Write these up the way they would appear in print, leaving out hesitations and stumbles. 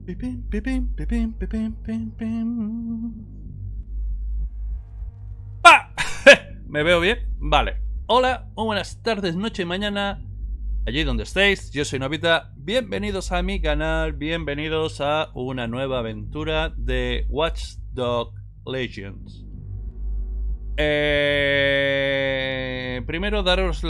Pipim, pipim, pipim, pipim, pim, pim. ¡Ah! ¿Me veo bien? Vale. Hola, muy buenas tardes, noche y mañana. Allí donde estéis, yo soy Novita. Bienvenidos a mi canal, bienvenidos a una nueva aventura de Watch Dogs Legion. Primero daros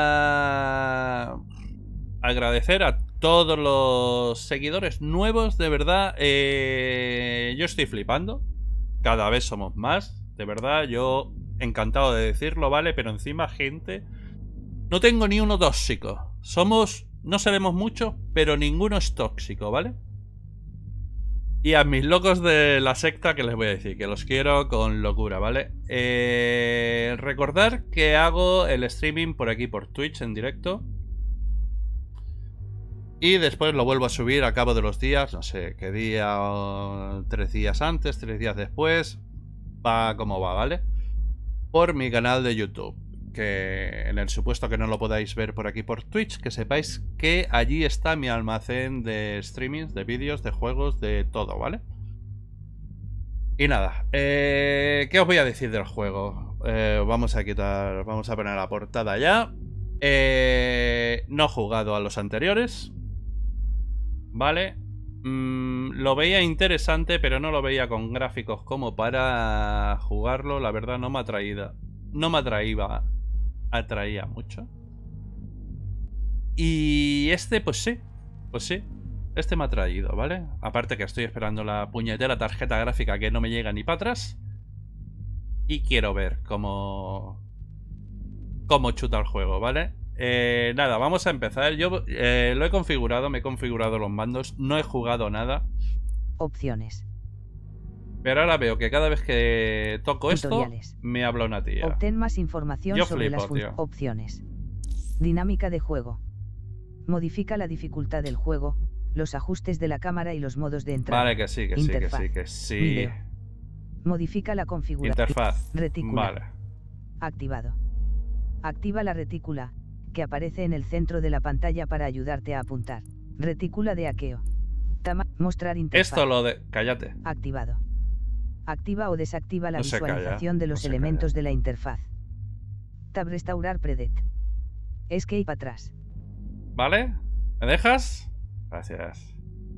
agradecer a todos los seguidores nuevos, de verdad. Yo estoy flipando. Cada vez somos más, de verdad. Yo encantado de decirlo, ¿vale? Pero encima, gente, no tengo ni uno tóxico. No sabemos mucho, pero ninguno es tóxico, ¿vale? Y a mis locos de la secta, que les voy a decir, que los quiero con locura, ¿vale? Recordar que hago el streaming por aquí, por Twitch, en directo. Y después lo vuelvo a subir a cabo de los días, no sé qué día, 3 días antes, 3 días después. Va como va, ¿vale? Por mi canal de YouTube. Que en el supuesto que no lo podáis ver por aquí por Twitch, que sepáis que allí está mi almacén de streamings, de vídeos, de juegos, de todo, ¿vale? Y nada, ¿qué os voy a decir del juego? Vamos a poner la portada ya. No he jugado a los anteriores, ¿vale? Lo veía interesante, pero no lo veía con gráficos como para jugarlo. La verdad no me atraía mucho. Y este, pues sí. Este me ha atraído, ¿vale? Aparte que estoy esperando la puñetera tarjeta gráfica que no me llega ni para atrás. Y quiero ver cómo chuta el juego, ¿vale? Nada, vamos a empezar. Yo lo he configurado, me he configurado los mandos. No he jugado nada. Opciones. Pero ahora veo que cada vez que toco Tutoriales. esto, me habla una tía. Obtén más información Yo sobre flipo, las opciones. Dinámica de juego. Modifica la dificultad del juego, los ajustes de la cámara y los modos de entrada. Vale, que sí. Video. Modifica la configuración. Interfaz. Retícula. Vale. Activado. Activa la retícula, que aparece en el centro de la pantalla para ayudarte a apuntar. Retícula de hackeo. Mostrar interfaz. Esto lo de... Cállate. Activado. Activa o desactiva la No se visualización calla, de los no se elementos calla. de la interfaz. Tab restaurar predet. Escape atrás. ¿Vale? ¿Me dejas? Gracias.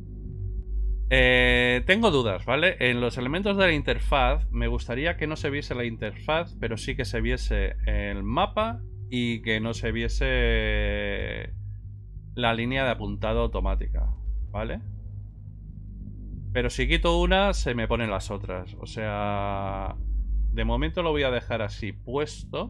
Tengo dudas, ¿vale? En los elementos de la interfaz me gustaría que no se viese la interfaz, pero sí que se viese el mapa y que no se viese la línea de apuntado automática, ¿vale? Pero si quito una, se me ponen las otras. O sea, de momento lo voy a dejar así puesto.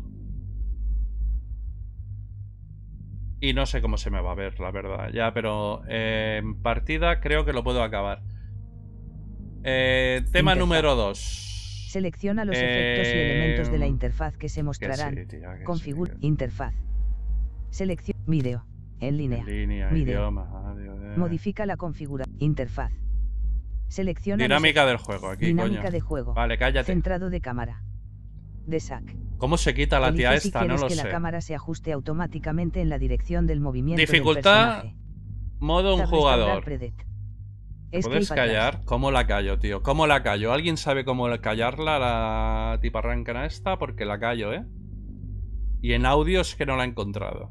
Y no sé cómo se me va a ver, la verdad. Ya, pero en partida creo que lo puedo acabar. Tema Interfaz. número 2. Selecciona los efectos y elementos de la interfaz que se mostrarán. Que sí, tía, que Configura sí, que- interfaz. Selección video. En línea. En línea, Video. idioma, audio, Modifica la configuración. Interfaz. Selecciona dinámica del juego, aquí, dinámica coño. de juego. Vale, cállate. Centrado de cámara. De SAC. ¿Cómo se quita la tía Elige si esta? No quieres lo que sé. la cámara se ajuste automáticamente en la dirección del movimiento Dificultad, del personaje. modo un Tab jugador. restaurar predet. ¿Te Escape puedes atrás. callar? ¿Cómo la callo, tío? ¿Cómo la callo? ¿Alguien sabe cómo callarla, la tiparrancana esta? Porque la callo, ¿eh? Y en audio es que no la he encontrado.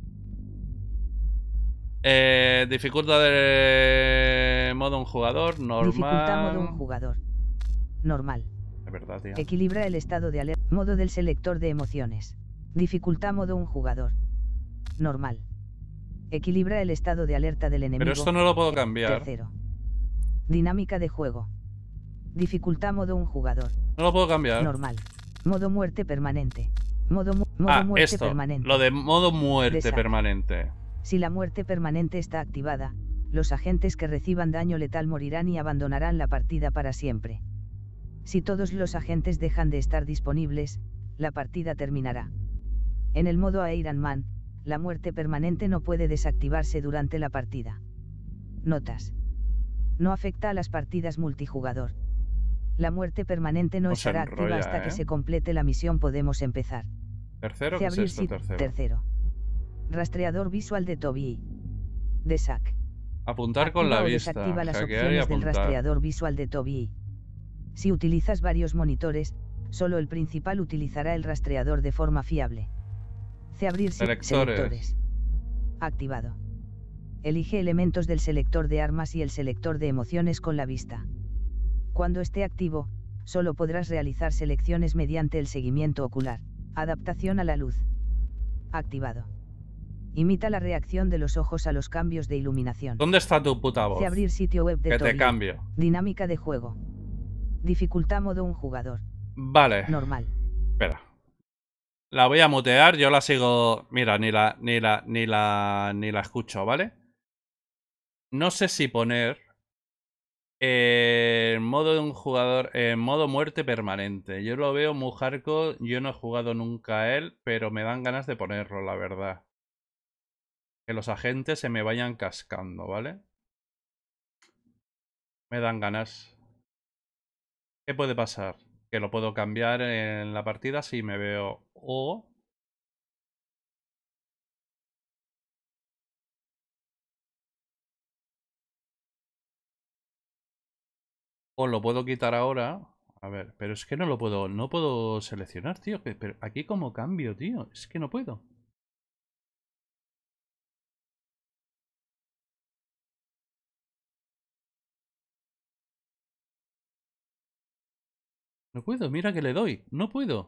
Dificultad de modo un jugador, normal. Dificultad modo un jugador. Normal. De verdad, tío. Equilibra el estado de alerta. Modo del selector de emociones. Dificultad modo un jugador. Normal. Equilibra el estado de alerta del enemigo. Pero esto no lo puedo cambiar. Tercero. Dinámica de juego. Dificultad modo un jugador. No lo puedo cambiar. Normal. Modo muerte permanente. Modo muerte esto. permanente. Lo de modo muerte Desacto. permanente. Si la muerte permanente está activada, los agentes que reciban daño letal morirán y abandonarán la partida para siempre. Si todos los agentes dejan de estar disponibles, la partida terminará. En el modo Iron Man, la muerte permanente no puede desactivarse durante la partida. Notas. No afecta a las partidas multijugador. La muerte permanente no No se estará activa enrolla, hasta que ¿eh? se complete la misión. Podemos empezar. ¿Tercero? ¿Qué es esto, tercero? Tercero. Rastreador visual de Tobii. De SAC. Apuntar con Activa la o vista. desactiva las Hackear y opciones del apuntar. rastreador visual de Tobii. Si utilizas varios monitores, solo el principal utilizará el rastreador de forma fiable. Abrir selectores. Activado. Elige elementos del selector de armas y el selector de emociones con la vista. Cuando esté activo, solo podrás realizar selecciones mediante el seguimiento ocular. Adaptación a la luz. Activado. Imita la reacción de los ojos a los cambios de iluminación. ¿Dónde está tu puta voz? Abrir sitio web de Que Tobii. te cambio. Dinámica de juego. Dificultad modo un jugador. Vale. Normal. Espera. La voy a mutear, yo la sigo. Mira, ni la escucho, ¿vale? No sé si poner en modo de un jugador, en modo muerte permanente. Yo lo veo muy hardcore, yo no he jugado nunca a él, pero me dan ganas de ponerlo, la verdad. Que los agentes se me vayan cascando, ¿vale? Me dan ganas. ¿Qué puede pasar? Que lo puedo cambiar en la partida si me veo... O lo puedo quitar ahora. A ver, pero es que no puedo seleccionar, tío. Pero aquí como cambio, tío. Es que no puedo. No puedo, mira que le doy. No puedo.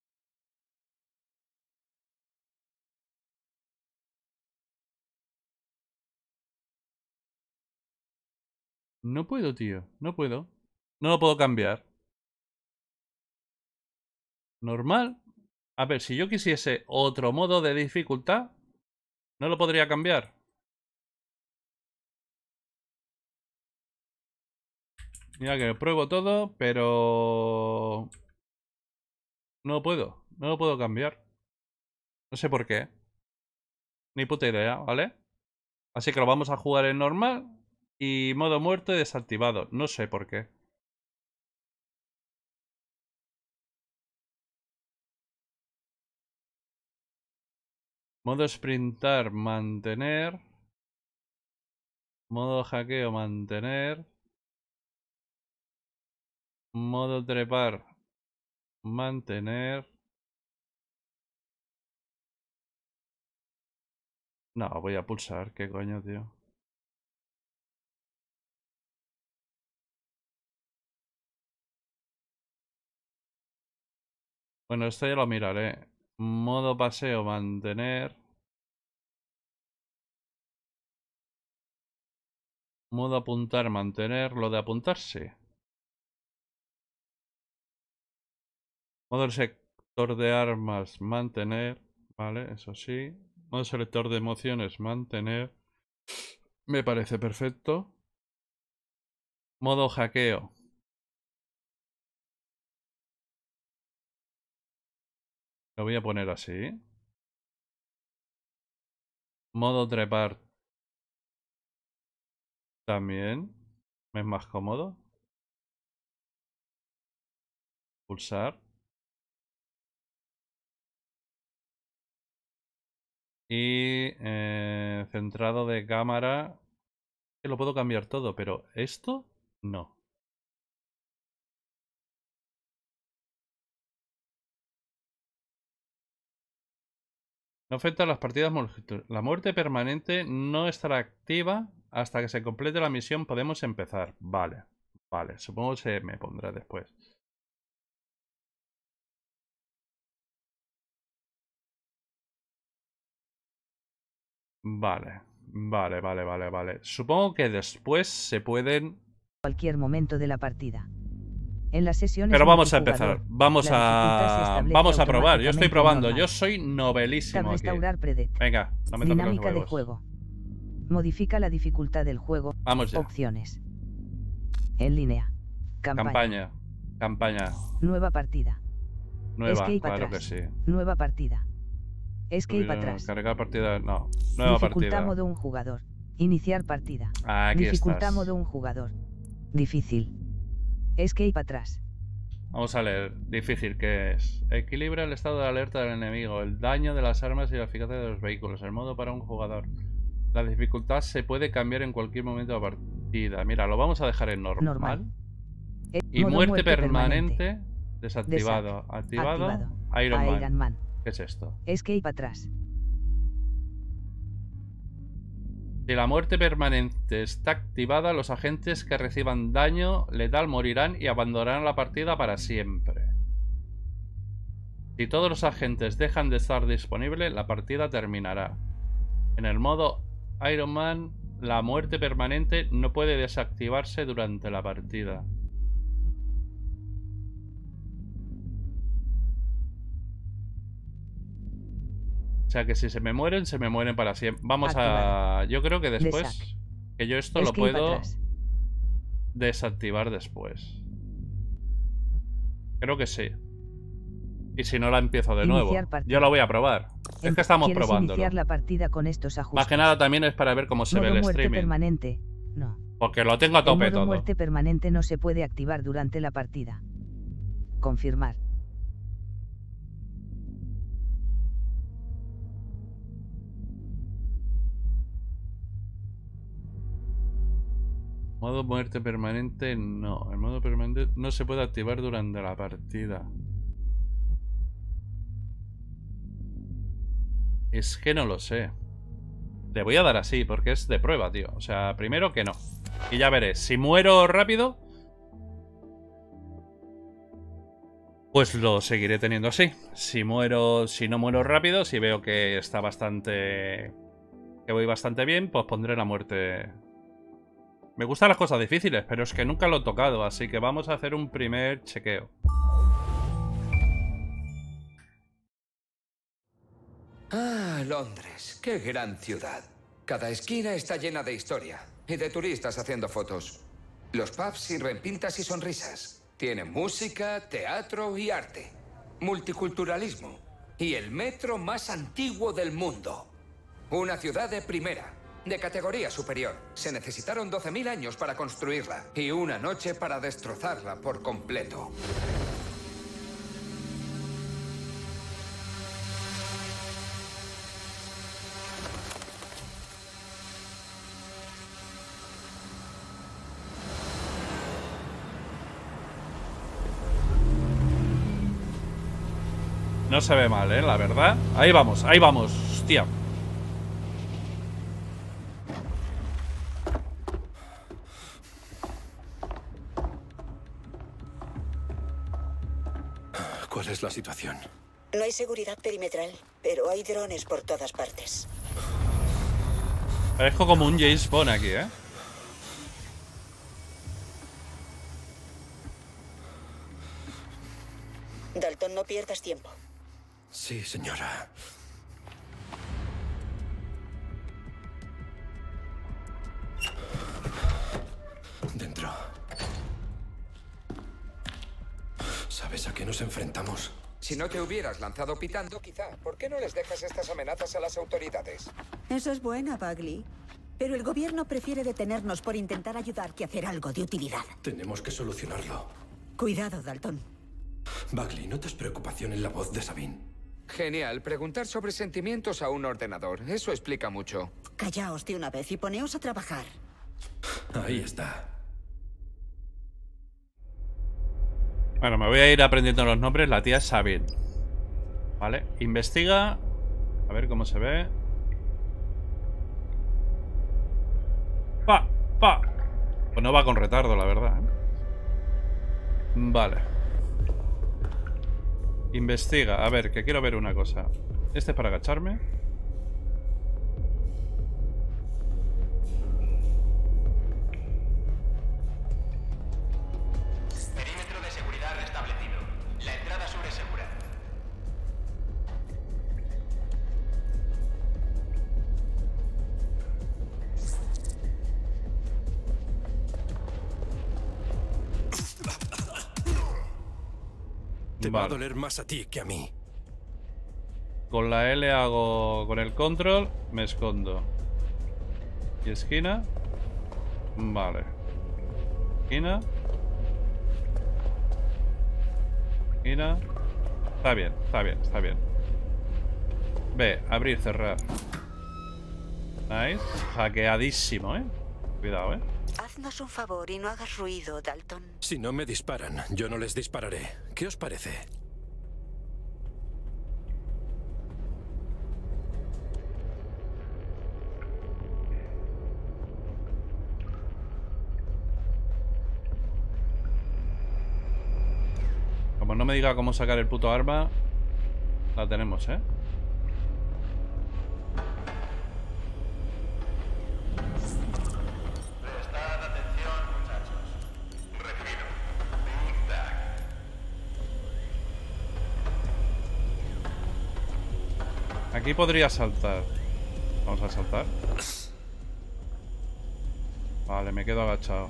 No puedo, tío. No puedo. No lo puedo cambiar. Normal. A ver, si yo quisiese otro modo de dificultad, ¿no lo podría cambiar? Mira que pruebo todo, pero... No puedo. No lo puedo cambiar. No sé por qué. Ni puta idea, ¿vale? Así que lo vamos a jugar en normal. Y modo muerte desactivado. No sé por qué. Modo sprintar, mantener. Modo hackeo, mantener. Modo trepar, mantener. No, voy a pulsar. ¿Qué coño, tío? Bueno, esto ya lo miraré. Modo paseo, mantener. Modo apuntar, mantener. Lo de apuntar, sí. Modo selector de armas, mantener. Vale, eso sí. Modo selector de emociones, mantener. Me parece perfecto. Modo hackeo. Lo voy a poner así. Modo trepar. También. Me es más cómodo. Pulsar. Y centrado de cámara. Que lo puedo cambiar todo, pero esto no. No afecta a las partidas multitud. La muerte permanente no estará activa hasta que se complete la misión. Podemos empezar. Vale. Vale. Supongo que se me pondrá después. Vale. Vale. Supongo que después se pueden... Cualquier momento de la partida. En las sesiones Pero vamos a empezar. Vamos a probar. Yo estoy probando. Yo soy novelísimo aquí. Venga, no me toques los Dinámica de huevos. juego. Modifica la dificultad del juego. Vamos ya. Opciones. En línea. Campaña. Nueva partida. Nueva, Escape claro atrás. que sí. Nueva partida. Escape atrás. Cargar partida, no. Nueva Dificultad partida. modo un jugador. Iniciar partida. Aquí Dificultad estás. modo un jugador. Difícil. Escape atrás. Vamos a leer. Difícil, ¿qué es? Equilibra el estado de alerta del enemigo, el daño de las armas y la eficacia de los vehículos. El modo para un jugador. La dificultad se puede cambiar en cualquier momento de la partida. Mira, lo vamos a dejar en normal. Y Modo muerte permanente. Desactivado. Activado. Iron Man. ¿Qué es esto? Escape atrás. Si la muerte permanente está activada, los agentes que reciban daño letal morirán y abandonarán la partida para siempre. Si todos los agentes dejan de estar disponibles, la partida terminará. En el modo Iron Man, la muerte permanente no puede desactivarse durante la partida. O sea que si se me mueren para siempre. Vamos a... Yo creo que después... Que yo esto lo puedo desactivar después. Creo que sí. Y si no la empiezo de nuevo. Yo la voy a probar. Es que estamos probándolo. Iniciar la partida con estos ajustes. Más que nada también es para ver cómo se ve el streaming. Permanente. No. Porque lo tengo a tope todo. Muerte permanente no se puede activar durante la partida. Confirmar. Modo muerte permanente no. El modo permanente no se puede activar durante la partida. Es que no lo sé. Le voy a dar así porque es de prueba, tío. O sea, primero que no. Y ya veré. Si muero rápido, pues lo seguiré teniendo así. Si no muero rápido, si veo que está bastante... que voy bastante bien, pues pondré la muerte... Me gustan las cosas difíciles, pero es que nunca lo he tocado, así que vamos a hacer un primer chequeo. Ah, Londres, qué gran ciudad. Cada esquina está llena de historia y de turistas haciendo fotos. Los pubs sirven pintas y sonrisas. Tienen música, teatro y arte. Multiculturalismo. Y el metro más antiguo del mundo. Una ciudad de primera. De categoría superior. Se necesitaron 12.000 años para construirla y una noche para destrozarla por completo. No se ve mal, la verdad. Ahí vamos, hostia. ¿Cuál es la situación? No hay seguridad perimetral, pero hay drones por todas partes. Parezco como un James Bond aquí, Dalton, no pierdas tiempo. Sí, señora. Dentro. ¿Sabes a qué nos enfrentamos? Si no te hubieras lanzado pitando, quizá. ¿Por qué no les dejas estas amenazas a las autoridades? Eso es buena, Bagley. Pero el gobierno prefiere detenernos por intentar ayudar que hacer algo de utilidad. Tenemos que solucionarlo. Cuidado, Dalton. Bagley, ¿notas preocupación en la voz de Sabine? Genial. Preguntar sobre sentimientos a un ordenador. Eso explica mucho. Callaos de una vez y poneos a trabajar. Ahí está. Bueno, me voy a ir aprendiendo los nombres. La tía es Sabine. Vale, investiga. A ver cómo se ve. ¡Pa! ¡Pa! Pues no va con retardo, la verdad. Vale. Investiga. A ver, que quiero ver una cosa. Este es para agacharme. Perímetro de seguridad restablecido. La entrada sur es segura. Te va a doler más a ti que a mí. Con la L hago... Con el control me escondo. ¿Y esquina? Vale. Esquina. Esquina. Está bien, está bien, está bien. B, abrir, cerrar. Nice. Hackeadísimo, Cuidado, Haznos un favor y no hagas ruido, Dalton. Si no me disparan, yo no les dispararé. ¿Qué os parece? Como no me diga cómo sacar el puto arma, la tenemos, Prestad atención, muchachos. Recibido. Big Tag. Aquí podría saltar. Vamos a saltar. Vale, me quedo agachado.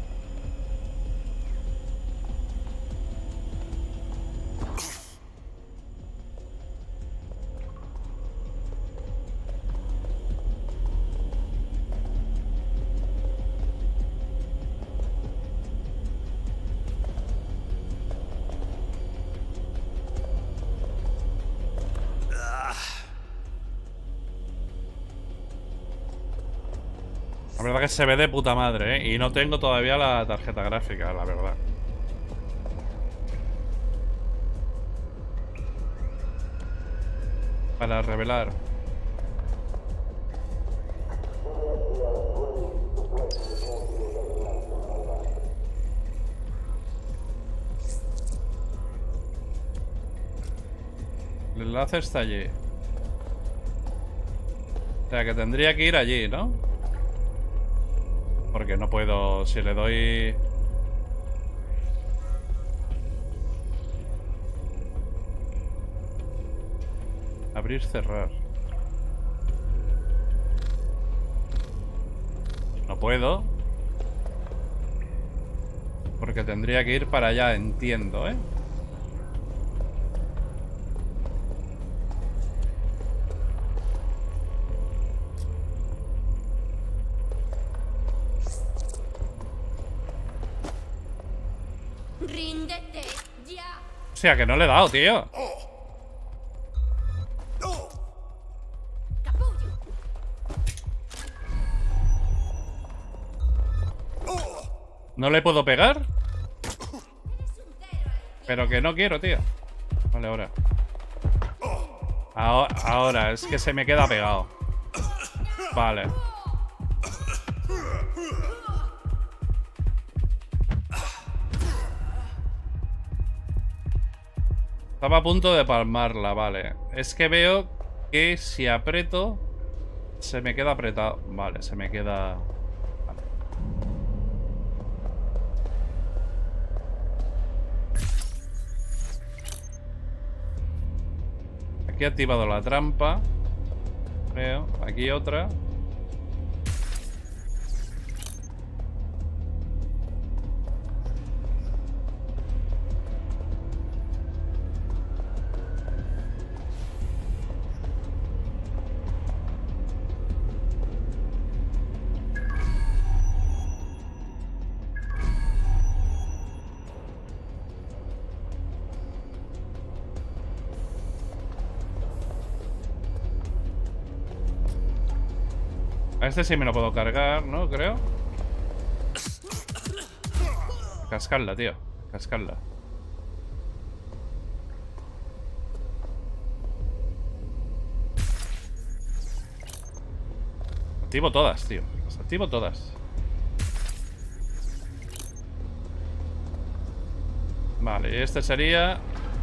La verdad que se ve de puta madre, Y no tengo todavía la tarjeta gráfica, la verdad. Para revelar. El enlace está allí. O sea que tendría que ir allí, ¿no? Porque no puedo... Si le doy... Abrir, cerrar. No puedo. Porque tendría que ir para allá, entiendo, Ríndete ya. O sea, que no le he dado, tío. Capullo. ¿No le puedo pegar? Pero que no quiero, tío. Vale, ahora. Ahora, es que se me queda pegado. Vale. Estaba a punto de palmarla, vale. Es que veo que si aprieto se me queda apretado. Vale, se me queda... Vale. Aquí he activado la trampa. Creo. Aquí otra. A este sí me lo puedo cargar, ¿no? Creo. Cascarla, tío. Cascarla. Activo todas, tío. Las activo todas. Vale, y este sería...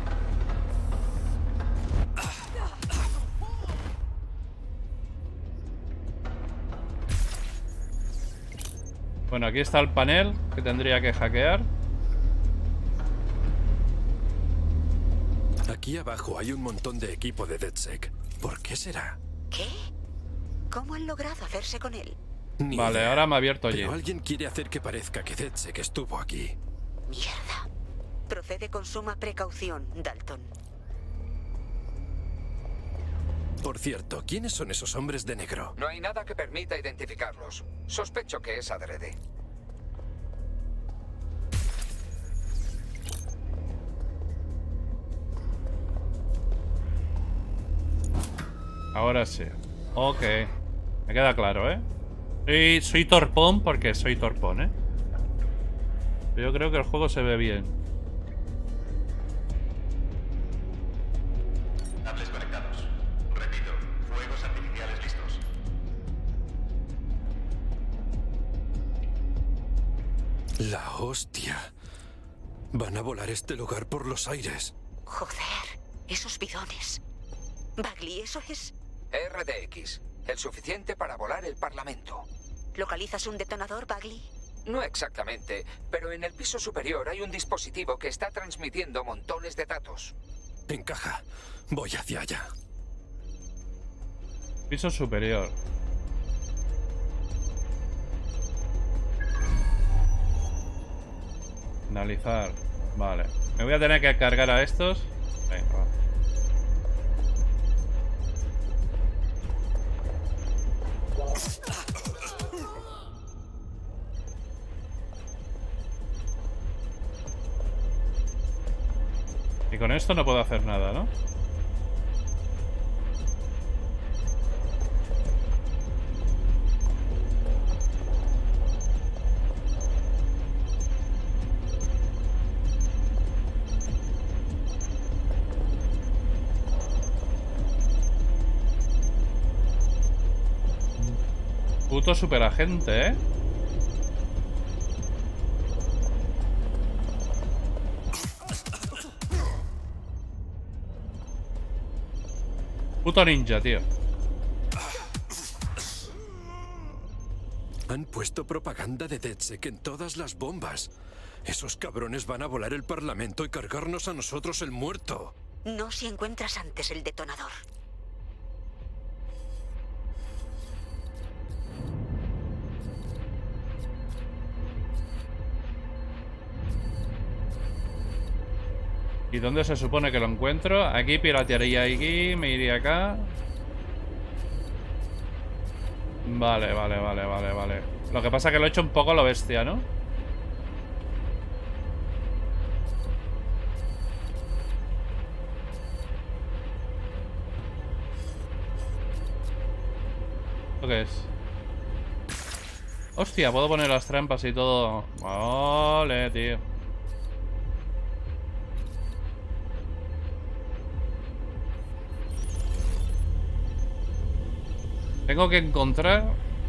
Bueno, aquí está el panel que tendría que hackear. Aquí abajo hay un montón de equipo de DedSec. ¿Por qué será? ¿Qué? ¿Cómo han logrado hacerse con él? Ni Vale, idea. ahora me ha abierto allí. Pero alguien quiere hacer que parezca que DedSec estuvo aquí. Mierda. Procede con suma precaución, Dalton. Por cierto, ¿quiénes son esos hombres de negro? No hay nada que permita identificarlos. Sospecho que es adrede. Ahora sí. Ok. Me queda claro, Soy torpón porque soy torpón, Yo creo que el juego se ve bien. Cables conectados. Repito, fuegos artificiales listos. La hostia. Van a volar este lugar por los aires. Joder, esos bidones. Bagley, ¿eso es? RDX. El suficiente para volar el Parlamento. ¿Localizas un detonador, Bagley? No exactamente, pero en el piso superior hay un dispositivo que está transmitiendo montones de datos. Encaja. Voy hacia allá. Piso superior. Analizar. Vale. Me voy a tener que cargar a estos. Venga, va. Y con esto no puedo hacer nada, ¿no? Puto superagente, ¿eh? Puto ninja, tío. Han puesto propaganda de DedSec en todas las bombas. Esos cabrones van a volar el Parlamento y cargarnos a nosotros el muerto. No si encuentras antes el detonador. ¿Y dónde se supone que lo encuentro? Aquí piratearía aquí, me iría acá. Vale. Lo que pasa es que lo he hecho un poco a lo bestia, ¿no? ¿Esto qué es? Hostia, puedo poner las trampas y todo. Vale, tío. Tengo que encontrar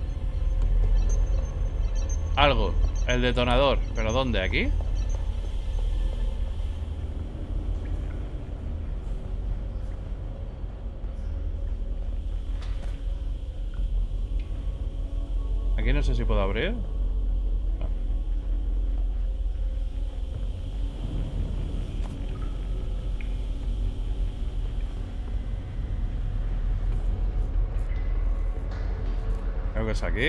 algo. El detonador. ¿Pero dónde? ¿Aquí? Aquí no sé si puedo abrir. No. Creo que es aquí.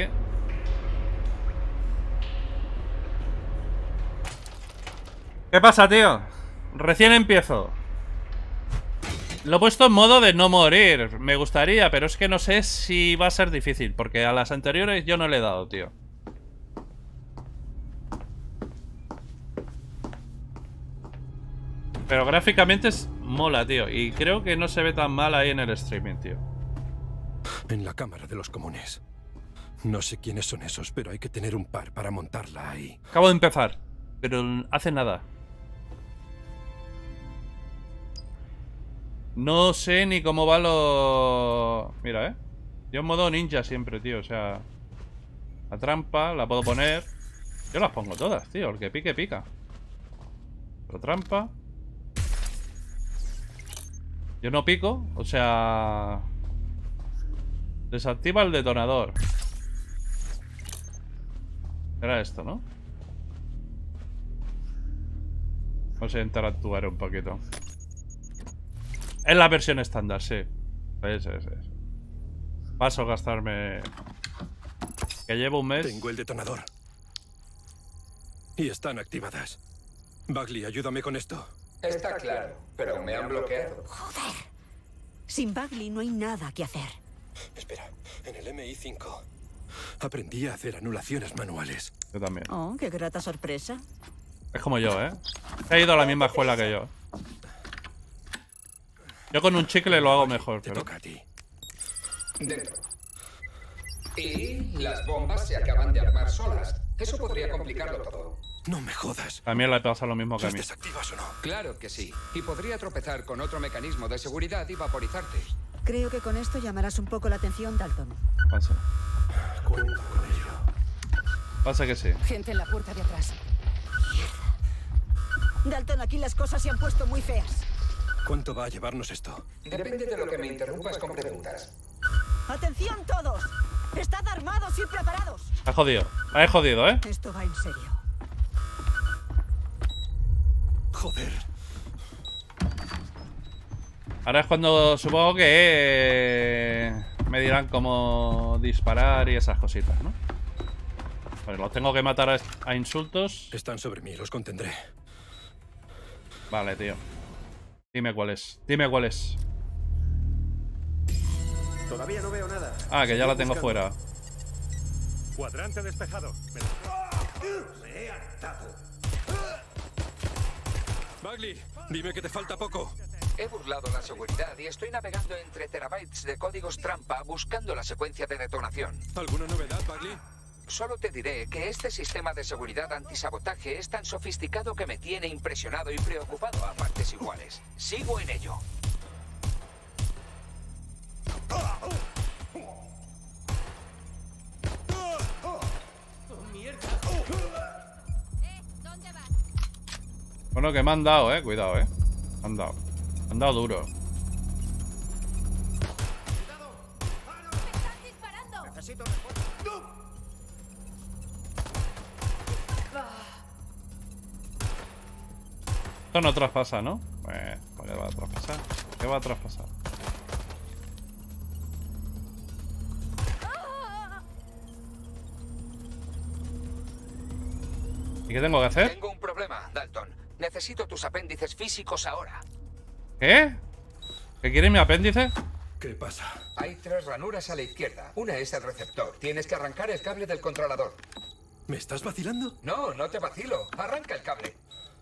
¿Qué pasa, tío? Recién empiezo. Lo he puesto en modo de no morir. Me gustaría, pero es que no sé si va a ser difícil. Porque a las anteriores yo no le he dado, tío. Pero gráficamente mola, tío. Y creo que no se ve tan mal ahí en el streaming, tío. En la Cámara de los Comunes. No sé quiénes son esos, pero hay que tener un par para montarla ahí. Acabo de empezar, pero hace nada. No sé ni cómo va lo... Mira, yo en modo ninja siempre, tío. O sea, la trampa la puedo poner. Yo las pongo todas, tío. El que pique, pica. La trampa. Yo no pico, o sea... Desactiva el detonador. Era esto, ¿no? Vamos a interactuar un poquito. Es la versión estándar, sí. Sí. Paso a gastarme... Que llevo un mes. Tengo el detonador. Y están activadas. Bagley, ayúdame con esto. Está claro, pero me han bloqueado. Joder. Sin Bagley no hay nada que hacer. Espera, en el MI5 aprendí a hacer anulaciones manuales. Yo también. Oh, qué grata sorpresa. Es como yo, He ido a la misma escuela que yo. Yo con un chicle lo hago mejor, Te pero... toca a ti. Dentro. Y las bombas se acaban de armar solas. Eso podría complicarlo todo. No me jodas. También le pasa lo mismo que a ¿Las mí. desactivas o no? Claro que sí. Y podría tropezar con otro mecanismo de seguridad y vaporizarte. Creo que con esto llamarás un poco la atención, Dalton. Pasa. Cuento con ello. Pasa que sí. Gente en la puerta de atrás. Dalton, aquí las cosas se han puesto muy feas. ¿Cuánto va a llevarnos esto? Depende de lo que me interrumpas con preguntas. ¡Atención todos! ¡Estad armados y preparados! Ha jodido. Ha jodido, ¿eh? Esto va en serio. Joder. Ahora es cuando supongo que me dirán cómo disparar y esas cositas, ¿no? Pues los tengo que matar a insultos. Están sobre mí, los contendré. Vale, tío. Dime cuál es. Dime cuál es. Todavía no veo nada. Ah, que ya la tengo fuera. Cuadrante despejado. Me he hartado. Bagley, dime que te falta poco. He burlado la seguridad y estoy navegando entre terabytes de códigos trampa buscando la secuencia de detonación. ¿Alguna novedad, Bagley? Solo te diré que este sistema de seguridad antisabotaje es tan sofisticado que me tiene impresionado y preocupado a partes iguales. Sigo en ello. ¿Dónde vas? Bueno, que me han dado, cuidado, me han dado. Me han dado duro. ¡Me están disparando! Necesito refuerzo. Esto no traspasa, ¿no? Pues, ¿qué va a traspasar? ¿Qué va a traspasar? ¿Y qué tengo que hacer? Tengo un problema, Dalton. Necesito tus apéndices físicos ahora. ¿Qué? ¿Qué quiere mi apéndice? ¿Qué pasa? Hay 3 ranuras a la izquierda. Una es el receptor. Tienes que arrancar el cable del controlador. ¿Me estás vacilando? No, no te vacilo. Arranca el cable.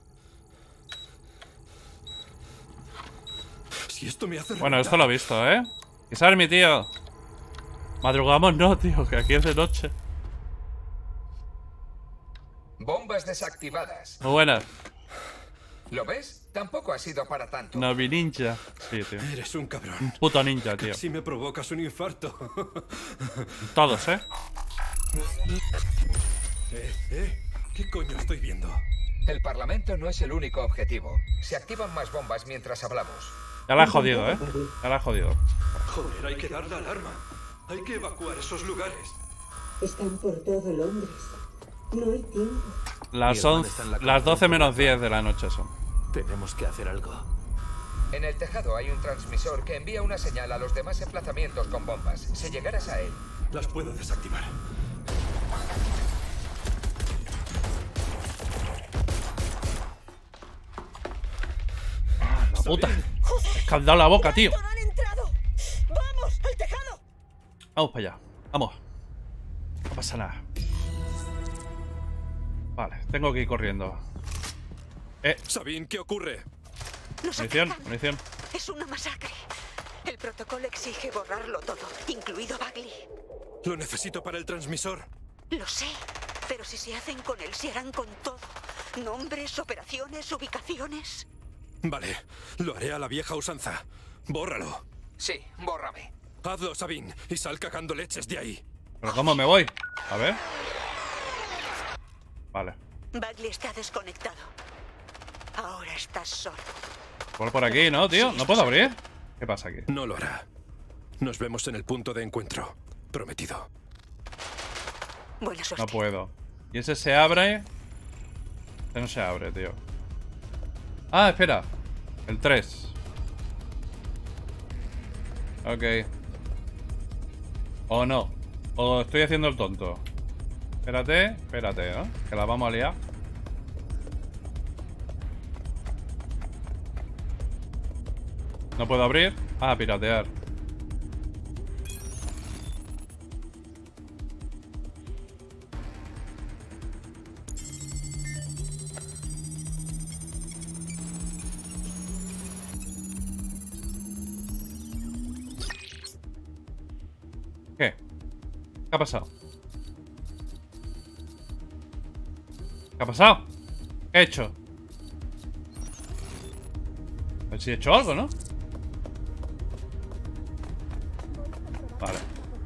Si esto me hace Bueno, esto lo he visto, ¿eh? Quizás mi tío. Madrugamos no, tío, que aquí es de noche. Bombas desactivadas. Muy buenas. ¿Lo ves? Tampoco ha sido para tanto. Navi ninja. Sí, tío. Eres un cabrón. Un puto ninja, tío. Si me provocas un infarto. Todos, ¿eh? ¿Qué coño estoy viendo? El Parlamento no es el único objetivo. Se activan más bombas mientras hablamos. Ya la he jodido, ¿eh? Ya la he jodido. Joder, hay que dar la alarma. Hay que evacuar esos lugares. Están por todo Londres. No hay tiempo. Las 12 menos 10 de la noche son. Tenemos que hacer algo. En el tejado hay un transmisor que envía una señal a los demás emplazamientos con bombas. Si llegaras a él... Las puedo desactivar. La puta. Es que has dado la boca, tío. ¡Han entrado! ¡Vamos, al tejado! Vamos para allá. Vamos. No pasa nada. Vale, tengo que ir corriendo. Sabine, ¿qué ocurre? Munición, munición. Es una masacre. El protocolo exige borrarlo todo, incluido Bagley. Lo necesito para el transmisor. Lo sé, pero si se hacen con él, se harán con todo. Nombres, operaciones, ubicaciones. Vale, lo haré a la vieja usanza. Bórralo. Sí, bórrame. Hazlo, Sabine, y sal cagando leches de ahí. ¿Pero cómo me voy? A ver. Vale. Bagley está desconectado. Ahora estás solo. Por aquí, ¿no, tío? ¿No puedo abrir? ¿Qué pasa aquí? No lo hará. Nos vemos en el punto de encuentro. Prometido. Buena suerte. No puedo. ¿Y ese se abre? Este no se abre, tío. Ah, espera. El 3. Ok. O no. O estoy haciendo el tonto. Espérate, espérate, ¿no? Que la vamos a liar. No puedo abrir. Ah, piratear. ¿Qué? ¿Qué ha pasado? ¿Qué ha pasado? ¿Qué he hecho? A ver si he hecho algo, ¿no? Vale.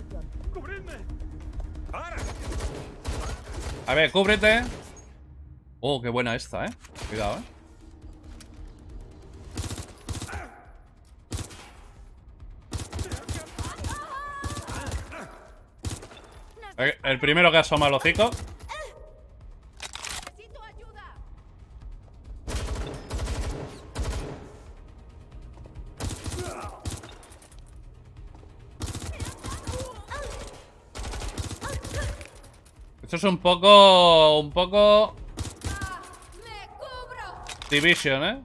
A ver, cúbrete. Oh, qué buena esta, Cuidado, El primero que asoma el hocico. Esto es un poco... Division,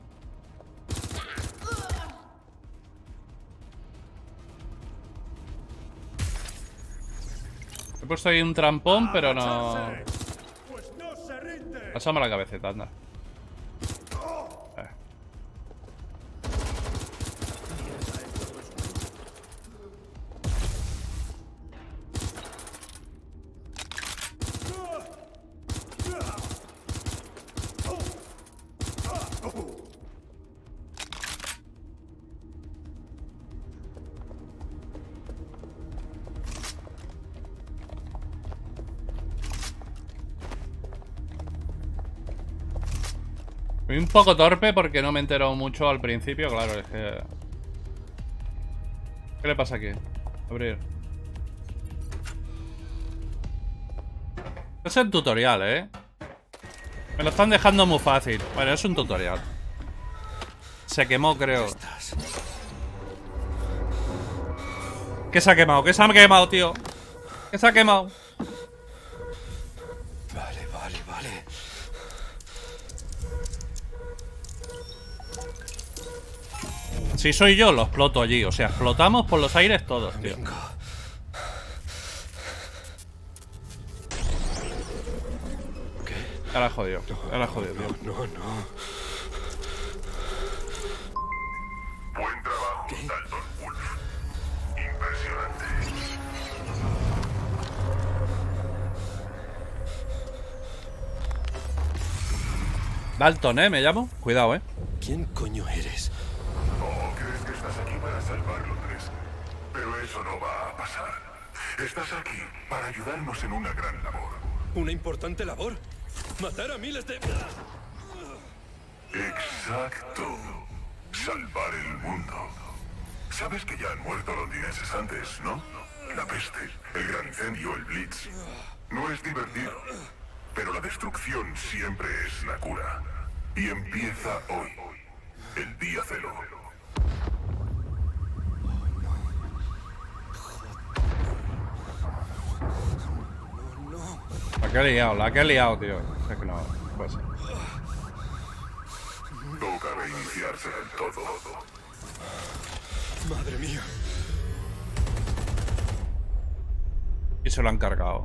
He puesto ahí un trampón, pero no... Asoma la cabecita, anda. Fui un poco torpe porque no me he enterado mucho al principio, claro, es que... ¿Qué le pasa aquí? Abrir. Es el tutorial, Me lo están dejando muy fácil. Bueno, es un tutorial. Se quemó, creo. ¿Qué se ha quemado? ¿Qué se ha quemado, tío? ¿Qué se ha quemado? Vale. Si soy yo, lo exploto allí. O sea, explotamos por los aires todos, tío. ¿Qué? Ahora jodido. Ahora jodido, tío. No. Buen trabajo, Dalton Wolf. Impresionante. Dalton, me llamo. Cuidado, ¿Quién coño eres? ¿Crees que estás aquí para salvar Londres? Pero eso no va a pasar. Estás aquí para ayudarnos en una gran labor. ¿Una importante labor? ¿Matar a miles de...? Exacto. Salvar el mundo. Sabes que ya han muerto londinenses antes, ¿no? La peste, el gran incendio, el Blitz. No es divertido. Pero la destrucción siempre es la cura. Y empieza hoy. El día cero. La que he liado, tío. Es que no, pues. Toca reiniciarse del todo. Madre mía. Y se lo han cargado.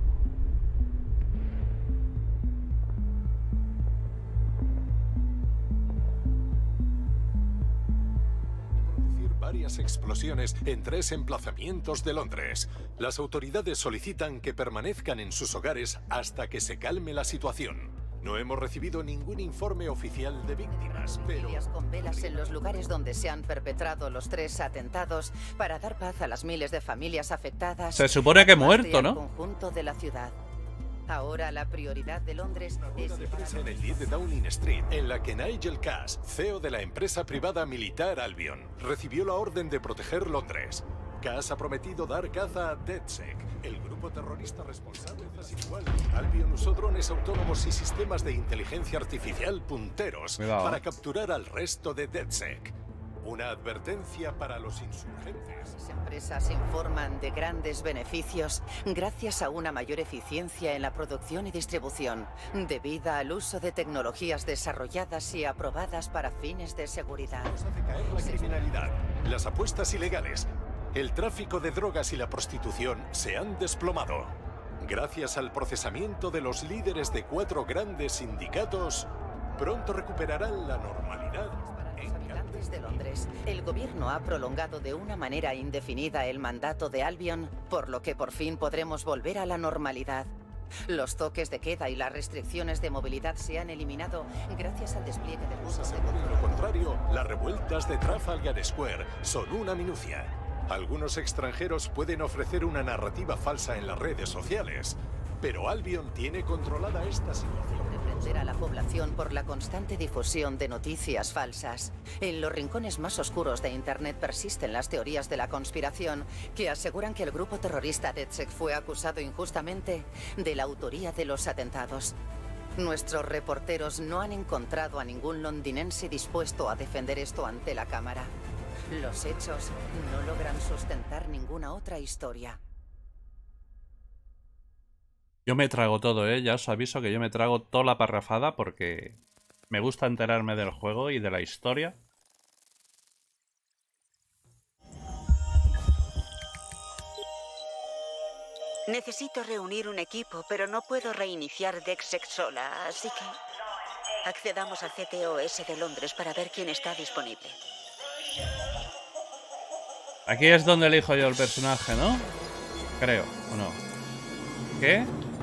Varias explosiones en 3 emplazamientos de Londres. Las autoridades solicitan que permanezcan en sus hogares hasta que se calme la situación. No hemos recibido ningún informe oficial de víctimas, pero... Con velas en los lugares donde se han perpetrado los 3 atentados para dar paz a las miles de familias afectadas. Se supone que muerto, ¿no? Conjunto de la ciudad. Ahora la prioridad de Londres es... de prensa en el 10 de Downing Street, en la que Nigel Cass, CEO de la empresa privada militar Albion, recibió la orden de proteger Londres. Cass ha prometido dar caza a DedSec, el grupo terrorista responsable de las igual. Albion usó drones autónomos y sistemas de inteligencia artificial punteros para capturar al resto de DedSec. Una advertencia para los insurgentes. Las empresas informan de grandes beneficios gracias a una mayor eficiencia en la producción y distribución, debida al uso de tecnologías desarrolladas y aprobadas para fines de seguridad. Hace caer la criminalidad, las apuestas ilegales, el tráfico de drogas y la prostitución se han desplomado. Gracias al procesamiento de los líderes de 4 grandes sindicatos, pronto recuperarán la normalidad. Desde Londres, el gobierno ha prolongado de una manera indefinida el mandato de Albion, por lo que por fin podremos volver a la normalidad. Los toques de queda y las restricciones de movilidad se han eliminado gracias al despliegue de buses de Por lo contrario, las revueltas de Trafalgar Square son una minucia. Algunos extranjeros pueden ofrecer una narrativa falsa en las redes sociales, pero Albion tiene controlada esta situación. Reprender a la población por la constante difusión de noticias falsas. En los rincones más oscuros de Internet persisten las teorías de la conspiración que aseguran que el grupo terrorista DedSec fue acusado injustamente de la autoría de los atentados. Nuestros reporteros no han encontrado a ningún londinense dispuesto a defender esto ante la cámara. Los hechos no logran sustentar ninguna otra historia. Yo me trago todo, ya os aviso que yo me trago toda la parrafada porque me gusta enterarme del juego y de la historia. Necesito reunir un equipo, pero no puedo reiniciar DedSec sola, así que accedamos al CTOS de Londres para ver quién está disponible. Aquí es donde elijo yo el personaje, ¿no? Creo, ¿o no? ¿Qué?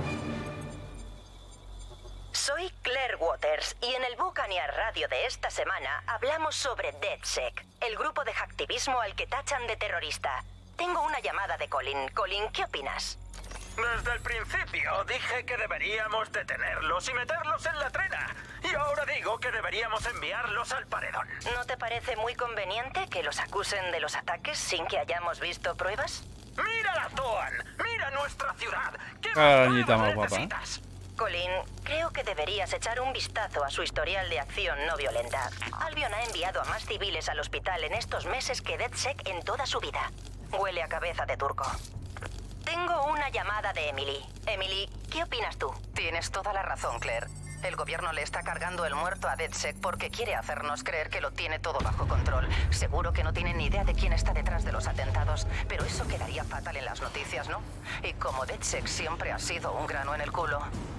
Soy Claire Waters y en el Buccaneer Radio de esta semana hablamos sobre DedSec, el grupo de hacktivismo al que tachan de terrorista. Tengo una llamada de Colin. Colin, ¿qué opinas? Desde el principio dije que deberíamos detenerlos y meterlos en la trena. Y ahora digo que deberíamos enviarlos al paredón. ¿No te parece muy conveniente que los acusen de los ataques sin que hayamos visto pruebas? ¡Mira la Toan! ¡Mira nuestra ciudad! ¿Qué arañita más guapa, ¿eh? Colin, creo que deberías echar un vistazo a su historial de acción no violenta. Albion ha enviado a más civiles al hospital en estos meses que DedSec en toda su vida. Huele a cabeza de turco. Tengo una llamada de Emily. Emily, ¿qué opinas tú? Tienes toda la razón, Claire. El gobierno le está cargando el muerto a DedSec porque quiere hacernos creer que lo tiene todo bajo control. Seguro que no tienen ni idea de quién está detrás de los atentados, pero eso quedaría fatal en las noticias, ¿no? Y como DedSec siempre ha sido un grano en el culo.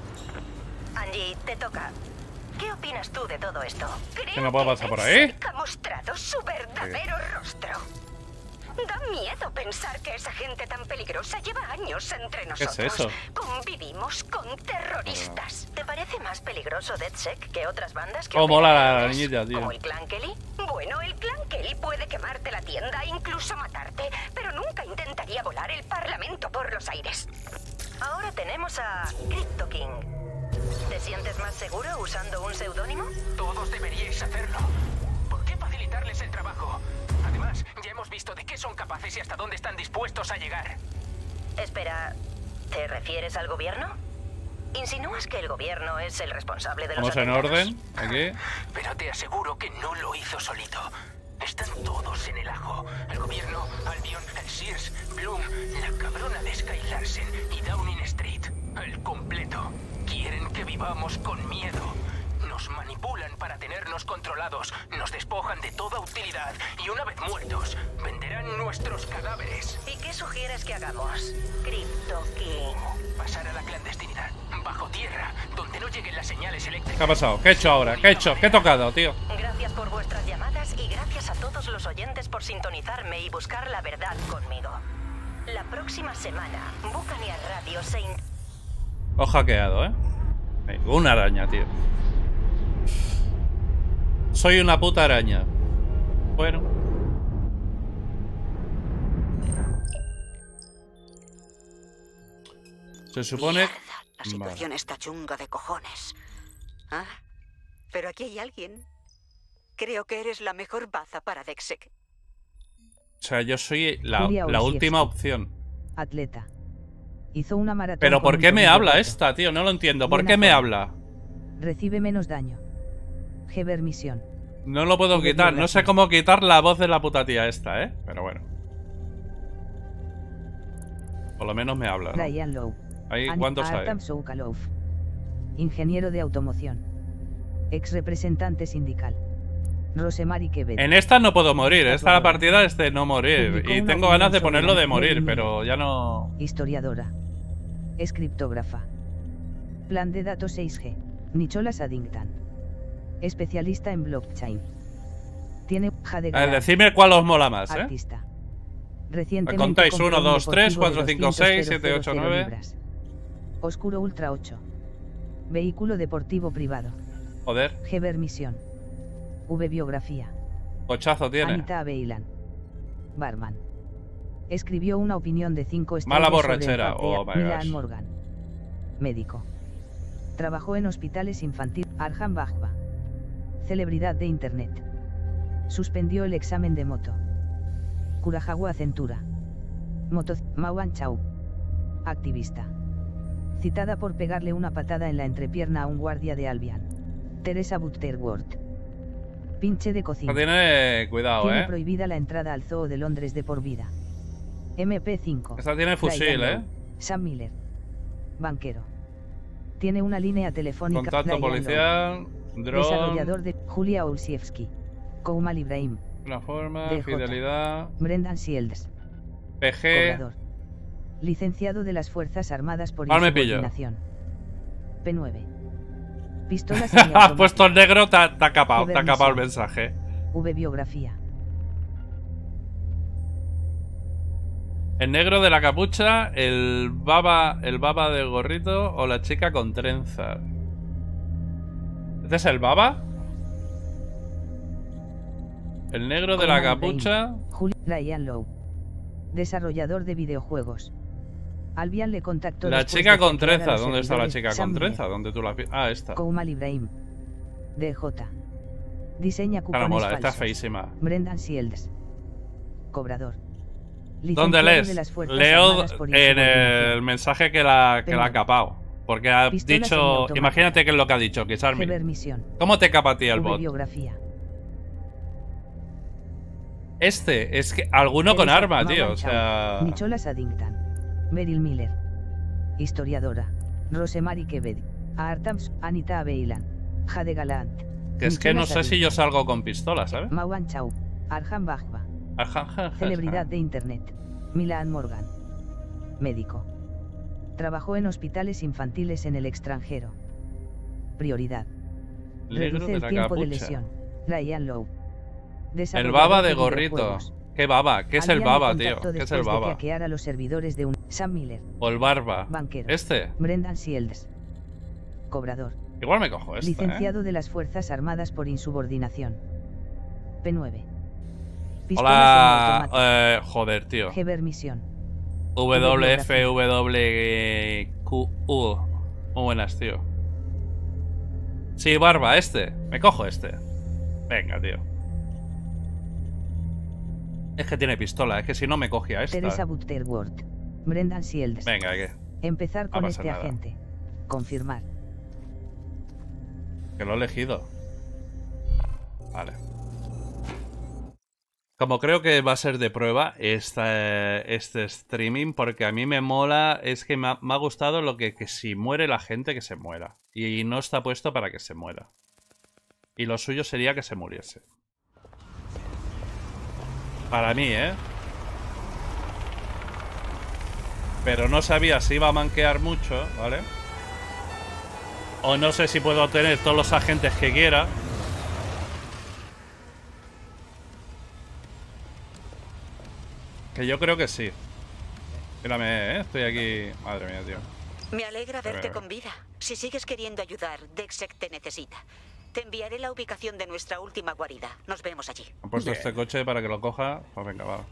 Angie, te toca. ¿Qué opinas tú de todo esto? ¿Qué me puede pasar por ahí? DedSec ha mostrado su verdadero rostro. Da miedo pensar que esa gente tan peligrosa lleva años entre nosotros. ¿Qué es eso? Convivimos con terroristas. ¿Te parece más peligroso DedSec que otras bandas que mola operan la antes, niñita, tío. como el Clan Kelly? Bueno, el Clan Kelly puede quemarte la tienda e incluso matarte, pero nunca intentaría volar el Parlamento por los aires. Ahora tenemos a Crypto King. ¿Te sientes más seguro usando un seudónimo? Todos deberíais hacerlo. ¿Por qué facilitarles el trabajo? Además, ya hemos visto de qué son capaces y hasta dónde están dispuestos a llegar. Espera, ¿te refieres al gobierno? ¿Insinúas que el gobierno es el responsable de los ¿Vamos en atentados? orden? Aquí. Pero te aseguro que no lo hizo solito. Están todos en el ajo. El gobierno, Albion, el Sears, Bloom, la cabrona de Sky Larsen y Downing Street. El completo. Quieren que vivamos con miedo. Nos manipulan para tenernos controlados, nos despojan de toda utilidad y una vez muertos, venderán nuestros cadáveres. ¿Y qué sugieres que hagamos? Crypto King. Pasar a la clandestinidad, bajo tierra, donde no lleguen las señales eléctricas. ¿Qué ha pasado? ¿Qué he hecho ahora? ¿Qué he hecho? ¿Qué he tocado, tío? Gracias por vuestras llamadas y gracias a todos los oyentes por sintonizarme y buscar la verdad conmigo. La próxima semana, Buccaneer Radio se... Os hackeado, ¿eh? Una araña, tío. Soy una puta araña. Bueno. Se supone... Mierda, la situación está chunga de cojones. Ah, pero aquí hay alguien. Creo que eres la mejor baza para DedSec. O sea, yo soy la Julia última Olszewski. opción. Atleta. Hizo una maratón. Pero con ¿por un qué me tobillo habla roto. esta, tío? No lo entiendo. ¿Por Buena qué me forma. habla? Recibe menos daño. Heber Misión. No lo puedo Heber quitar. No sé violación. cómo quitar la voz de la puta tía esta, ¿eh? Pero bueno. Por lo menos me habla, ¿no? Brian Lowe. Ahí, ¿cuántos hay? Artam Soukalov. Ingeniero de automoción. Ex representante sindical. Rosemary Quevedo. En esta no puedo morir. Esta partida es de no morir. Publicó Y una tengo ganas de opinión ponerlo sobre de morir, Marilyn pero ya no... Historiadora. Escriptógrafa. Plan de datos 6G. Nicholas Addington. Especialista en blockchain. Tiene Jade Galán, decidme cuál os mola más, ¿eh? artista. Recientemente Contáis compró 1, un 2, 3, deportivo 4, de 5, 6, 7, 8, 200 9. libras. Oscuro Ultra 8. Vehículo deportivo privado. Joder, Geber Misión. V biografía. cochazo tiene. Anita Abeilan. Barman. Escribió una opinión de 5 estrellas Mala sobre borrachera. Empatia. Oh my Milan gosh. Morgan. Médico. Trabajó en hospitales infantiles. Arjan Bajwa. Celebridad de Internet. Suspendió el examen de moto. Curajawa Centura. Moto. Mauan Chau. Activista. Citada por pegarle una patada en la entrepierna a un guardia de Albion. Teresa Butterworth. Pinche de cocina. No tiene cuidado, Tiene ¿eh? prohibida la entrada al Zoo de Londres de por vida. MP5. Esta tiene fusil, Ryan ¿eh? Lowe. Sam Miller. Banquero. Tiene una línea telefónica. Contacto Ryan Lowe. policial. Dron. Desarrollador de Julia Olsiewski. Koumal Ibrahim. Una forma. DJ. Fidelidad. Brendan Shields. PG. Cobrador. Licenciado de las Fuerzas Armadas por Ahora me pillo. insubordinación. P9. Pistola Has semiautomática. puesto el negro, te ha capado el Misión. mensaje. V biografía. El negro de la capucha, el baba de gorrito o la chica con trenzas. ¿Este es el baba? El negro de la Koumal capucha. Ibrahim. Ryan Lowe. Desarrollador de videojuegos. Albion le contactó. La después chica de con hackear a trenzas. los ¿Dónde está la servidores. chica Sam con Miller. trenzas? ¿Dónde tú la Ah, esta. Koumal Ibrahim. DJ. Diseña Esta cupones no mola, está falsos. feísima. Brendan Shields. Cobrador. ¿Dónde Licenciado lees? de las Fuerzas Leo Armadas por en insubordinación. el mensaje que la ha capado. Porque ha Pistola dicho. semiautomática. Imagínate qué es lo que ha dicho, que Charmy. Geber Misión. ¿Cómo te capa a ti el V bot? biografía. Este, es que alguno con Teresa arma, tío. Mauan O Chau. sea. Nicholas Addington. Beryl Miller. Historiadora. Rosemary Kebed. Artams. Anita Abeilan. Jade Galant. Que es que no sé si yo salgo con pistola, ¿sabes? Mauan Chau. Arjan Bajwa. Ajá. Celebridad de Internet. Milan Morgan. Médico. Trabajó en hospitales infantiles en el extranjero. Prioridad. Negro Reduce de el la tiempo de capucha. lesión. Ryan Lowe. El Desarrollador baba de gorrito. videojuegos. ¿Qué baba? ¿Qué es el Albion le baba, tío? contactó ¿Qué es el después de baba? hackear a los servidores de un Sam Miller. O el barba. Banquero. Este. Brendan Shields. Cobrador. Igual me cojo este, Licenciado de las Fuerzas Armadas por insubordinación. P9. Hola. semiautomática. Joder, tío. Geber Misión. WFWQU. Muy buenas, tío. Sí, barba, este. Me cojo este. Venga, tío. Es que tiene pistola, es que si no me cogía esta. Teresa Butterworth. Brendan Shields. Venga, ¿qué? Empezar No con pasa este nada. agente. Confirmar. Que lo he elegido. Vale. Como creo que va a ser de prueba este streaming, porque a mí me mola, es que me ha gustado lo que si muere la gente, que se muera. Y no está puesto para que se muera. Y lo suyo sería que se muriese. Para mí, ¿eh? Pero no sabía si iba a manquear mucho, ¿vale? O no sé si puedo tener todos los agentes que quiera. Que yo creo que sí. Mírame, ¿eh? Estoy aquí... Madre mía, tío. Me alegra verte ver. con vida. Si sigues queriendo ayudar, DedSec te necesita. Te enviaré la ubicación de nuestra última guarida. Nos vemos allí. Han puesto este coche para que lo coja. Pues venga, va.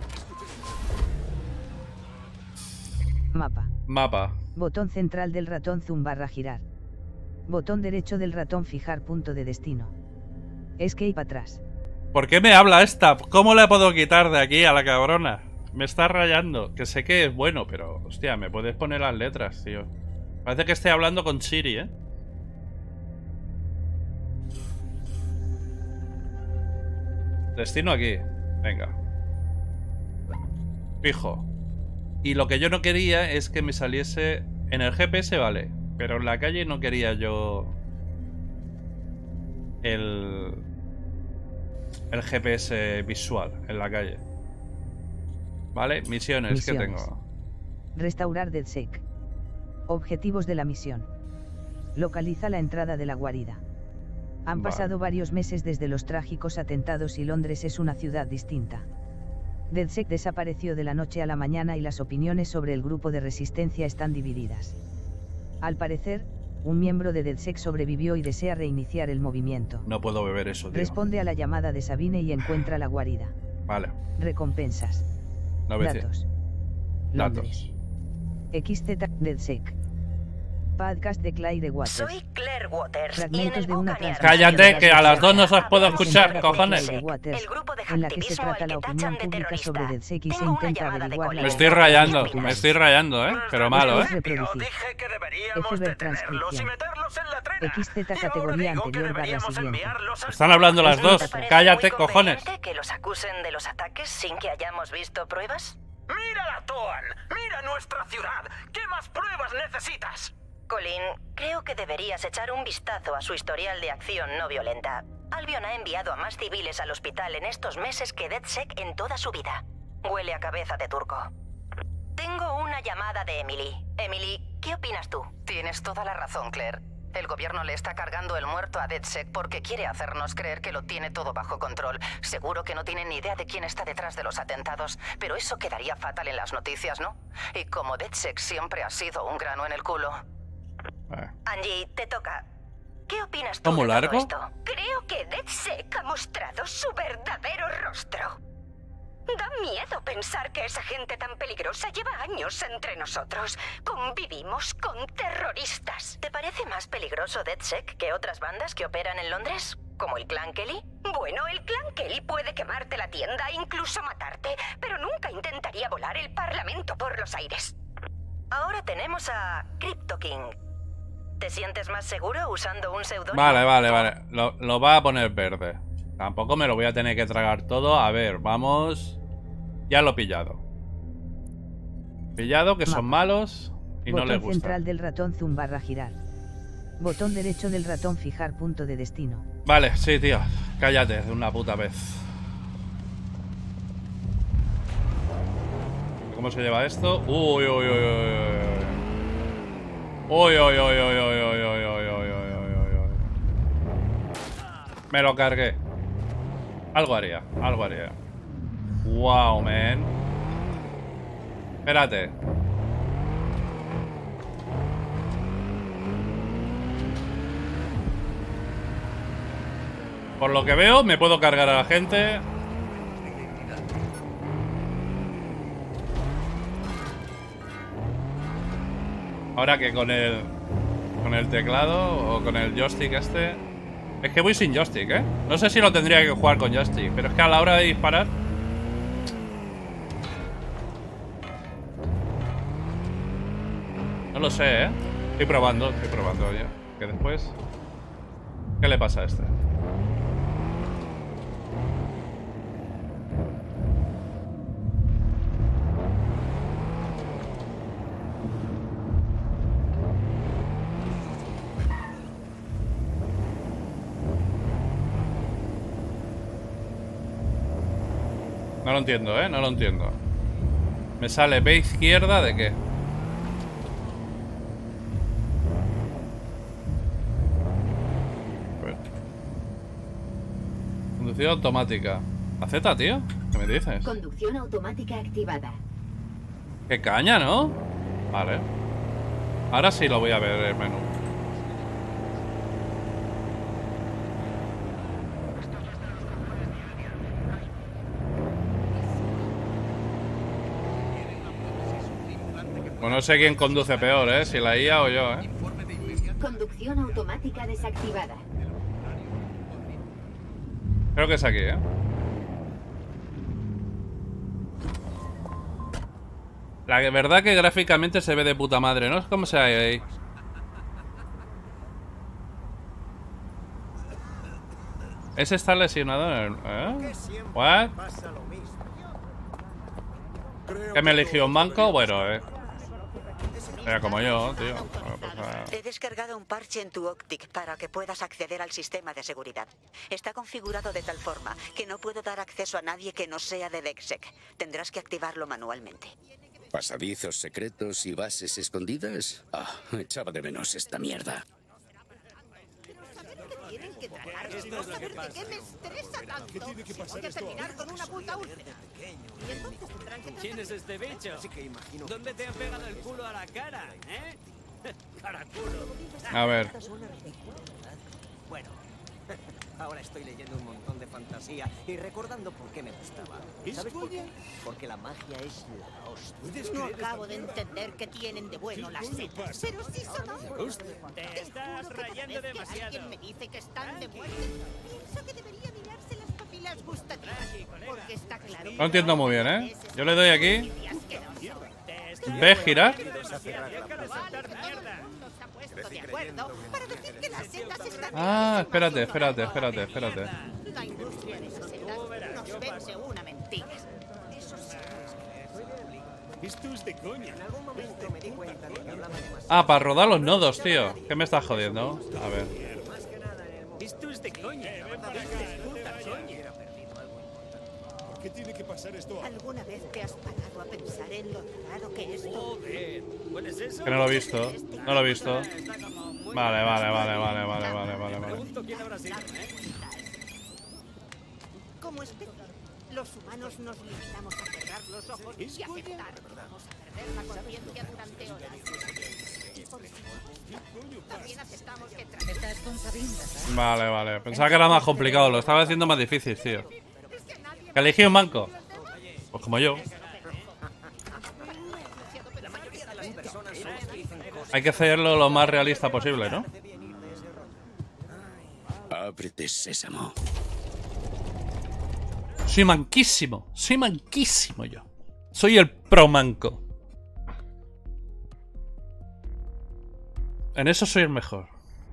Mapa. Mapa. Botón central del ratón zoom barra girar. Botón derecho del ratón fijar punto de destino. Escape atrás. ¿Por qué me habla esta? ¿Cómo la puedo quitar de aquí a la cabrona? Me está rayando. Que sé que es bueno, pero... Hostia, me puedes poner las letras, tío. Parece que estoy hablando con Siri, ¿eh? Destino aquí. Venga. Fijo. Y lo que yo no quería es que me saliese... En el GPS vale. Pero en la calle no quería yo... El GPS visual en la calle. ¿Vale? Misiones que Misiones. tengo. Restaurar DedSec. Objetivos de la misión. Localiza la entrada de la guarida. Han pasado varios meses desde los trágicos atentados y Londres es una ciudad distinta. DedSec desapareció de la noche a la mañana y las opiniones sobre el grupo de resistencia están divididas. Al parecer, un miembro de DedSec sobrevivió y desea reiniciar el movimiento. No puedo beber eso, tío. Responde a la llamada de Sabine y encuentra la guarida. Vale. Recompensas. 900. Datos. XZ DedSec. Podcast de Claire Waters. Soy Claire Waters. Fragmentos de una Cállate, que a las dos no os puedo escuchar, cojones. El grupo de en la que se hacktivismo trata al la que opinión tachan de pública sobre terrorista. DedSec y se Tengo una intenta llamada de averiguar la colega. Me estoy rayando, pero malo, Después reproducir. Dije que deberíamos FB detenerlos y transcripción. meterlos en la trena. XZ categoría digo que anterior barra deberíamos siguiente. enviarlos al... Están hablando las dos. Cállate, cojones. ¿Conveniente que los acusen de los ataques sin que hayamos visto pruebas? ¡Mírala, Toan! ¡Mira nuestra ciudad! ¿Qué más pruebas necesitas? Colin, creo que deberías echar un vistazo a su historial de acción no violenta. Albion ha enviado a más civiles al hospital en estos meses que DedSec en toda su vida. Huele a cabeza de turco. Tengo una llamada de Emily. Emily, ¿qué opinas tú? Tienes toda la razón, Claire. El gobierno le está cargando el muerto a DedSec porque quiere hacernos creer que lo tiene todo bajo control. Seguro que no tienen ni idea de quién está detrás de los atentados, pero eso quedaría fatal en las noticias, ¿no? Y como DedSec siempre ha sido un grano en el culo. Angie, te toca. ¿Qué opinas tú ¿Cómo de largo? todo esto? Creo que DedSec ha mostrado su verdadero rostro. Da miedo pensar que esa gente tan peligrosa lleva años entre nosotros. Convivimos con terroristas. ¿Te parece más peligroso DedSec que otras bandas que operan en Londres? ¿Como el Clan Kelly? Bueno, el Clan Kelly puede quemarte la tienda e incluso matarte, pero nunca intentaría volar el Parlamento por los aires. Ahora tenemos a Crypto King. ¿Te sientes más seguro usando un seudónimo? Vale. Lo va a poner verde. Tampoco me lo voy a tener que tragar todo. A ver, vamos. Ya lo he pillado. Pillado que son malos y no les Botón gusta. central del ratón zoom barra girar. Botón derecho del ratón fijar punto de destino. Vale, sí, tío. Cállate de una puta vez. ¿Cómo se lleva esto? Uy. Me lo cargué. Algo haría. Wow, man. Espérate. Por lo que veo, me puedo cargar a la gente. Ahora que con el teclado o con el joystick este. Es que voy sin joystick, ¿eh? No sé si lo tendría que jugar con joystick, pero es que a la hora de disparar. No lo sé, ¿eh? Estoy probando ya. Que después. ¿Qué le pasa a este? No lo entiendo, ¿eh? No lo entiendo. Me sale B izquierda ¿de qué? A ver. Conducción automática. ¿La Z, tío? ¿Qué me dices? Conducción automática activada. ¡Qué caña!, ¿no? Vale. Ahora sí lo voy a ver el menú. Bueno, no sé quién conduce peor, ¿eh? Si la IA o yo, ¿eh? Conducción automática desactivada. Creo que es aquí, ¿eh? La verdad que gráficamente se ve de puta madre, ¿no? Es como se ve ahí. Ese está lesionado en el... ¿eh? ¿What? ¿Que me eligió un banco? Bueno, era como yo, tío. He descargado un parche en tu Optic para que puedas acceder al sistema de seguridad. Está configurado de tal forma que no puedo dar acceso a nadie que no sea de DedSec. Tendrás que activarlo manualmente. ¿Pasadizos secretos y bases escondidas? Ah, echaba de menos esta mierda. Tienen que tragarme, no saber de qué me estresa tanto. ¿Qué tiene que pasar Voy a esto terminar ahora? con una puta úlcera. Y entonces tendrán que ¿Quién es este bicho? Así que imagino. ¿Dónde te han pegado el culo a la cara, eh? Caraculo. A ver. Bueno, ahora estoy leyendo un montón de fantasía y recordando por qué me gustaba. ¿Sabes por qué? Porque la magia es la hostia. No acabo de entender qué tienen de bueno las setas. Pero sí son algo. Te estás rayando demasiado. Alguien me dice que están de muerte. Pienso que debería mirarse las papilas gustativas. Porque está claro. No entiendo muy bien, ¿eh? Yo le doy aquí. ¿Ves girar? Ah, espérate. La industria de esas setas nos vende una mentira. Eso sí. Esto es de coña. En algún momento me di cuenta de que hablaba demasiado. Ah, para rodar los nodos, tío. ¿Qué me estás jodiendo? A ver. Esto es de coña. ¿Por qué tiene que pasar esto ahora? ¿Alguna vez te has parado a pensar en lo raro que es todo? Joder, ¿cuál es eso? Que no lo he visto. No lo he visto. Vale. Pregunto quién habrá sido, Como especie, los humanos nos limitamos a cerrar los ojos y aceptar. Vamos a perder la conciencia durante horas. Y por eso, también aceptamos que estás con Sabine, ¿verdad? Vale. Pensaba que era más complicado. Lo estaba haciendo más difícil, tío. Que elegí un manco. Pues como yo. Hay que hacerlo lo más realista posible, ¿no? Ábrete, sésamo. Soy manquísimo yo. Soy el pro manco. En eso soy el mejor.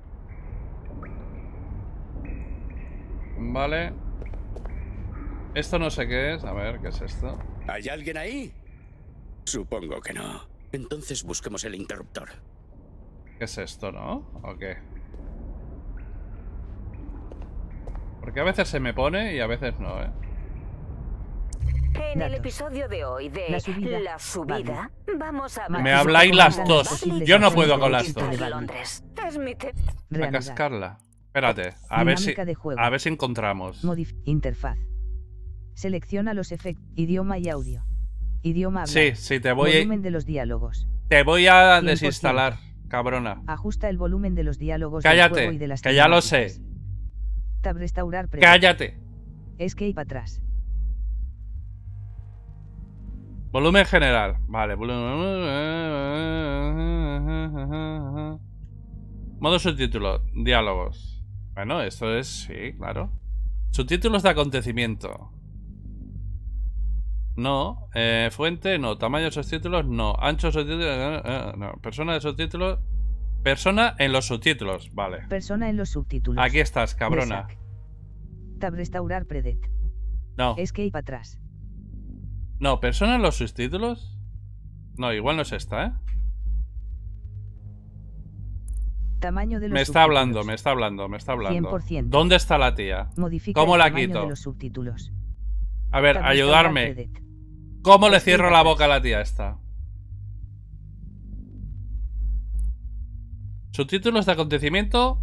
Vale. Esto no sé qué es. A ver, ¿qué es esto? ¿Hay alguien ahí? Supongo que no. Entonces busquemos el interruptor. ¿Qué es esto, no? ¿O qué? Porque a veces se me pone y a veces no, ¿eh? En el episodio de hoy de La Subida, vamos a hablar... Me habláis las dos. Yo no puedo con las dos. Es mi A cascarla. Espérate, a ver si encontramos. Interfaz. Selecciona los efectos, idioma y audio. Idioma hablar. Sí, te voy Volumen de los diálogos. Te voy a desinstalar, cabrona. Ajusta el volumen de los diálogos. Cállate, del juego y de las que ya lo sé. Tab restaurar. Cállate. Escape atrás. Volumen general. Vale, modo subtítulo. Diálogos. Bueno, esto es... Sí, claro. Subtítulos de acontecimiento. No. Fuente, no. Tamaño de subtítulos, no. Ancho de subtítulos, no. Persona de subtítulos. Persona en los subtítulos, vale. Persona en los subtítulos. Aquí estás, cabrona. Tab restaurar predet. No. Escape atrás. No, persona en los subtítulos. No, igual no es esta, ¿eh? Tamaño de los me está hablando. 100%. ¿Dónde está la tía? Modifica ¿Cómo el la tamaño quito? de los subtítulos. A ver, Tab ayudarme. restaurar predet. ¿Cómo le cierro la boca a la tía esta? Subtítulos de acontecimiento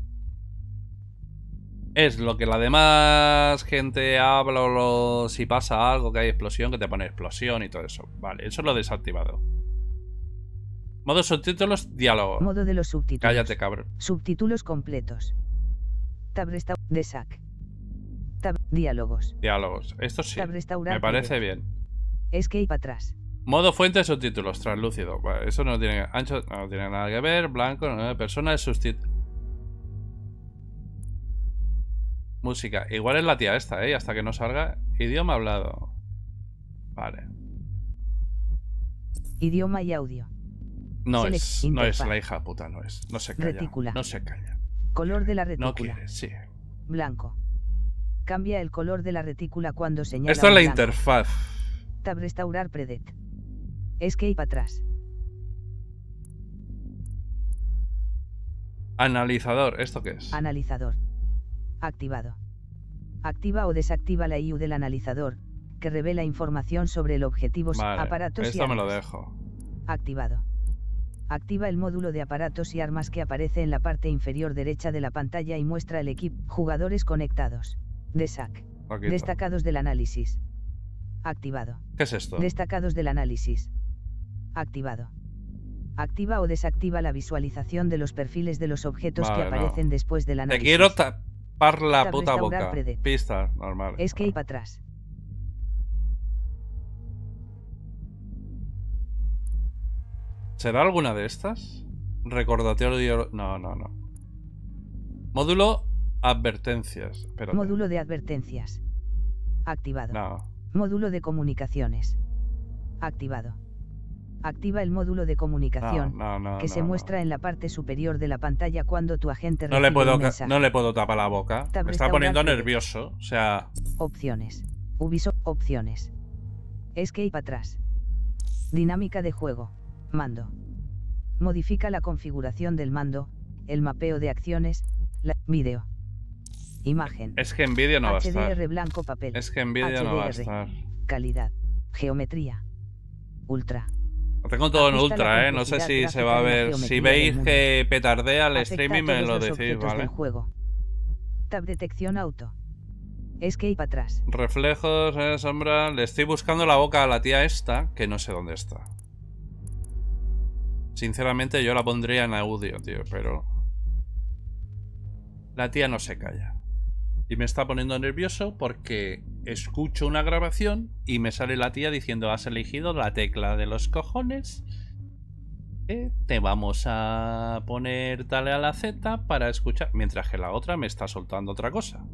es lo que la demás gente habla o si pasa algo, que hay explosión, que te pone explosión y todo eso. Vale, eso lo he desactivado. Modo subtítulos, diálogo. Modo de los subtítulos. Cállate, cabrón. Subtítulos completos. Tab restaurar. Desac. Tab diálogos. Diálogos. Esto sí. Tab restaurar Me parece predet. bien. Escape atrás. Modo fuente de subtítulos, translúcido. Vale, eso no tiene ancho, no tiene nada que ver. Blanco, no, persona de subtítulos. Música. Igual es la tía esta, ¿eh? Hasta que no salga. Idioma hablado. Vale. Idioma y audio. No Select es interfaz. la hija puta, no es. No se calla. Retícula. No se calla. Color de la retícula. No quiere, sí. Blanco. Cambia el color de la retícula cuando señala. Esto es la un blanco. interfaz. Tab restaurar predet. Escape atrás. Analizador. ¿Esto qué es? Analizador. Activado. Activa o desactiva la IU del analizador, que revela información sobre el objetivo, Vale, aparatos y esto me lo armas. dejo. Activado. Activa el módulo de aparatos y armas que aparece en la parte inferior derecha de la pantalla y muestra el equipo. Jugadores conectados. DESAC. Destacados del análisis. Activado. ¿Qué es esto? Destacados del análisis. Activado. Activa o desactiva la visualización de los perfiles de los objetos que aparecen después del análisis. Te quiero tapar la puta boca. Predet. Pista, normal. Escape atrás. ¿Será alguna de estas? Recordatorio... No. Módulo advertencias. Espérate. Módulo de advertencias. Activado. No. Módulo de comunicaciones. Activado. Activa el módulo de comunicación que se muestra en la parte superior de la pantalla cuando tu agente recibe un mensaje. No le puedo tapar la boca. Me está poniendo nervioso. O sea... Opciones. Ubisoft. Opciones. Escape atrás. Dinámica de juego. Mando. Modifica la configuración del mando, el mapeo de acciones, vídeo. Imagen. Es que en vídeo no va a estar. HDR blanco papel. Es que en vídeo no va a estar. Calidad. Geometría. Ultra. Lo tengo todo en ultra, no sé si se va a ver. Si veis que petardea el streaming me lo decís, ¿vale? Tab detección auto. Escape atrás. Reflejos, sombra. Le estoy buscando la boca a la tía esta, que no sé dónde está. Sinceramente yo la pondría en audio, tío, pero... La tía no se calla. Y me está poniendo nervioso porque escucho una grabación y me sale la tía diciendo: has elegido la tecla de los cojones. Te vamos a poner tal a la Z para escuchar. Mientras que la otra me está soltando otra cosa.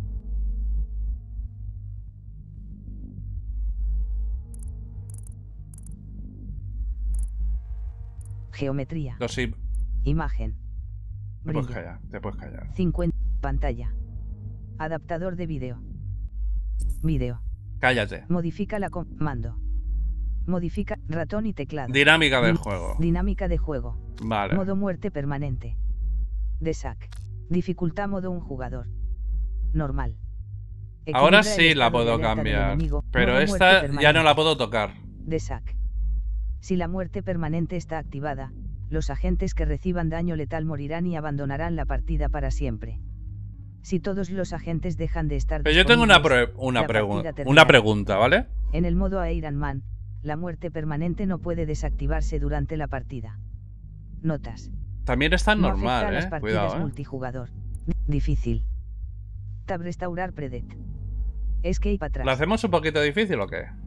Geometría. Sí. Imagen. Te puedes callar, te puedes callar. 50. Pantalla. Adaptador de vídeo. Vídeo. Cállate. Modifica la mando. Modifica ratón y teclado. Dinámica del juego. Dinámica de juego. Vale. Modo muerte permanente. DESAC. Dificultad modo un jugador. Normal. Ahora sí la puedo cambiar. Pero esta ya no la puedo tocar. DESAC. Si la muerte permanente está activada, los agentes que reciban daño letal morirán y abandonarán la partida para siempre. Si todos los agentes dejan de estar disponibles, pero yo tengo una pregunta, ¿vale? En el modo Iron Man, la muerte permanente no puede desactivarse durante la partida. Notas. También está normal, las partidas cuidado, multijugador. Difícil. Tab restaurar predet. Escape atrás. ¿Lo hacemos un poquito difícil o qué?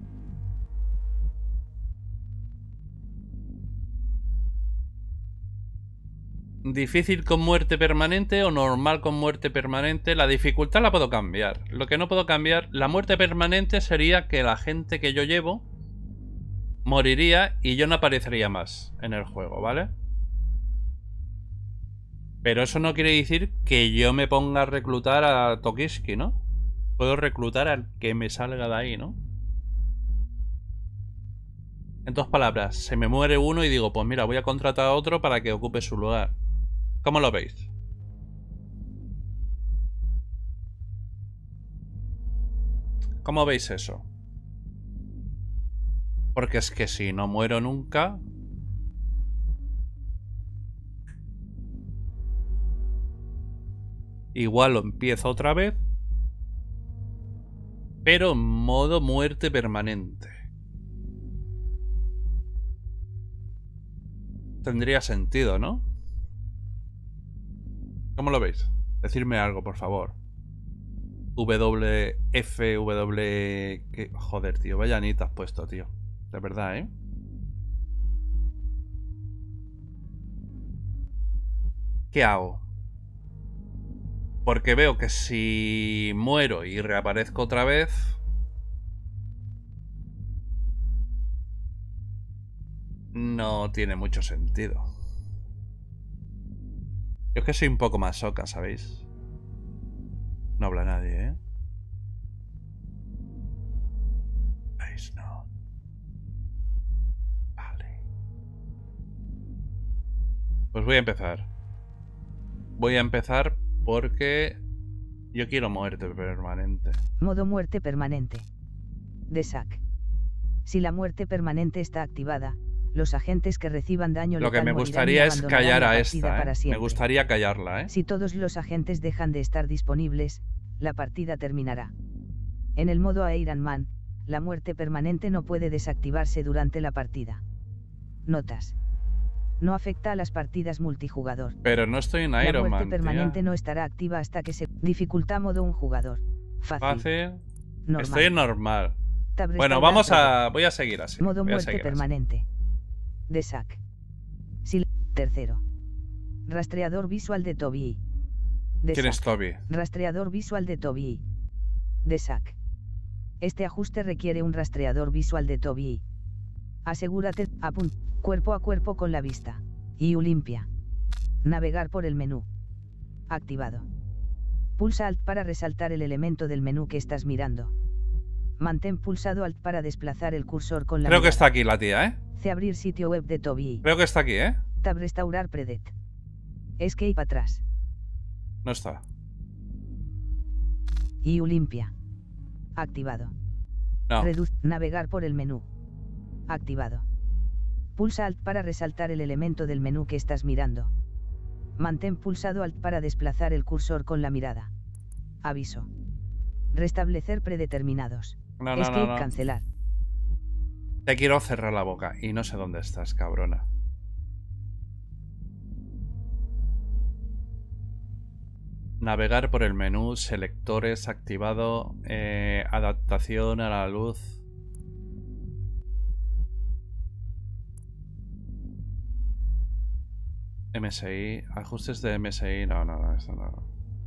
¿Difícil con muerte permanente o normal con muerte permanente? La dificultad la puedo cambiar. Lo que no puedo cambiar, la muerte permanente sería que la gente que yo llevo moriría y yo no aparecería más en el juego, ¿vale? Pero eso no quiere decir que yo me ponga a reclutar a Tokiski, ¿no? Puedo reclutar al que me salga de ahí, ¿no? En dos palabras, se me muere uno y digo, pues mira, voy a contratar a otro para que ocupe su lugar. ¿Cómo lo veis? ¿Cómo veis eso? Porque es que si no muero nunca... Igual lo empiezo otra vez. Pero en modo muerte permanente. Tendría sentido, ¿no? ¿Cómo lo veis? Decidme algo, por favor. ¿Qué? Joder, tío, vaya anita has puesto, tío. De verdad, ¿eh? ¿Qué hago? Porque veo que si muero y reaparezco otra vez... no tiene mucho sentido. Yo es que soy un poco masoca, ¿sabéis? No habla nadie, ¿eh? ¿Veis? No. Vale. Pues voy a empezar. Voy a empezar porque yo quiero muerte permanente. Modo muerte permanente. DESAC. Si la muerte permanente está activada, Los agentes que reciban daño Lo que letal me morirán gustaría y es abandonarán callar la a partida para esta, ¿eh? Me siempre. gustaría callarla, ¿eh? Si todos los agentes dejan de estar disponibles, la partida terminará. En el modo Iron Man, la muerte permanente no puede desactivarse durante la partida. Notas. No afecta a las partidas multijugador. Pero no estoy en La Iron muerte Man, permanente tía. no estará activa hasta que se... Dificultad modo un jugador. Fácil. Normal. Estoy en normal. Tab Bueno, restaurar vamos a... todo. Voy a seguir así. Modo voy a muerte seguir así. permanente. DESAC. Tercero. Rastreador visual de Tobii. ¿Quién es Toby? Rastreador visual de Tobii. DESAC. Este ajuste requiere un rastreador visual de Tobii. Asegúrate, cuerpo a cuerpo con la vista. IU limpia. Navegar por el menú. Activado. Pulsa Alt para resaltar el elemento del menú que estás mirando. Mantén pulsado Alt para desplazar el cursor con la Creo que mirada. está aquí la tía, ¿eh? C abrir sitio web de Tobii. Creo que está aquí, ¿eh? Tab restaurar predet. Escape atrás. No está. IU limpia. Activado. No. Navegar por el menú. Activado. Pulsa Alt para resaltar el elemento del menú que estás mirando. Mantén pulsado Alt para desplazar el cursor con la mirada. Aviso. Restablecer predeterminados. No, no, Escape no. cancelar. Te quiero cerrar la boca y no sé dónde estás, cabrona. Navegar por el menú, selectores activado, adaptación a la luz. MSI, ajustes de MSI, no, esto no.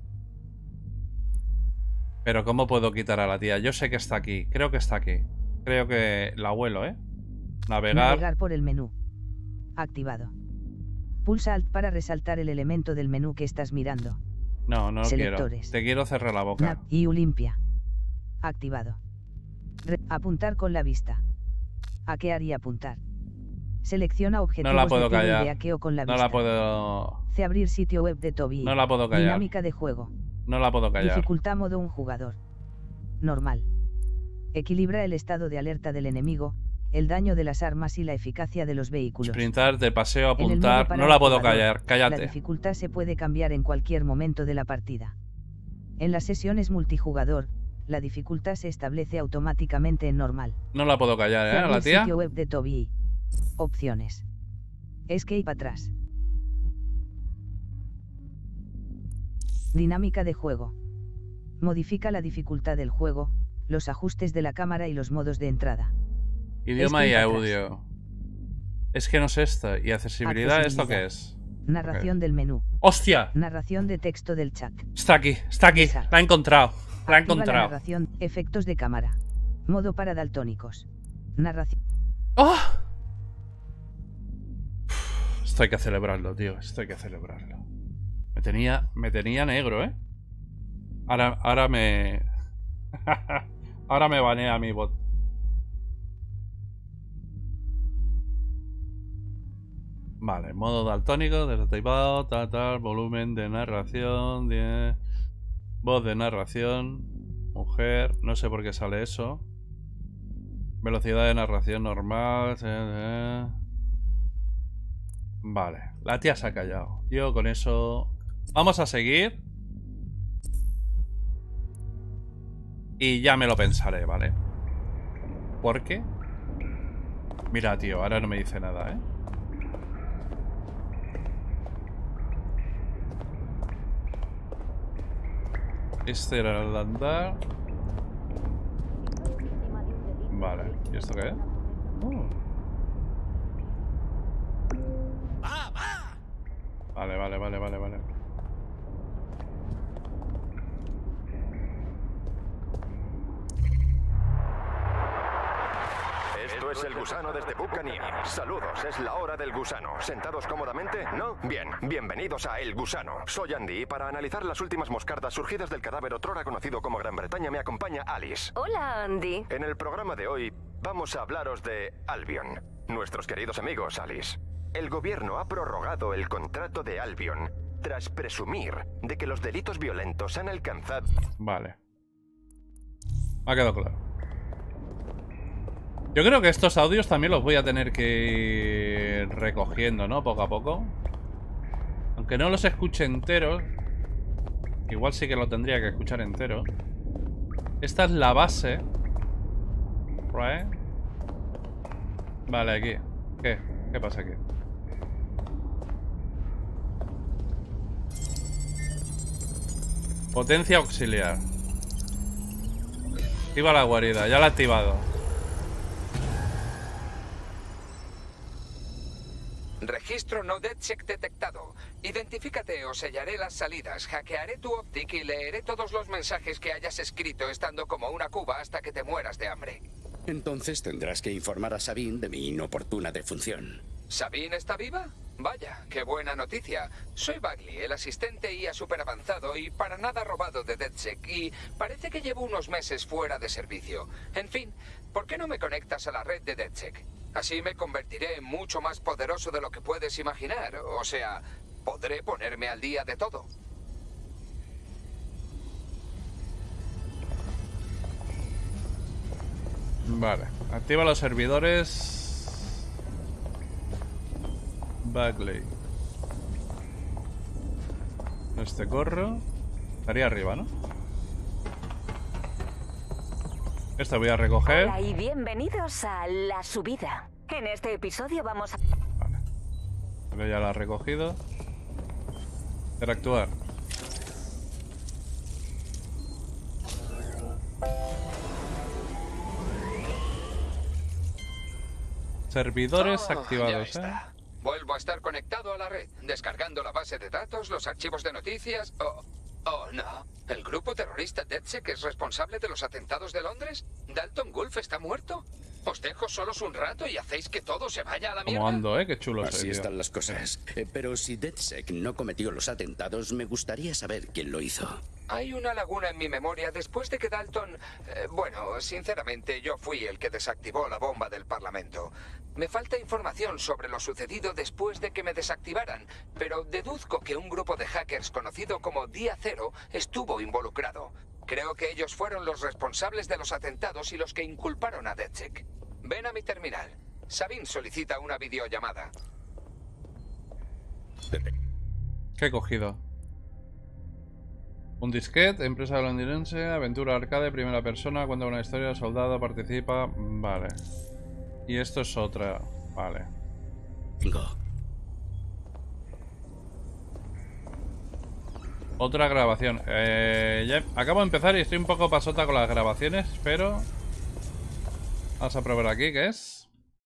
Pero ¿cómo puedo quitar a la tía? Yo sé que está aquí, creo que está aquí. Creo que la abuelo, ¿eh? Navegar por el menú. Activado. Pulsa Alt para resaltar el elemento del menú que estás mirando. No, no quiero. Selectores. Te quiero cerrar la boca. IU limpia. Activado. Apuntar con la vista. Hackear y apuntar. Selecciona objetivos No la puedo de tiro y callar. de hackeo con la No vista. la puedo... C abrir sitio web de Tobii. No la puedo callar. Dinámica de juego. No la puedo callar. Dificultad modo un jugador. Normal. Equilibra el estado de alerta del enemigo, el daño de las armas y la eficacia de los vehículos. Sprintar, de paseo, En el modo apuntar. para No la puedo jugador, callar. La Cállate. dificultad se puede cambiar en cualquier momento de la partida. En las sesiones multijugador, la dificultad se establece automáticamente en normal. No la puedo callar, ¿eh? Abrir La tía. sitio web de Tobii. Opciones. Escape atrás. Dinámica de juego. Modifica la dificultad del juego, los ajustes de la cámara y los modos de entrada. Idioma y Escape atrás. audio. Es que no es esto. ¿Y accesibilidad esto qué es? Narración del menú. ¡Hostia! Narración de texto del chat. Está aquí, está aquí. La he encontrado. La he Activa la encontrado. narración, efectos de cámara. Modo para daltónicos. Narración. ¡Oh! Esto hay que celebrarlo, tío. Esto hay que celebrarlo. Me tenía negro, ¿eh? Ahora me... ahora me banea mi bot. Vale, modo daltónico, desactivado, tal, volumen de narración, voz de narración, mujer, no sé por qué sale eso. Velocidad de narración normal. Vale, la tía se ha callado. Yo con eso... Vamos a seguir. Y ya me lo pensaré, ¿vale? ¿Por qué? Mira, tío, ahora no me dice nada, ¿eh? Este era el andar. Vale, ¿y esto qué es? Vale. Esto es el gusano desde Buccaneer. Saludos, es la hora del gusano. ¿Sentados cómodamente? ¿No? Bien, bienvenidos a El Gusano. Soy Andy y para analizar las últimas moscardas surgidas del cadáver otrora conocido como Gran Bretaña me acompaña Alice. Hola, Andy. En el programa de hoy vamos a hablaros de Albion. Nuestros queridos amigos, Alice. El gobierno ha prorrogado el contrato de Albion tras presumir de que los delitos violentos han alcanzado... Vale. Me ha quedado claro. Yo creo que estos audios también los voy a tener que ir recogiendo, ¿no? Poco a poco. Aunque no los escuche enteros. Igual sí que lo tendría que escuchar entero. Esta es la base. Right. Vale, aquí. ¿Qué? ¿Qué pasa aquí? Potencia auxiliar. Activa la guarida. Ya la he activado. Registro no DedSec detectado. Identifícate o sellaré las salidas, hackearé tu Optic y leeré todos los mensajes que hayas escrito estando como una cuba hasta que te mueras de hambre. Entonces tendrás que informar a Sabine de mi inoportuna defunción. ¿Sabine está viva? Vaya, qué buena noticia. Soy Bagley, el asistente IA superavanzado y para nada robado de DedSec, y parece que llevo unos meses fuera de servicio. En fin, ¿por qué no me conectas a la red de DedSec? Así me convertiré en mucho más poderoso de lo que puedes imaginar. O sea, podré ponerme al día de todo. Vale, activa los servidores. Bagley. Este corro. Estaría arriba, ¿no? Esta voy a recoger. Hola y bienvenidos a La Subida. En este episodio vamos a... Vale. Pero ya la he recogido. Interactuar. Servidores activados, Ya está. Vuelvo a estar conectado a la red, descargando la base de datos, los archivos de noticias. Oh, no. ¿El grupo terrorista DedSec es responsable de los atentados de Londres? ¿Dalton Wolf está muerto? ¿Os dejo solos un rato y hacéis que todo se vaya a la mierda? ¿Cómo ando, Qué chulo Así soy, tío. están las cosas. Pero si DedSec no cometió los atentados, me gustaría saber quién lo hizo. Hay una laguna en mi memoria después de que Dalton... bueno, sinceramente, yo fui el que desactivó la bomba del Parlamento. Me falta información sobre lo sucedido después de que me desactivaran, pero deduzco que un grupo de hackers conocido como Día Cero estuvo involucrado. Creo que ellos fueron los responsables de los atentados y los que inculparon a DedSec. Ven a mi terminal. Sabine solicita una videollamada. ¿Qué he cogido? Un disquete, empresa londinense, aventura arcade, primera persona, cuenta una historia, soldado, participa... Vale. Y esto es otra... Vale. Otra grabación. Ya acabo de empezar y estoy un poco pasota con las grabaciones, pero... Vamos a probar aquí, ¿qué es?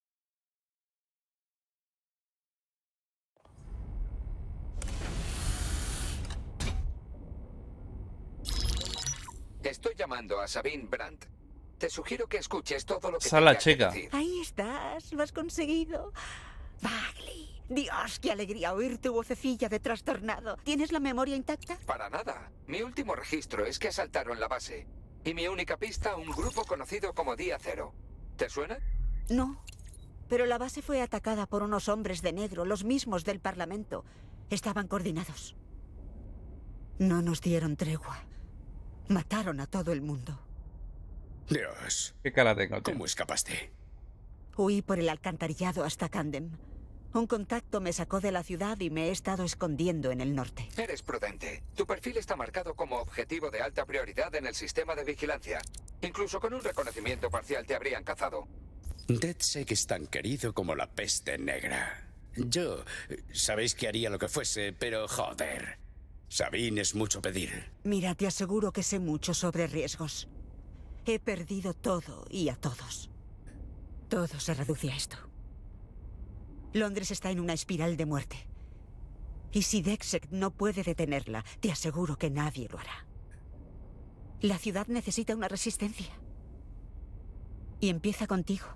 Estoy llamando a Sabine Brandt. Te sugiero que escuches todo lo que Esa es la tenga que chica. decir. Ahí estás, lo has conseguido. Bagley, Dios, qué alegría oír tu vocecilla de trastornado. ¿Tienes la memoria intacta? Para nada. Mi último registro es que asaltaron la base. Y mi única pista, un grupo conocido como Día Cero. ¿Te suena? No, pero la base fue atacada por unos hombres de negro, los mismos del Parlamento. Estaban coordinados. No nos dieron tregua. Mataron a todo el mundo. Dios. ¿Qué cara tengo, tío? ¿Cómo escapaste? Huí por el alcantarillado hasta Camden. Un contacto me sacó de la ciudad y me he estado escondiendo en el norte. Eres prudente. Tu perfil está marcado como objetivo de alta prioridad en el sistema de vigilancia. Incluso con un reconocimiento parcial te habrían cazado. DedSec es tan querido como la peste negra. Yo... Sabéis que haría lo que fuese, pero joder. Sabine es mucho pedir. Mira, te aseguro que sé mucho sobre riesgos. He perdido todo y a todos. Todo se reduce a esto. Londres está en una espiral de muerte. Y si DedSec no puede detenerla, te aseguro que nadie lo hará. La ciudad necesita una resistencia. Y empieza contigo.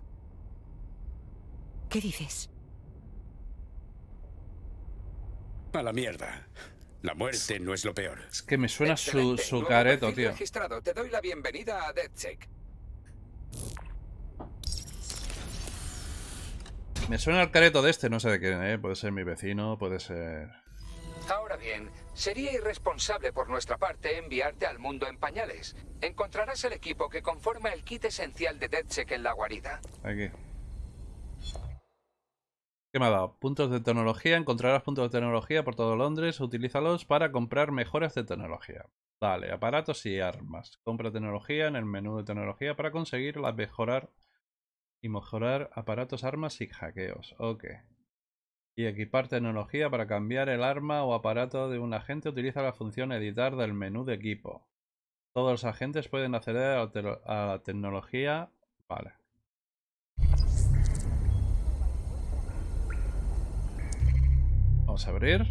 ¿Qué dices? A la mierda. La muerte no es lo peor. Es que me suena Excelente. su Nuevo careto, perfil tío. registrado. Te doy la bienvenida a DedSec. Me suena el careto de este, no sé de quién, ¿eh? Puede ser mi vecino, puede ser... Ahora bien, sería irresponsable por nuestra parte enviarte al mundo en pañales. Encontrarás el equipo que conforma el kit esencial de DedSec en la guarida. Aquí. ¿Qué me ha dado? Puntos de tecnología. Encontrarás puntos de tecnología por todo Londres. Utilízalos para comprar mejoras de tecnología. Vale, aparatos y armas. Compra tecnología en el menú de tecnología para conseguirla mejorar aparatos, armas y hackeos. Ok. Y equipar tecnología para cambiar el arma o aparato de un agente. Utiliza la función editar del menú de equipo. Todos los agentes pueden acceder a la tecnología. Vale. Vamos a abrir.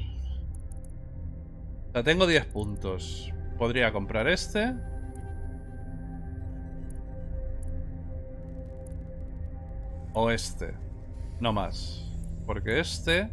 O sea, tengo 10 puntos. Podría comprar este. O este. No más. Porque este...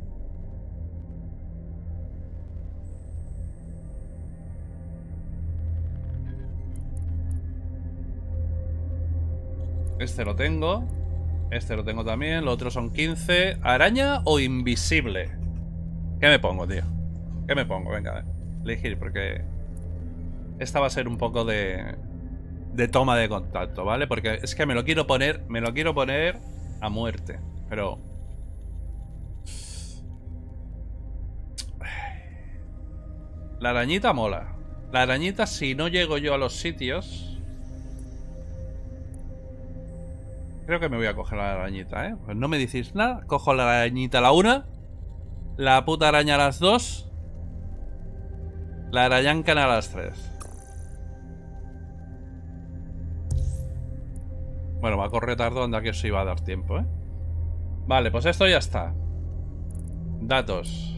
Este lo tengo. Este lo tengo también. Los otros son 15. ¿Araña o invisible? ¿Qué me pongo, tío? ¿Qué me pongo? Venga, elegir, porque... Esta va a ser un poco de toma de contacto, ¿vale? Porque es que me lo quiero poner a muerte. Pero... La arañita mola. La arañita, si no llego yo a los sitios... Creo que me voy a coger la arañita, ¿eh? Pues no me decís nada. Cojo la arañita a la 1. La puta araña a las 2. La arañancan a las 3. Bueno, va a correr tarde, anda que os iba a dar tiempo, ¿eh? Vale, pues esto ya está. Datos.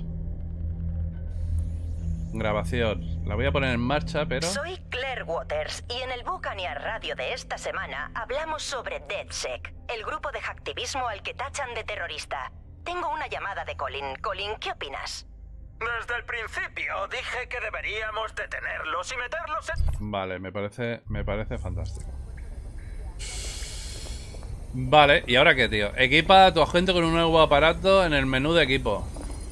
Grabación. La voy a poner en marcha, pero... Soy Claire Waters y en el Buccaneer Radio de esta semana hablamos sobre DedSec, el grupo de hacktivismo al que tachan de terrorista. Tengo una llamada de Colin. Colin, ¿qué opinas? Desde el principio dije que deberíamos detenerlos y meterlos en... Vale, me parece fantástico. Vale, ¿y ahora qué, tío? Equipa a tu agente con un nuevo aparato en el menú de equipo.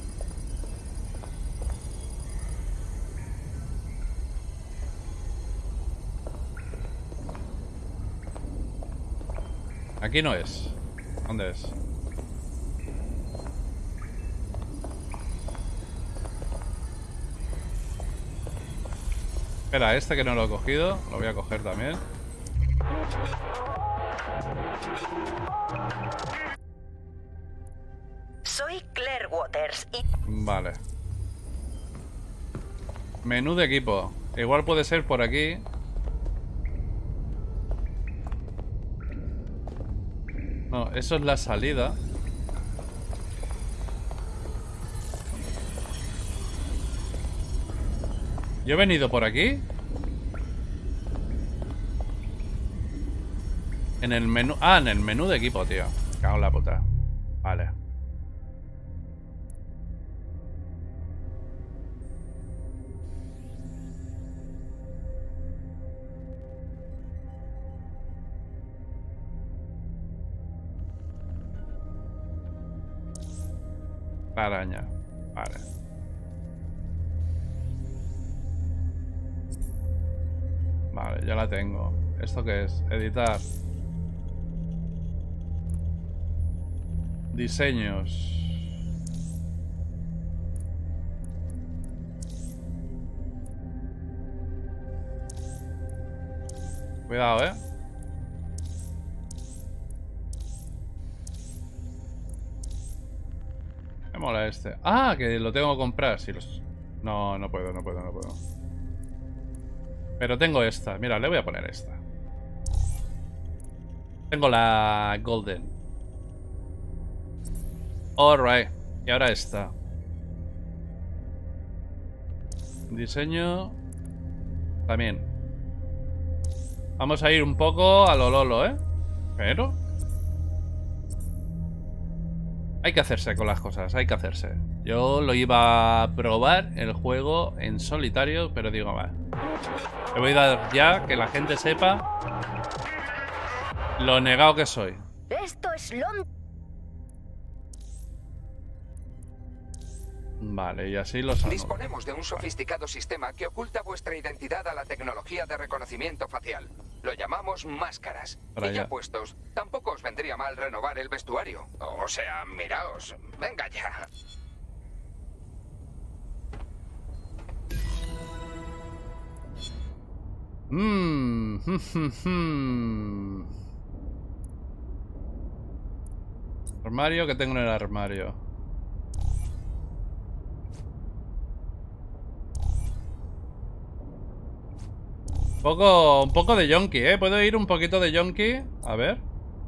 Aquí no es. ¿Dónde es? Espera, este que no lo he cogido, lo voy a coger también. Soy Claire Waters y... Vale. Menú de equipo. Igual puede ser por aquí. No, eso es la salida. ¿Yo he venido por aquí? En el menú... Ah, en el menú de equipo, tío. Cago en la puta. Vale. Araña. Vale. Vale, ya la tengo. ¿Esto qué es? Editar. Diseños. Cuidado, ¿eh? Me mola este. Ah, que lo tengo que comprar. Si los... No, no puedo. Pero tengo esta. Mira, le voy a poner esta. Tengo la Golden. Alright. Y ahora esta. Diseño. También. Vamos a ir un poco a lo lolo, ¿eh? Pero... hay que hacerse con las cosas, hay que hacerse. Yo lo iba a probar el juego en solitario, pero digo, va. Le voy a dar ya que la gente sepa lo negado que soy. Esto es Londres. Vale, y así los anulo. Disponemos de un sofisticado sistema que oculta vuestra identidad a la tecnología de reconocimiento facial. Lo llamamos máscaras. Para Y ya allá. puestos, tampoco os vendría mal renovar el vestuario. O sea, miraos. Venga ya. Armario, que tengo en el armario. Un poco de yonki, ¿eh? ¿Puedo ir un poquito de yonki? A ver.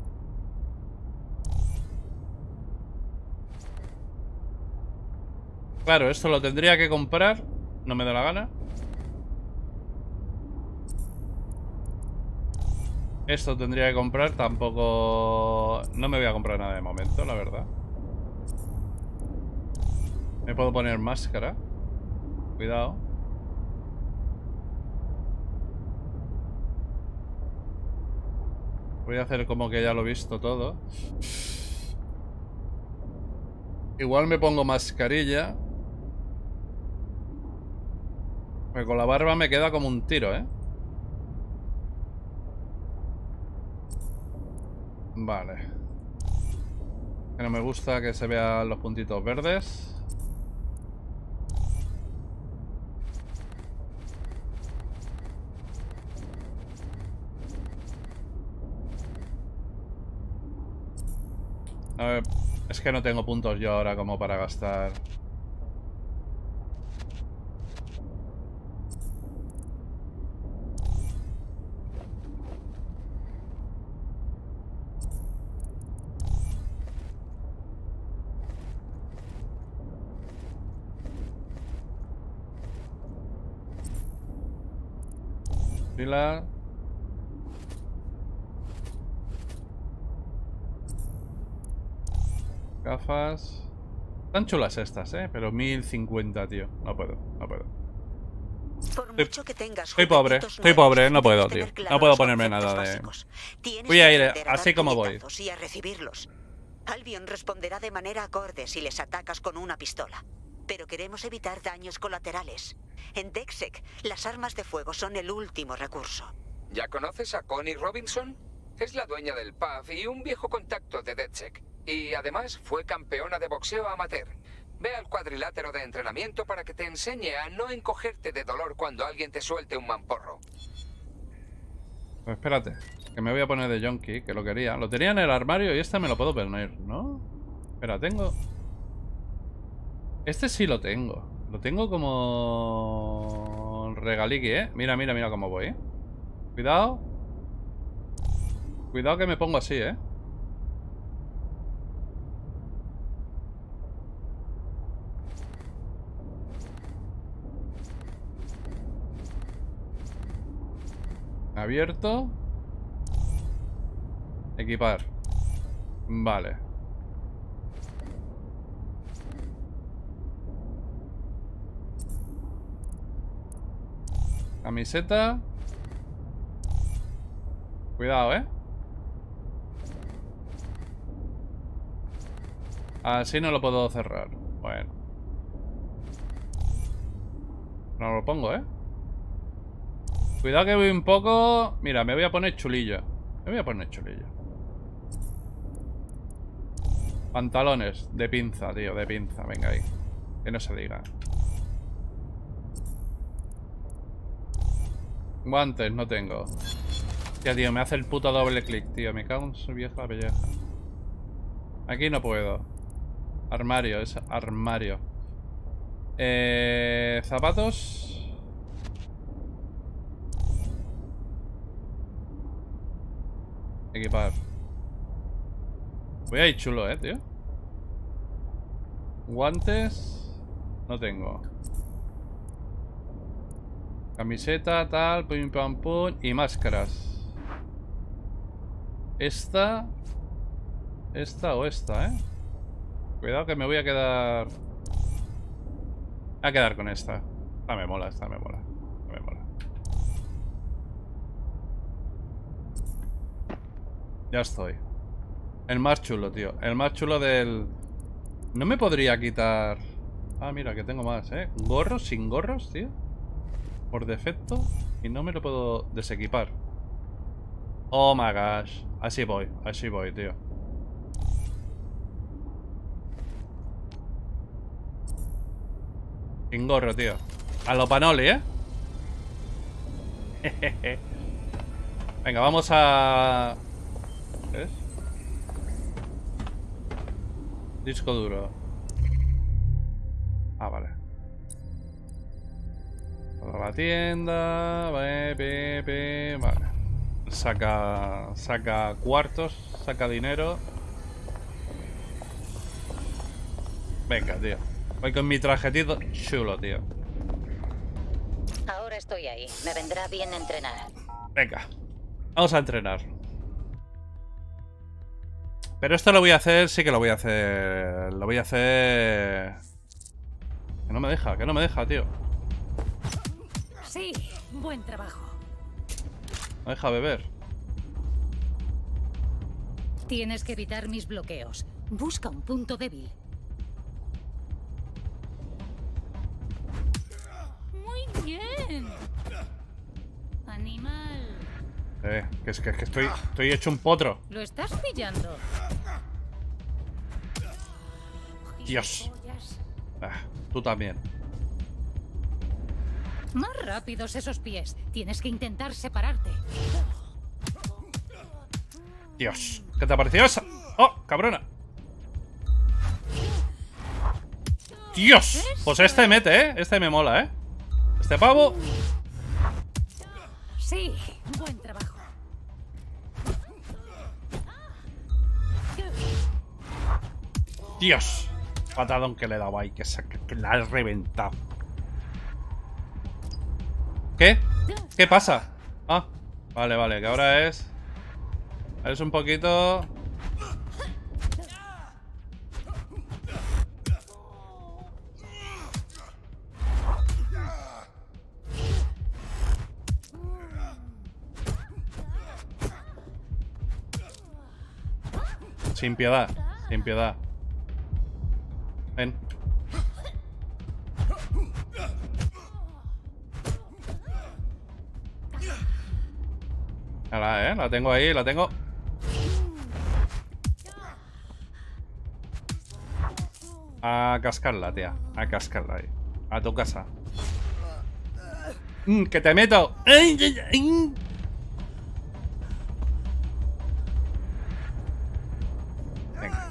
Claro, esto lo tendría que comprar. No me da la gana. Esto tendría que comprar. Tampoco... No me voy a comprar nada de momento, la verdad. Me puedo poner máscara. Cuidado. Voy a hacer como que ya lo he visto todo. Igual me pongo mascarilla. Porque con la barba me queda como un tiro, ¿eh? Vale. Que no me gusta que se vean los puntitos verdes. A ver, es que no tengo puntos yo ahora como para gastar. Fila. Gafas. Están chulas estas, pero 1050, tío. No puedo, no puedo. Por mucho que tengas Estoy pobre, no puedo, tío. No puedo ponerme nada de... Voy a ir así como voy. Y a recibirlos. Albion responderá de manera acorde si les atacas con una pistola. Pero queremos evitar daños colaterales. En DedSec, las armas de fuego son el último recurso. ¿Ya conoces a Connie Robinson? Es la dueña del pub y un viejo contacto de DedSec. Y además fue campeona de boxeo amateur. Ve al cuadrilátero de entrenamiento para que te enseñe a no encogerte de dolor cuando alguien te suelte un mamporro. Pues espérate, que me voy a poner de yonki, que lo quería. Lo tenía en el armario y este me lo puedo poner, ¿no? Espera, tengo... Este sí lo tengo. Lo tengo como... regaliqui, ¿eh? Mira, mira, mira cómo voy, ¿eh? Cuidado. Cuidado que me pongo así, ¿eh? Abierto. Equipar. Vale. Camiseta. Cuidado, ¿eh? Así no lo puedo cerrar. Bueno. No lo pongo, ¿eh? Cuidado que voy un poco... Mira, me voy a poner chulillo. Me voy a poner chulillo. Pantalones de pinza, tío, de pinza. Venga ahí. Que no se diga. Guantes no tengo. Ya, tío, me hace el puto doble clic, tío. Me cago en su vieja pelleja. Aquí no puedo. Armario, es armario. Zapatos. Equipar. Voy a ir chulo, tío. Guantes. No tengo. Camiseta, tal, pum pam pum. Y máscaras. Esta. Esta o esta, Cuidado que me voy a quedar. Voy a quedar con esta. Esta me mola, esta me mola. Esta me mola. Ya estoy. El más chulo, tío. El más chulo del... No me podría quitar... Ah, mira, que tengo más, ¿eh? Gorros, sin gorros, tío. Por defecto. Y no me lo puedo desequipar. Oh my gosh. Así voy, tío. Sin gorro, tío. A lo Panoli, ¿eh? Venga, vamos a... ¿Ves? Disco duro. Ah, vale. A la tienda. Vale. Saca cuartos. Saca dinero. Venga, tío. Voy con mi trajetito chulo, tío. Ahora estoy ahí. Me vendrá bien entrenar. Venga. Vamos a entrenar. Pero esto lo voy a hacer, sí que lo voy a hacer. Lo voy a hacer... Que no me deja, tío. Sí, buen trabajo. No deja beber. Tienes que evitar mis bloqueos. Busca un punto débil. Muy bien. Animal. Que estoy hecho un potro. Lo estás pillando. Dios. Tú también. Más rápidos esos pies. Tienes que intentar separarte. Dios. ¿Qué te ha parecido esa? ¡Oh, cabrona! ¡Dios! Pues este mete, ¿eh? Este me mola, ¿eh? Este pavo... Sí, buen trabajo. Dios. Patadón que le he dado ahí, que la has reventado. ¿Qué? ¿Qué pasa? Ah, vale, que ahora es... Es un poquito... Sin piedad, sin piedad. Ven. La tengo ahí, la tengo. A cascarla, tía. A cascarla ahí. A tu casa. ¡Que te meto! Venga.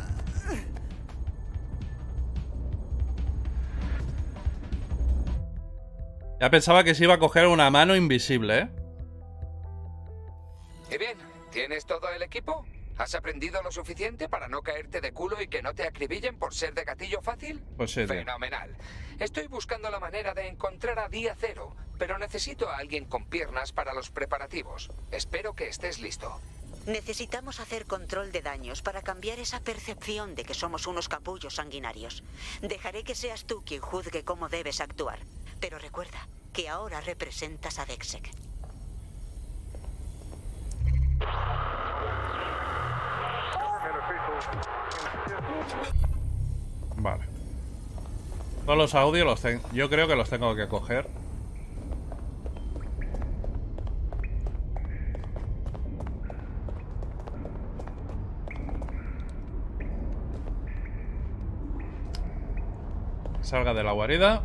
Ya pensaba que se iba a coger una mano invisible, ¿eh? ¿Y bien? ¿Tienes todo el equipo? ¿Has aprendido lo suficiente para no caerte de culo y que no te acribillen por ser de gatillo fácil? Pues sí, tío. Fenomenal. Estoy buscando la manera de encontrar a Día Cero, pero necesito a alguien con piernas para los preparativos. Espero que estés listo. Necesitamos hacer control de daños para cambiar esa percepción de que somos unos capullos sanguinarios. Dejaré que seas tú quien juzgue cómo debes actuar. Pero recuerda que ahora representas a DedSec. Vale. Todos los audios los tengo. Yo creo que los tengo que coger. Salga de la guarida.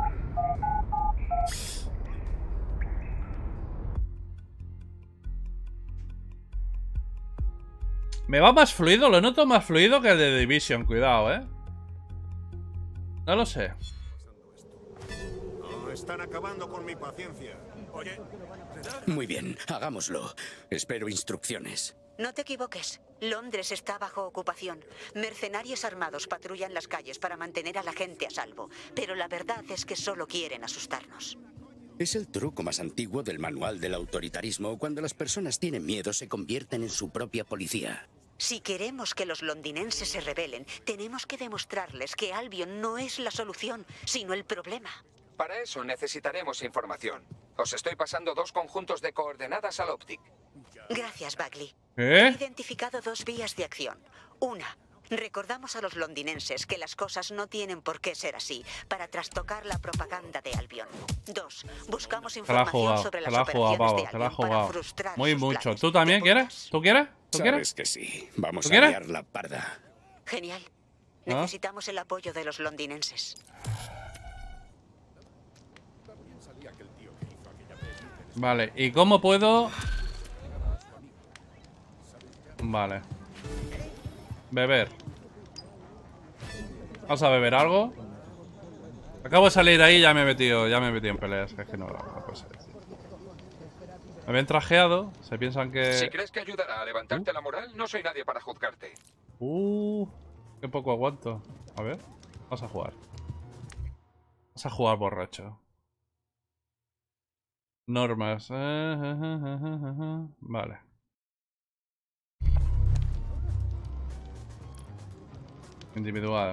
Me va más fluido, lo noto más fluido que el de Division, cuidado, No lo sé. No, están acabando con mi paciencia. Oye. Muy bien, hagámoslo. Espero instrucciones. No te equivoques. Londres está bajo ocupación. Mercenarios armados patrullan las calles para mantener a la gente a salvo. Pero la verdad es que solo quieren asustarnos. Es el truco más antiguo del manual del autoritarismo. Cuando las personas tienen miedo, se convierten en su propia policía. Si queremos que los londinenses se rebelen, tenemos que demostrarles que Albion no es la solución, sino el problema. Para eso necesitaremos información. Os estoy pasando 2 conjuntos de coordenadas al Optic. Gracias, Bagley. ¿Eh? He identificado 2 vías de acción. Una, Recordamos a los londinenses que las cosas no tienen por qué ser así para trastocar la propaganda de Albion. 2. Buscamos información sobre las operaciones de Albion para frustrar Muy sus mucho. planes. ¿Tú también quieres? ¿Tú quieres? ¿Tú quieres? Sabes que sí. Vamos ¿Tú a quieres? liar la parda. Genial. ¿Ah? Necesitamos el apoyo de los londinenses. Vale, ¿y cómo puedo...? Vale. Beber. Vamos a beber algo. Acabo de salir de ahí y ya me he metido en peleas. Es que no puede ser. Me ven trajeado. Se piensan que... Si crees que ayudará a levantarte la moral, no soy nadie para juzgarte. Qué poco aguanto. A ver. Vamos a jugar. Vamos a jugar borracho. Normas. Vale. Individual.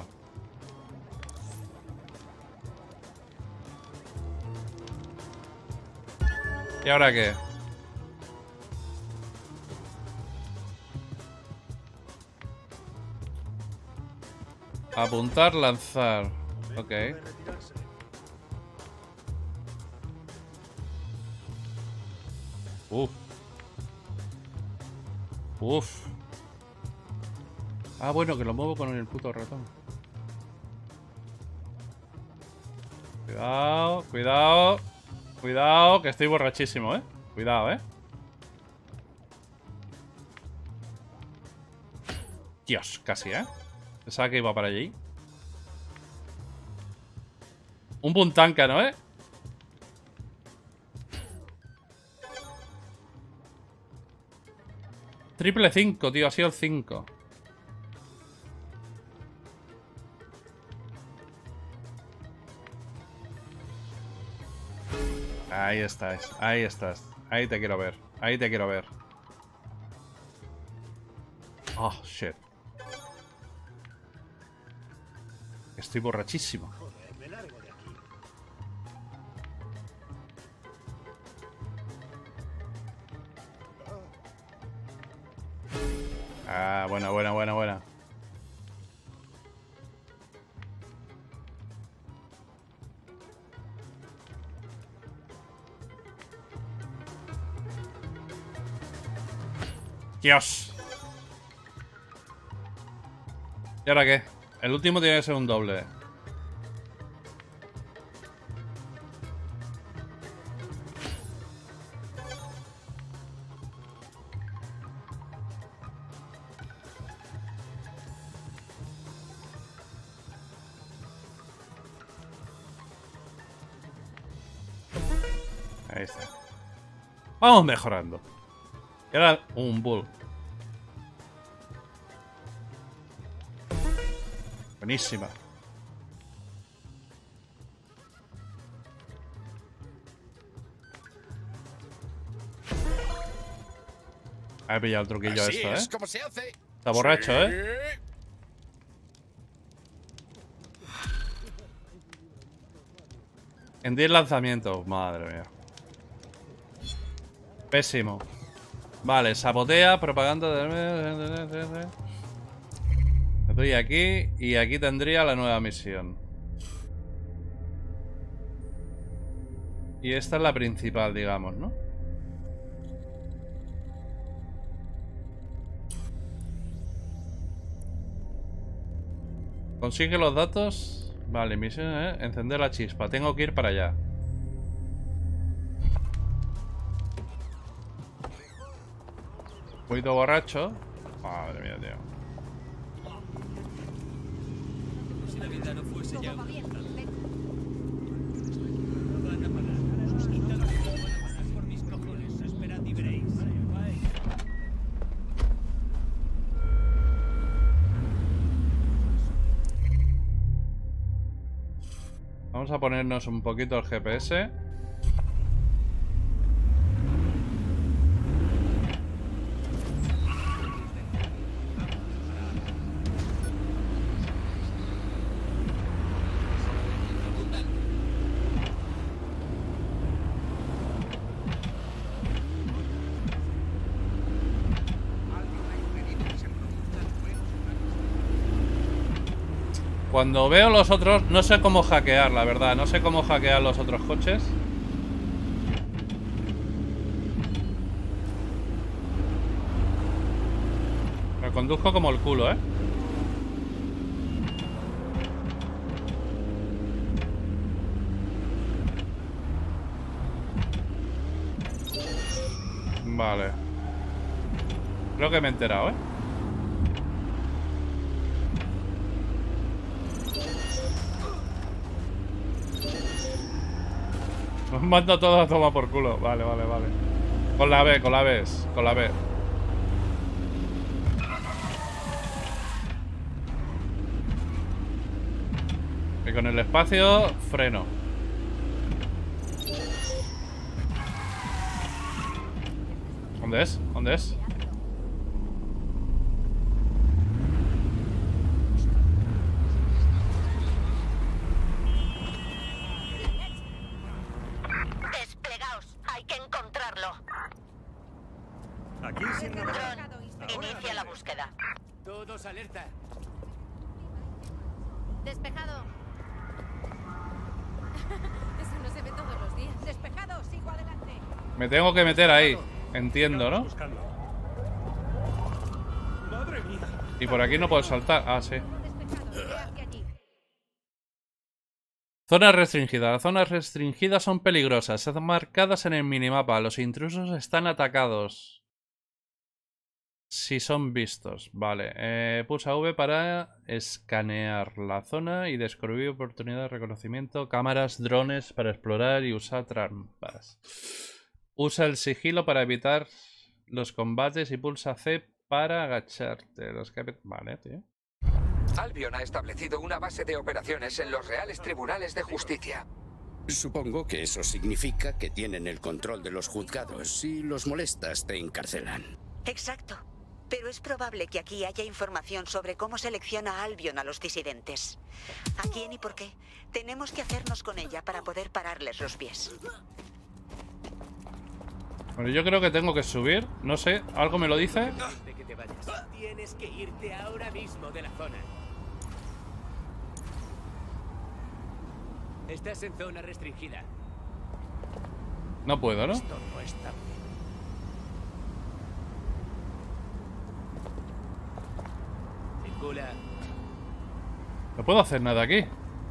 ¿Y ahora qué? Apuntar, lanzar. Ok. Uf. Ah, bueno, que lo muevo con el puto ratón. Cuidado, cuidado. Cuidado, que estoy borrachísimo, Cuidado, Dios, casi, Pensaba que iba para allí. Un puntáncano, Triple 5, tío, ha sido el 5. Ahí estás, ahí estás. Ahí te quiero ver, ahí te quiero ver. Oh, shit. Estoy borrachísimo. Ah, buena. Dios. ¿Y ahora qué? El último tiene que ser un doble. Ahí está. Vamos mejorando. Y ahora un bull. Buenísima. Ha pillado el truquillo Así esto, es como se hace. Está borracho, Sí. En 10 lanzamientos. Madre mía. Pésimo. Vale, sabotea, propaganda de... Estoy aquí y aquí tendría la nueva misión. Y esta es la principal, digamos, ¿no? Consigue los datos. Vale, misión, encender la chispa. Tengo que ir para allá. Un poquito borracho. Madre mía, tío. Si la vida no fuese ya una por mis cojones. Esperad y veréis. Vamos a ponernos un poquito el GPS. Cuando veo los otros, no sé cómo hackear, la verdad. No sé cómo hackear los otros coches. Me conduzco como el culo, ¿eh? Vale. Creo que me he enterado, ¿eh? Nos manda todo a tomar por culo. Vale, vale, vale. Con la B, con la B, con la B. Y con el espacio, freno. ¿Dónde es? ¿Dónde es? Desplegaos, hay que encontrarlo. Aquí sin Inicia la búsqueda. Todos alerta. Despejado. Eso no se ve todos los días. Despejado, sigo adelante. Me tengo que meter ahí. Entiendo, ¿no? Madre mía. Y por aquí no puedo saltar. Ah, sí. Zonas restringidas. Las zonas restringidas son peligrosas. Están marcadas en el minimapa. Los intrusos están atacados. Si son vistos. Vale. Pulsa V para escanear la zona y descubrir oportunidad de reconocimiento. Cámaras, drones para explorar y usar trampas. Usa el sigilo para evitar los combates y pulsa C para agacharte. Vale, tío. Albion ha establecido una base de operaciones en los reales tribunales de justicia. Supongo que eso significa que tienen el control de los juzgados. Si los molestas, te encarcelan. Exacto. Pero es probable que aquí haya información sobre cómo selecciona Albion a los disidentes. ¿A quién y por qué? Tenemos que hacernos con ella para poder pararles los pies. Bueno, yo creo que tengo que subir. No sé, ¿algo me lo dice? Que te vayas. Tienes que irte ahora mismo de la zona. Estás en zona restringida. No puedo, ¿no? Esto no está bien. Circula. No puedo hacer nada aquí.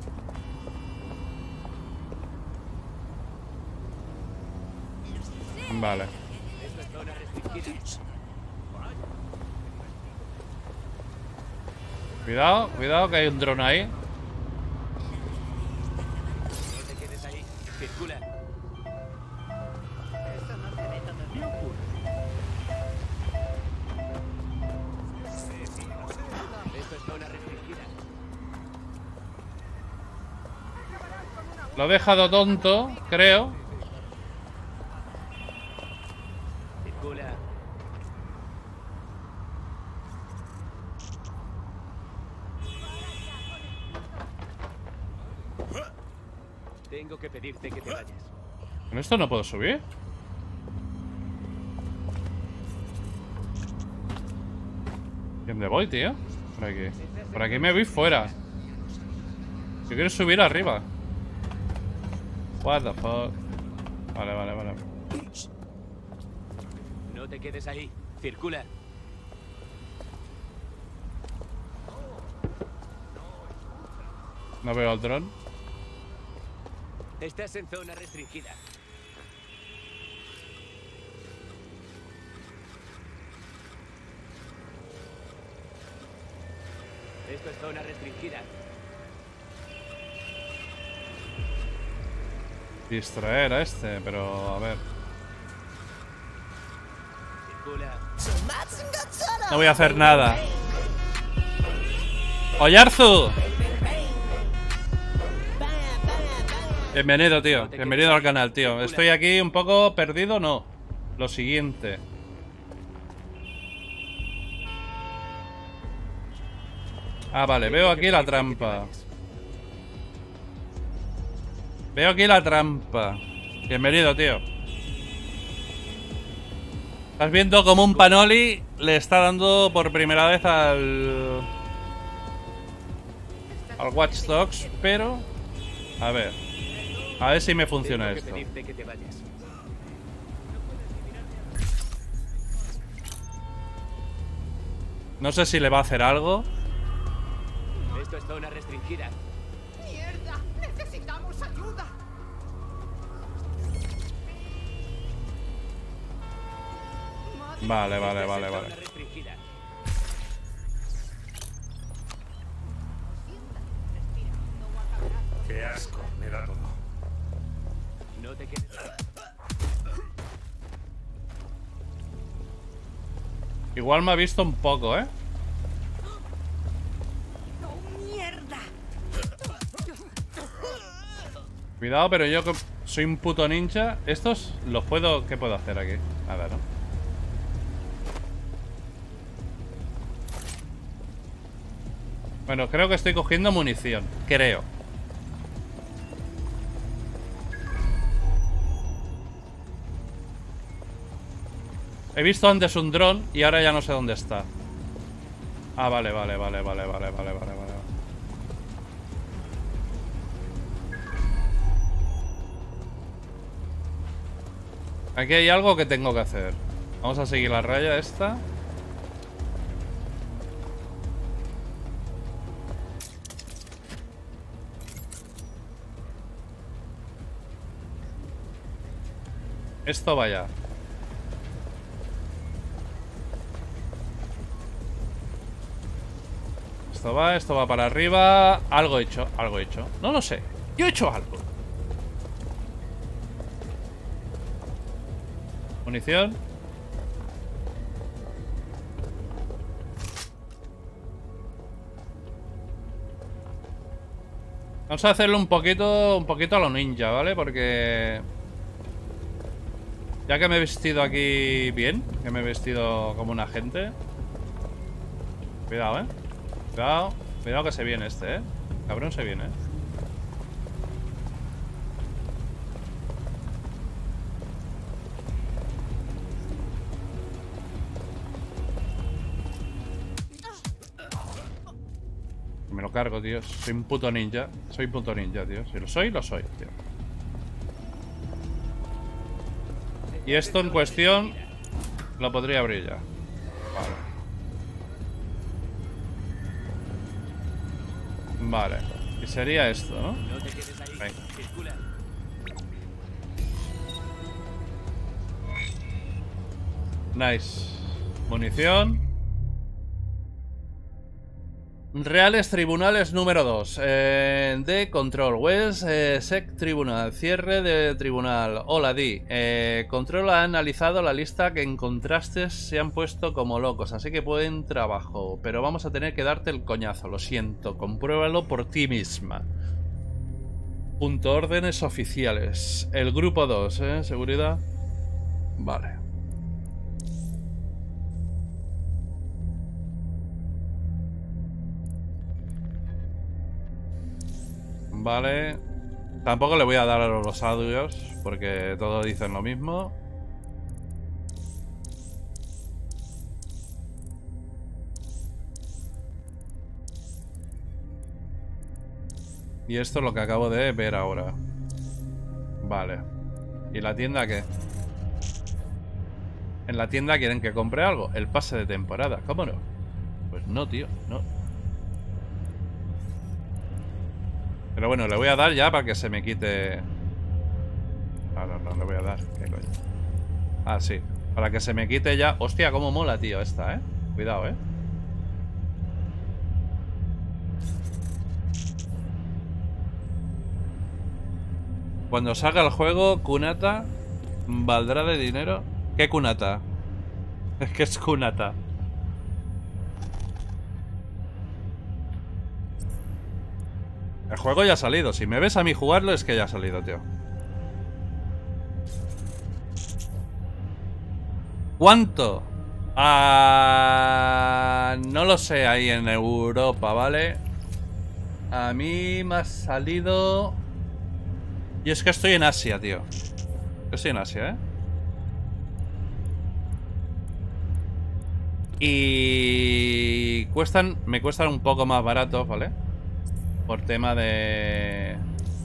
Vale. Esto es zona restringida. Cuidado, cuidado que hay un dron ahí. No te quedes ahí. Circula. Eso no se ve todos los días. Esto es zona restringida. Lo he dejado tonto, creo. Circula. Tengo que pedirte que te vayas. ¿Con esto no puedo subir? ¿Dónde voy, tío? Por aquí. Por aquí me voy fuera. Yo quiero subir arriba. What the fuck. Vale, vale, vale. No te quedes ahí. Circula. No veo al dron. Estás en zona restringida. Esto es zona restringida. Distraer a este, pero a ver. Circula. No voy a hacer nada. ¡Oyarzu! Bienvenido, tío. Bienvenido al canal, tío. Estoy aquí un poco perdido, no. Lo siguiente. Ah, vale, veo aquí la trampa. Veo aquí la trampa. Bienvenido, tío. Estás viendo como un Panoli le está dando por primera vez al al Watch Dogs, pero... A ver si me funciona esto. No sé si le va a hacer algo. Esto es zona restringida. ¡Mierda! ¡Necesitamos ayuda! Vale. Qué asco, me da todo. No te quedes. Igual me ha visto un poco, ¿eh? ¡Mierda! Cuidado, pero yo soy un puto ninja. Estos los puedo... ¿Qué puedo hacer aquí? Nada, ¿no? Bueno, creo que estoy cogiendo munición. Creo. He visto antes un dron y ahora ya no sé dónde está. Ah, vale. Aquí hay algo que tengo que hacer. Vamos a seguir la raya esta. Esto vaya. Esto va para arriba. Algo he hecho. No lo sé. Yo he hecho algo. Munición. Vamos a hacerlo un poquito a lo ninja, ¿vale? Porque... ya que me he vestido aquí bien, que me he vestido como un agente. Cuidado, Cuidado que se viene este, Cabrón se viene, Me lo cargo, tío. Soy un puto ninja. Soy puto ninja, tío. Si lo soy, tío. Y esto en cuestión lo podría abrir ya. Vale. Y sería esto, ¿no? Venga. Nice. Munición. Reales Tribunales número 2 de Control West Sec Tribunal. Cierre de tribunal. Hola Di. Control ha analizado la lista que encontraste. Se han puesto como locos, así que buen trabajo. Pero vamos a tener que darte el coñazo. Lo siento, compruébalo por ti misma. Punto órdenes oficiales. El grupo 2, seguridad. Vale. Vale. Tampoco le voy a dar a los audios porque todos dicen lo mismo. Y esto es lo que acabo de ver ahora. Vale. ¿Y la tienda qué? En la tienda quieren que compre algo. El pase de temporada. ¿Cómo no? Pues no, tío. No. Pero bueno, le voy a dar ya para que se me quite... No le voy a dar. ¿Qué coño? Ah, sí. Para que se me quite ya... Hostia, cómo mola, tío, esta, Cuidado, Cuando salga el juego, Kunata ¿valdrá de dinero? ¿Qué Kunata? Es que es Kunata. El juego ya ha salido. Si me ves a mí jugarlo es que ya ha salido, tío. ¿Cuánto? No lo sé ahí en Europa, ¿vale? A mí me ha salido... Y es que estoy en Asia, tío. Estoy en Asia, Y... me cuestan un poco más baratos, ¿vale? Por tema de...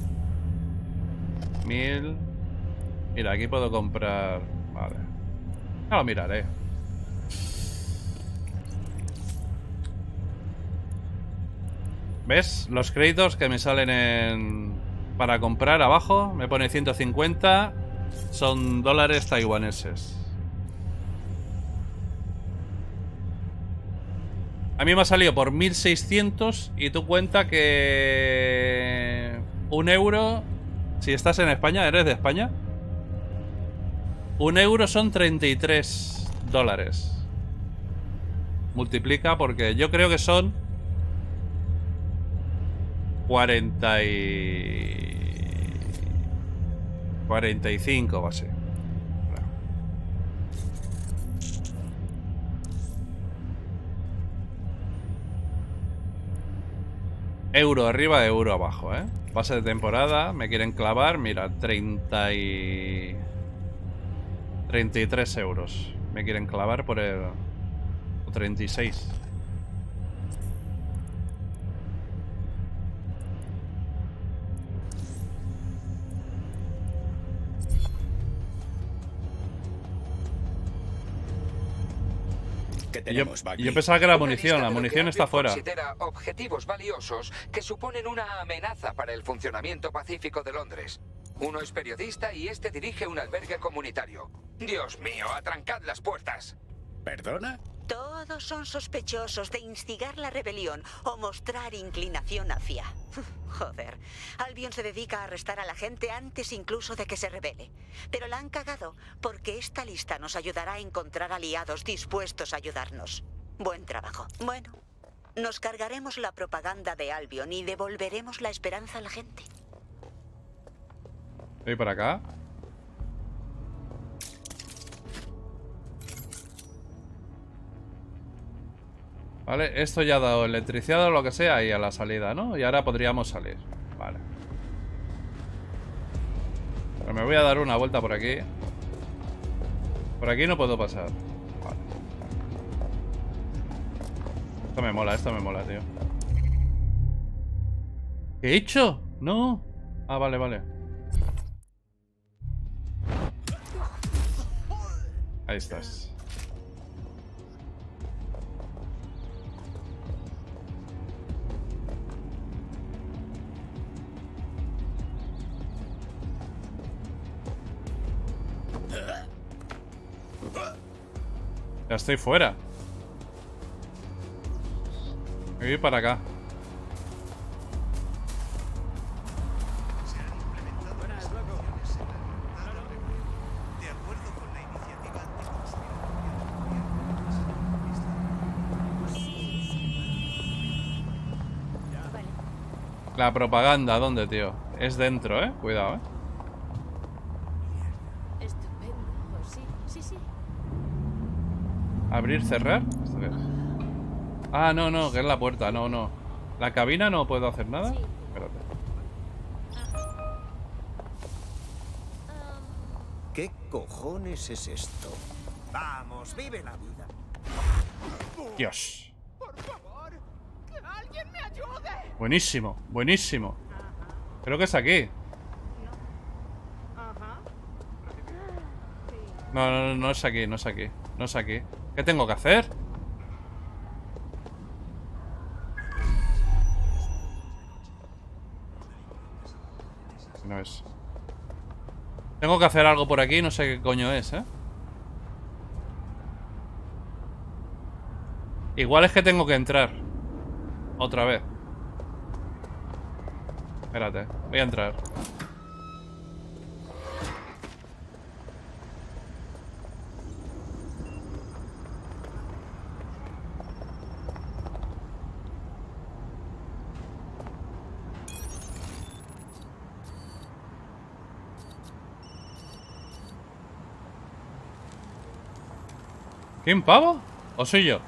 1000. Mira, aquí puedo comprar... Vale. Ya lo miraré. ¿Ves? Los créditos que me salen para comprar abajo. Me pone 150. Son dólares taiwaneses. A mí me ha salido por 1600 y tú cuenta que... 1 euro... Si estás en España, ¿eres de España? 1 euro son 33 dólares. Multiplica porque yo creo que son 45 va a ser. Euro arriba, euro abajo, ¿eh? Pase de temporada, me quieren clavar, mira, 33 euros. Me quieren clavar por el... O 36. Yo pensaba que era munición, la munición está fuera. Considera objetivos valiosos que suponen una amenaza para el funcionamiento pacífico de Londres. Uno es periodista y este dirige un albergue comunitario. Dios mío, atrancad las puertas. ¿Perdona? Todos son sospechosos de instigar la rebelión o mostrar inclinación hacia... Joder, Albion se dedica a arrestar a la gente antes incluso de que se rebele. Pero la han cagado porque esta lista nos ayudará a encontrar aliados dispuestos a ayudarnos. Buen trabajo. Bueno, nos cargaremos la propaganda de Albion y devolveremos la esperanza a la gente. Voy para acá. Vale, esto ya ha dado electricidad o lo que sea y a la salida, ¿no? Y ahora podríamos salir. Vale. Pero me voy a dar una vuelta por aquí. Por aquí no puedo pasar. Vale. Esto me mola, tío. ¿Qué he hecho? No. Ah, vale, vale. Ahí estás. Ya estoy fuera. Voy para acá. La propaganda, ¿dónde, tío? Es dentro, ¿eh? Cuidado, ¿eh? Estupendo. Sí, sí, sí. ¿Abrir, cerrar? ¿Esto qué es? Ah, no, no, que es la puerta. No, no. ¿La cabina no puedo hacer nada? Espérate. ¿Qué cojones es esto? Vamos, vive la vida. Dios. ¡Por favor! ¡Que alguien me ayude! Buenísimo, buenísimo. Creo que es aquí. No, no, no es aquí, no es aquí. No es aquí. ¿Qué tengo que hacer? No es. Tengo que hacer algo por aquí, no sé qué coño es, ¿eh? Igual es que tengo que entrar. Otra vez. Espérate, voy a entrar. ¿Quién, pavo? ¿O soy yo?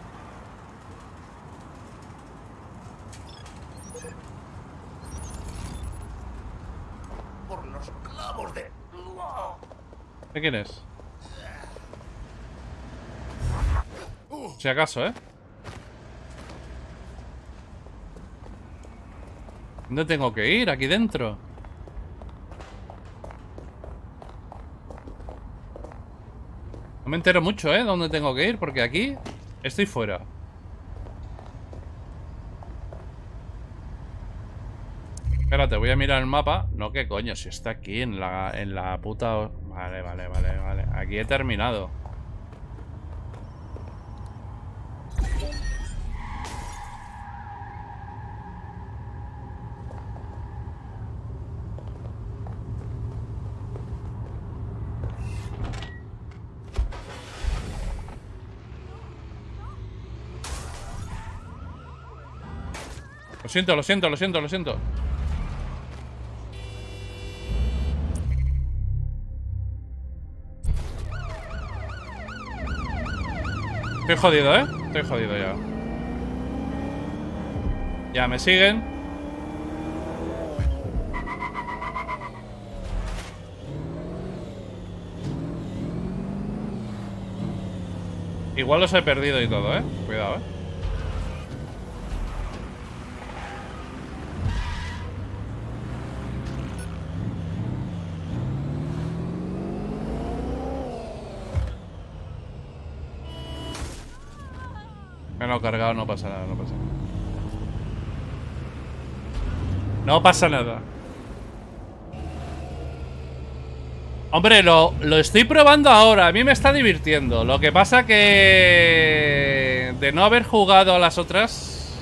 Por los clavos de... ¿De quién es? Si acaso, ¿eh? ¿Dónde tengo que ir? Aquí dentro. No me entero mucho, ¿eh? ¿Dónde tengo que ir? Porque aquí estoy fuera. Espérate, voy a mirar el mapa. No, ¿qué coño? Si está aquí en la puta... Vale. Aquí he terminado. Lo siento. Estoy jodido, ¿eh? Estoy jodido ya. Ya me siguen. Igual los he perdido y todo, ¿eh? Cuidado, ¿eh? Me lo he cargado, no pasa nada, No pasa nada. Hombre, lo estoy probando ahora. A mí me está divirtiendo. Lo que pasa que... de no haber jugado a las otras...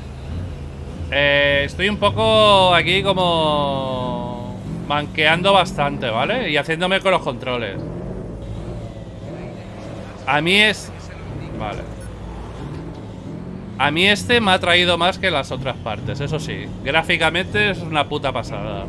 estoy un poco aquí como... manqueando bastante, ¿vale? Y haciéndome con los controles. A mí es... Vale. A mí este me ha traído más que las otras partes, eso sí. Gráficamente es una puta pasada.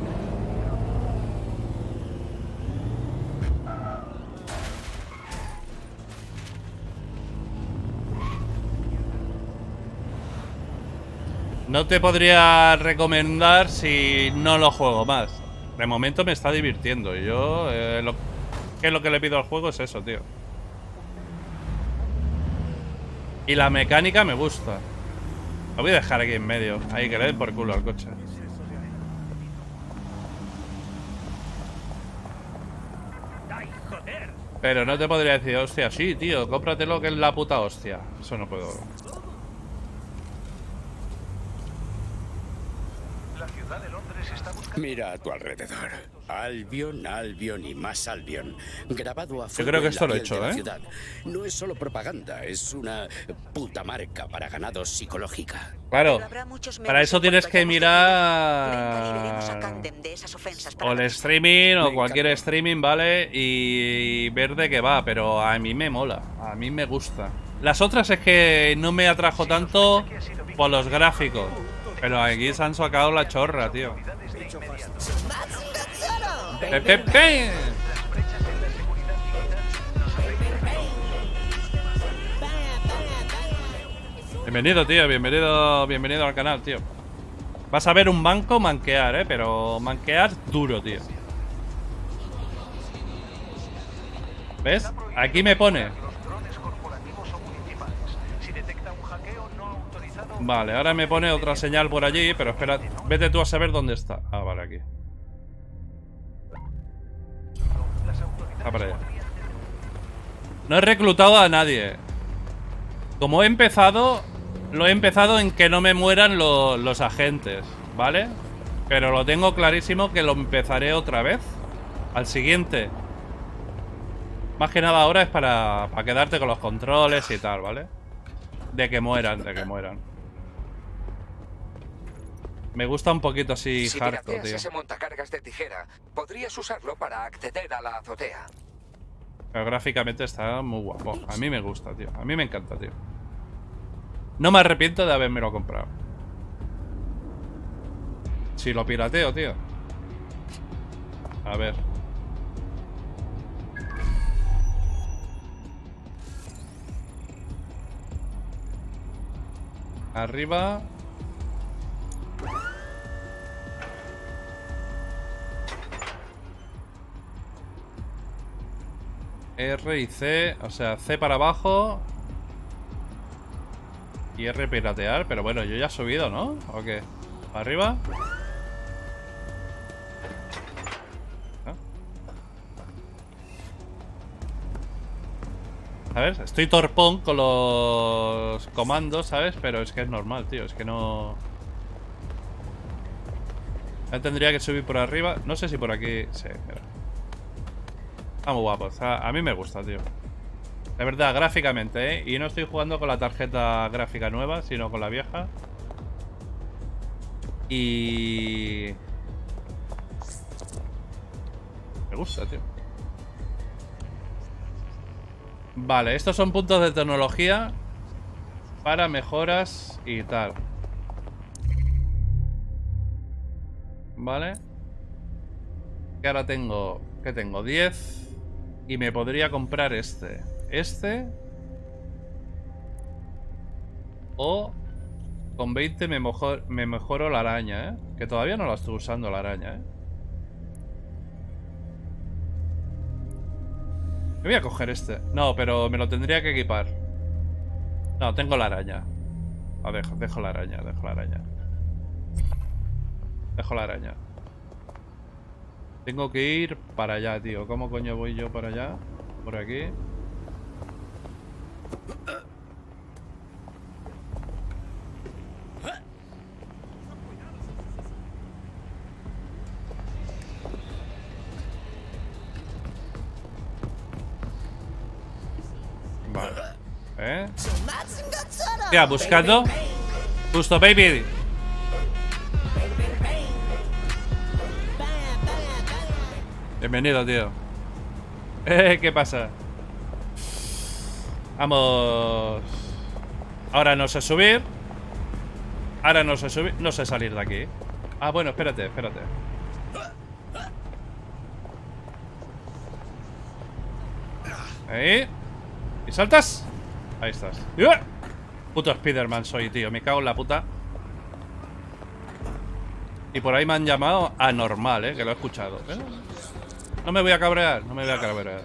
No te podría recomendar si no lo juego más. De momento me está divirtiendo. Yo, lo que le pido al juego es eso, tío. Y la mecánica me gusta. Lo voy a dejar aquí en medio. Ahí, que le den por culo al coche. Pero no te podría decir, hostia, sí, tío, cómpratelo que es la puta hostia. Eso no puedo. Mira a tu alrededor. Albion, Albion y más Albion. Grabado a fuego. Yo creo que esto lo he en la hecho, piel de la ¿eh? ciudad. No es solo propaganda, es una puta marca para ganado psicológica. Claro, para eso tienes que mirar o el streaming o cualquier streaming, ¿vale? Y ver de qué va, pero a mí me mola, a mí me gusta. Las otras es que no me atrajo tanto por los gráficos, pero aquí se han sacado la chorra, tío. ¡Pepe! Bienvenido, tío, bienvenido al canal, tío. Vas a ver un banco manquear, pero manquear duro, tío. ¿Ves? Aquí me pone. Vale, ahora me pone otra señal por allí, pero espera, vete tú a saber dónde está. Ah, vale, aquí. Ah, para allá. No he reclutado a nadie. Como he empezado, lo he empezado en que no me mueran los agentes, ¿vale? Pero lo tengo clarísimo que lo empezaré otra vez. Al siguiente. Más que nada ahora es para quedarte con los controles y tal, ¿vale? De que mueran. Me gusta un poquito así hardcore, tío. Ese montacargas de tijera, podrías usarlo para acceder a la azotea. Pero gráficamente está muy guapo. A mí me gusta, tío. A mí me encanta, tío. No me arrepiento de habérmelo comprado. Si lo pirateo, tío. A ver. Arriba. R y C, o sea, C para abajo y R piratear, pero bueno, yo ya he subido, ¿no? ¿O qué? ¿Para arriba? ¿Sabes? Estoy torpón con los comandos, ¿sabes? Pero es que es normal, tío. Es que no... Ya tendría que subir por arriba. No sé si por aquí... Sí, mira. Está muy guapo. A mí me gusta, tío. De verdad, gráficamente, ¿eh? Y no estoy jugando con la tarjeta gráfica nueva, sino con la vieja. Y... me gusta, tío. Vale, estos son puntos de tecnología para mejoras y tal. Vale. Que ahora tengo... ¿qué tengo? 10. Y me podría comprar este. Este. O con 20 me mejoro la araña, ¿eh? Que todavía no la estoy usando la araña, ¿eh? Me voy a coger este. No, pero me lo tendría que equipar. No, tengo la araña. Ah, dejo la araña, dejo la araña. Dejo la araña. Tengo que ir para allá, tío. ¿Cómo coño voy yo para allá? Por aquí. Vale. Ya, buscando. Justo, baby. Bienvenido, tío. ¿Qué pasa? Vamos. Ahora no sé subir. Ahora no sé subir. No sé salir de aquí. Ah, bueno, espérate, espérate. Ahí. ¿Y saltas? Ahí estás. Puto Spider-Man soy, tío. Me cago en la puta. Y por ahí me han llamado anormal, que lo he escuchado. No me voy a cabrear. No me voy a cabrear.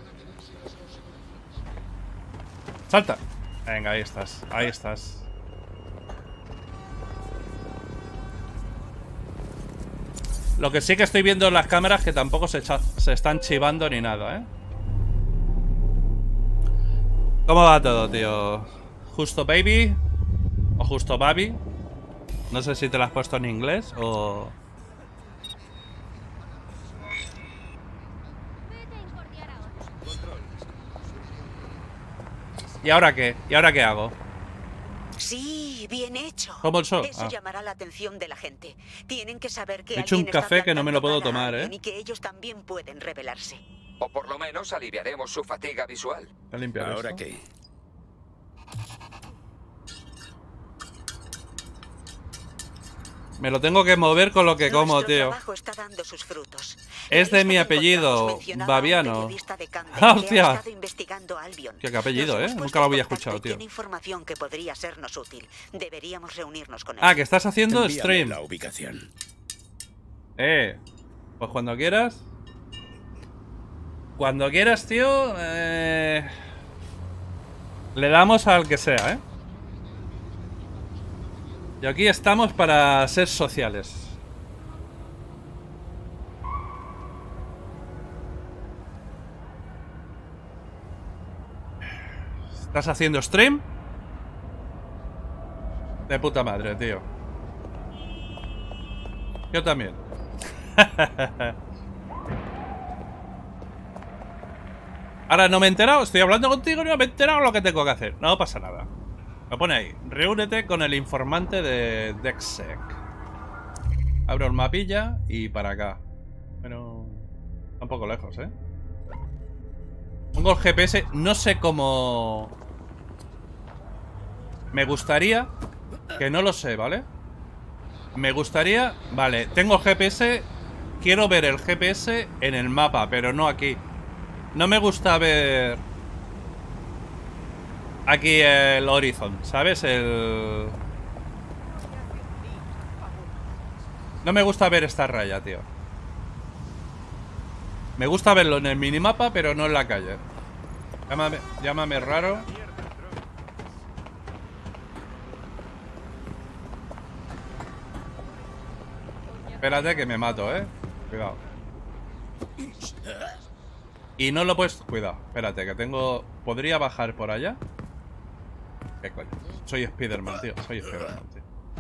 Salta. Venga, ahí estás. Ahí estás. Lo que sí que estoy viendo en las cámaras que tampoco se están chivando ni nada, ¿eh? ¿Cómo va todo, tío? ¿Justo baby? ¿O justo baby? No sé si te lo has puesto en inglés o... ¿Y ahora qué? ¿Y ahora qué hago? Sí, bien hecho. ¿Cómo el sol? Eso llamará la atención de la gente. Tienen que saber que he hecho un alguien café está que no me lo puedo plantando tomar, cara a ¿eh? alguien y que ellos también pueden rebelarse. O por lo menos aliviaremos su fatiga visual. ¿Ahora qué? Me lo tengo que mover con lo que como, Nuestro tío. trabajo está dando sus frutos. Es de mi apellido, Baviano. ¡Ah, hostia! Qué apellido, Nunca lo había escuchado, tío. Tiene información que podría sernos útil. Deberíamos reunirnos con él. Ah, que estás haciendo Envíame stream. la ubicación. Pues cuando quieras. Cuando quieras, tío. Le damos al que sea, Y aquí estamos para ser sociales. ¿Estás haciendo stream? De puta madre, tío. Yo también. Ahora no me he enterado. Estoy hablando contigo y no me he enterado lo que tengo que hacer. No pasa nada. Lo pone ahí. Reúnete con el informante de DedSec. Abro el mapilla y para acá. Pero... está un poco lejos, Pongo el GPS. No sé cómo... Me gustaría... que no lo sé, ¿vale? Me gustaría... Vale, tengo el GPS. Quiero ver el GPS en el mapa, pero no aquí. No me gusta ver... aquí el horizon, ¿sabes? No me gusta ver esta raya, tío. Me gusta verlo en el minimapa, pero no en la calle. Llámame raro. Espérate que me mato, Cuidado. Y no lo puedes... Cuidado, espérate, que tengo... ¿Podría bajar por allá? ¿Qué coño? Soy Spiderman, tío. Soy Spiderman, tío.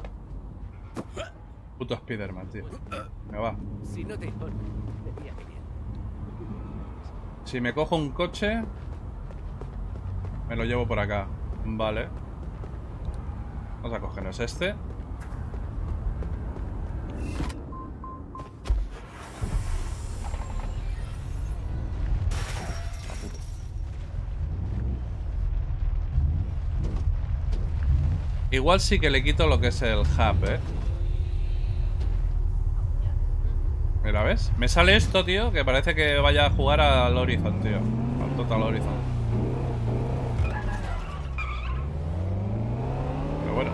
Puto Spiderman, tío. Me va. Si no te importa, decía que bien. Si me cojo un coche... Me lo llevo por acá. Vale. Vamos a cogernos este. Igual sí que le quito lo que es el hub, Mira, ¿ves? Me sale esto, tío, que parece que vaya a jugar al Horizon, tío. Al Total Horizon. Pero bueno.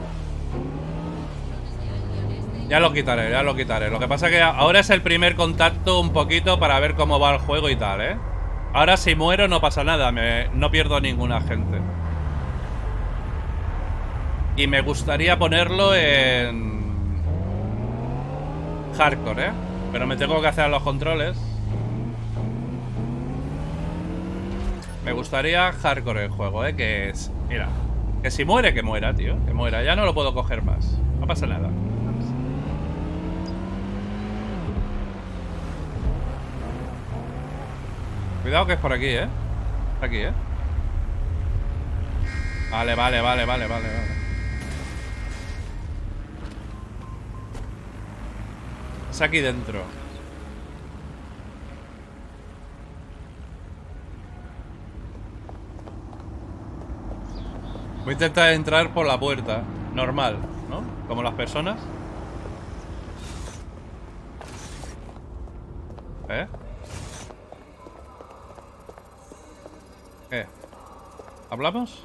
Ya lo quitaré, ya lo quitaré. Lo que pasa que ahora es el primer contacto un poquito para ver cómo va el juego y tal, Ahora si muero no pasa nada, no pierdo ninguna gente. Y me gustaría ponerlo en... hardcore, Pero me tengo que hacer los controles. Me gustaría hardcore el juego, que es... Mira, que si muere, que muera, tío. Que muera, ya no lo puedo coger más. No pasa nada. Cuidado que es por aquí, Por aquí, Vale. Es aquí dentro. Voy a intentar entrar por la puerta. Normal, ¿no? Como las personas. ¿Hablamos?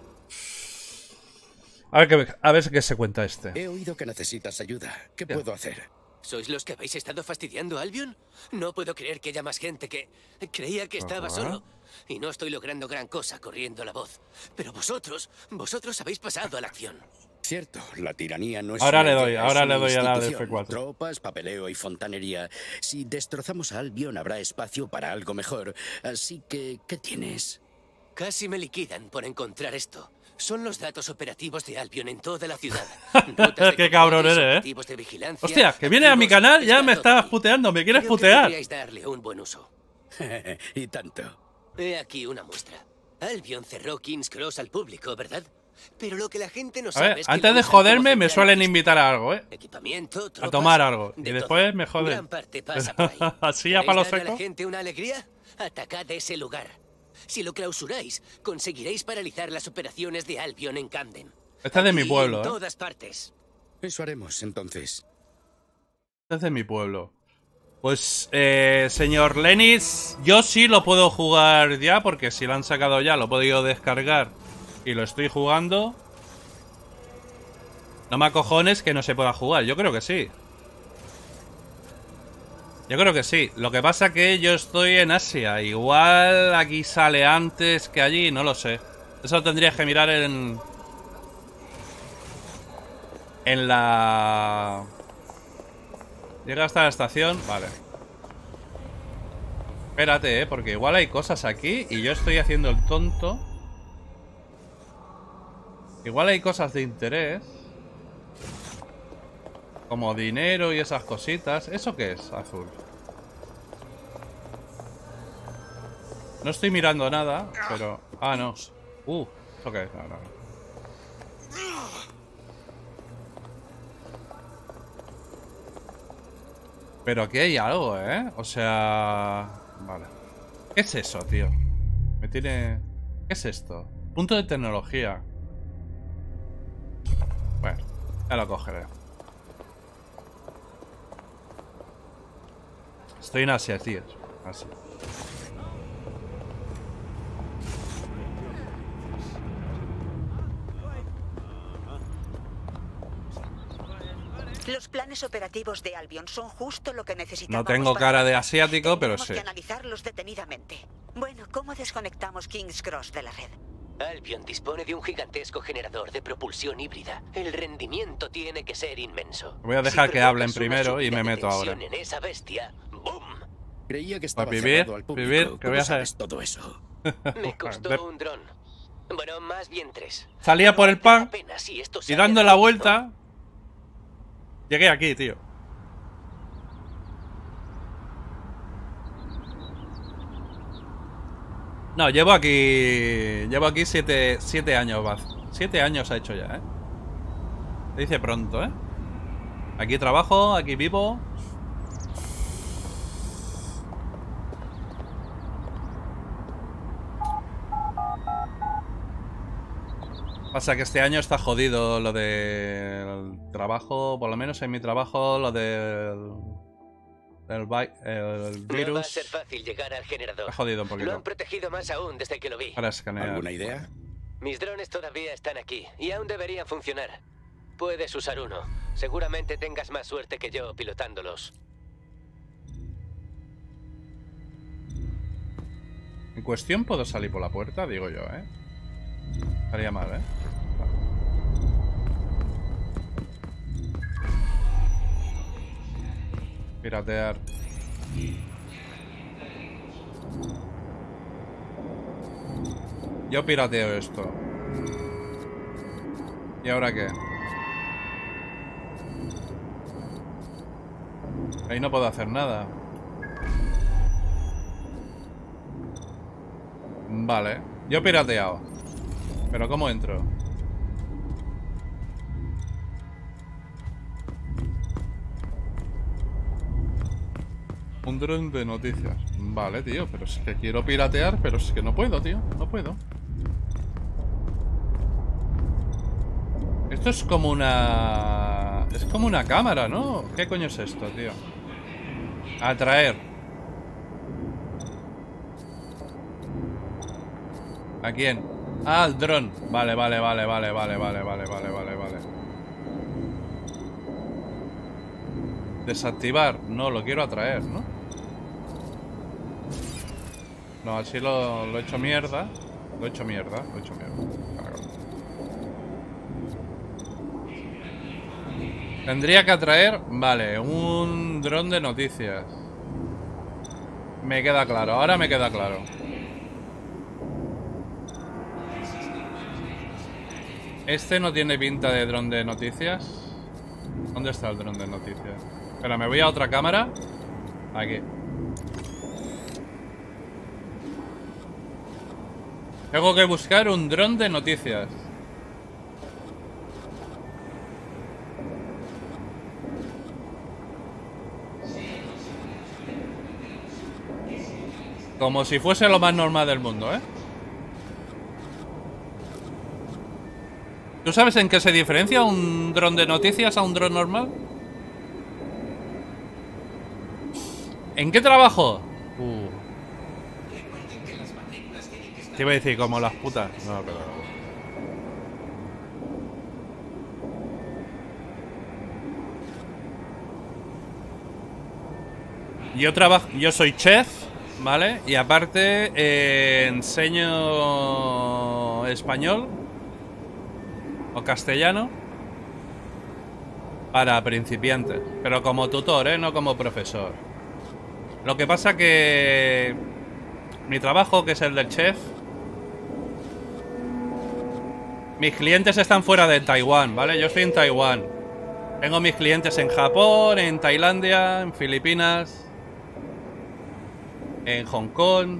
A ver qué se cuenta este. He oído que necesitas ayuda. ¿Qué puedo hacer? ¿Sois los que habéis estado fastidiando a Albion? No puedo creer que haya más gente que... Creía que estaba solo. Y no estoy logrando gran cosa corriendo la voz. Pero vosotros habéis pasado a la acción. Cierto, la tiranía no es... Ahora le doy a la de F4. Tropas, papeleo y fontanería. Si destrozamos a Albion habrá espacio para algo mejor. Así que, ¿qué tienes? Casi me liquidan por encontrar esto. Son los datos operativos de Albion en toda la ciudad. Qué cabrón eres, de vigilancia, Hostia, que viene a mi canal ya me estás puteando. ¿Me quieres putear? Deberíais darle un buen uso. Y tanto. He aquí una muestra. Albion cerró King's Cross al público, ¿verdad? Pero lo que la gente no sabe es que antes de joderme me suelen invitar a algo, Equipamiento, tropas, a tomar algo. Y después todo. me joden. Gran parte pasa por ahí. Así ya para lo ¿Queréis darle seco. a la gente una alegría? Atacad ese lugar. Si lo clausuráis, conseguiréis paralizar las operaciones de Albion en Camden. Este es de mi pueblo, En todas partes. Eso haremos, entonces. Este es de mi pueblo. Pues, señor Lenis, yo sí lo puedo jugar ya, porque si lo han sacado ya, lo he podido descargar y lo estoy jugando. No me acojones que no se pueda jugar, yo creo que sí. Yo creo que sí. Lo que pasa que yo estoy en Asia. Igual aquí sale antes que allí, no lo sé. Eso lo tendrías que mirar en la... Llega hasta la estación, vale. Espérate, porque igual hay cosas aquí y yo estoy haciendo el tonto. Igual hay cosas de interés. Como dinero y esas cositas. ¿Eso qué es, azul? No estoy mirando nada, pero... Ah, no. ¿Eso qué es? No. Pero aquí hay algo, O sea... Vale. ¿Qué es eso, tío? Me tiene... ¿Qué es esto? Punto de tecnología. Bueno, ya lo cogeré. Estoy en Asia, tío. Asia. Los planes operativos de Albion son justo lo que necesitamos. No tengo cara de asiático, pero sí. Tenemos que analizarlos detenidamente. Bueno, ¿cómo desconectamos King's Cross de la red? Albion dispone de un gigantesco generador de propulsión híbrida. El rendimiento tiene que ser inmenso. Voy a dejar que hablen primero y me meto ahora. En esa bestia, ¡boom! Creía que estaba Pues vivir, cerrado al público. vivir, que voy a ¿Cómo hacer. sabes todo eso? Me costó un dron. Bueno, más bien 3. Salía por el pan Apenas si esto y sale dando a la tiempo. vuelta llegué aquí, tío. No, llevo aquí 7 años, Baz. 7 años ha hecho ya, ¿eh? Se dice pronto, ¿eh? Aquí trabajo, aquí vivo. Pasa que este año está jodido lo del trabajo, por lo menos en mi trabajo, lo del el No va a virus. ser fácil llegar al generador. Ha jodido un poquito. Lo han protegido más aún desde que lo vi. Para escanear. ¿Alguna idea? Mis drones todavía están aquí y aún deberían funcionar. Puedes usar uno. Seguramente tengas más suerte que yo pilotándolos. En cuestión puedo salir por la puerta, digo yo, ¿eh? Estaría mal, ¿eh? Piratear. Yo pirateo esto. ¿Y ahora qué? Ahí no puedo hacer nada. Vale. Yo he pirateado. ¿Pero cómo entro? Un dron de noticias. Vale, tío, pero es que quiero piratear, pero es que no puedo, tío. No puedo. Esto es como una... Es como una cámara, ¿no? ¿Qué coño es esto, tío? Atraer. ¿A quién? Ah, al dron. Vale. Desactivar. No, lo quiero atraer, ¿no? No, así lo he hecho mierda. Lo he hecho mierda. Claro. Tendría que atraer... Vale, un dron de noticias. Me queda claro. Ahora me queda claro. Este no tiene pinta de dron de noticias. ¿Dónde está el dron de noticias? Espera, me voy a otra cámara. Aquí. Tengo que buscar un dron de noticias. Como si fuese lo más normal del mundo, ¿eh? ¿Tú sabes en qué se diferencia un dron de noticias a un dron normal? ¿En qué trabajo? Te iba a decir como las putas. No, pero... Yo trabajo... Yo soy chef, ¿vale? Y aparte enseño español o castellano para principiantes, pero como tutor, no como profesor. Lo que pasa que mi trabajo, que es el del chef, mis clientes están fuera de Taiwán, ¿vale? Yo estoy en Taiwán. Tengo mis clientes en Japón, en Tailandia, en Filipinas, en Hong Kong,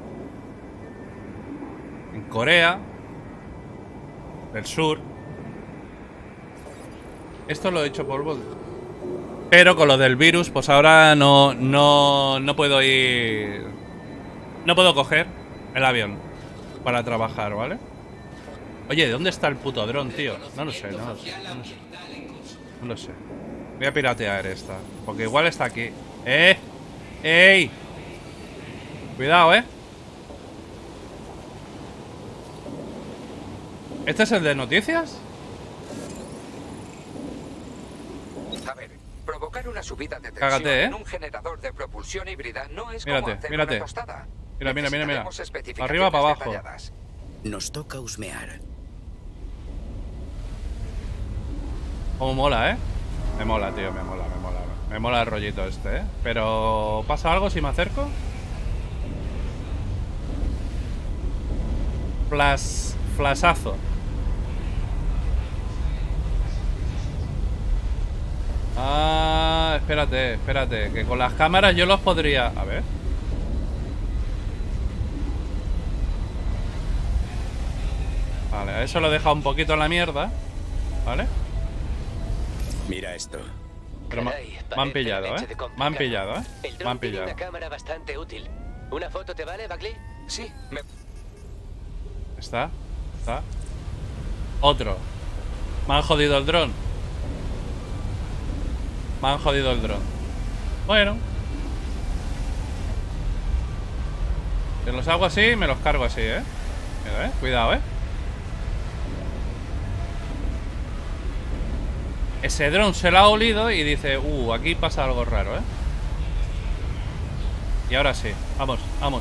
en Corea del Sur. Esto lo he hecho por Volt. Pero con lo del virus, pues ahora no puedo ir... No puedo coger el avión para trabajar, ¿vale? Oye, ¿dónde está el puto dron, tío? No lo sé. No lo sé. Voy a piratear esta, porque igual está aquí. ¡Ey! Cuidado, ¿Este es el de noticias? A ver, provocar una subida de tensión Cágate, en un generador de propulsión híbrida no es como Mírate, hacer mírate. una tostada. Mira. Necesitaremos especificaciones Arriba para abajo. detalladas. Nos toca husmear. Como mola, Me mola, tío, me Me mola el rollito este, ¿eh? Pero... ¿pasa algo si me acerco? Flashazo. Ah, espérate, que con las cámaras yo los podría... A ver. Vale, a eso lo he dejado un poquito en la mierda. ¿Vale? Mira esto. Pero me han pillado, ¿eh? Me han pillado, ¿eh? El Me han dron tiene pillado. una cámara bastante útil. ¿Una foto te vale, Buckley? Sí, me... Está. Otro. Me han jodido el dron. Bueno. Si los hago así, me los cargo así, ¿eh? Mira, cuidado, ¿eh? Ese dron se lo ha olido y dice, aquí pasa algo raro, ¿eh? Y ahora sí, vamos.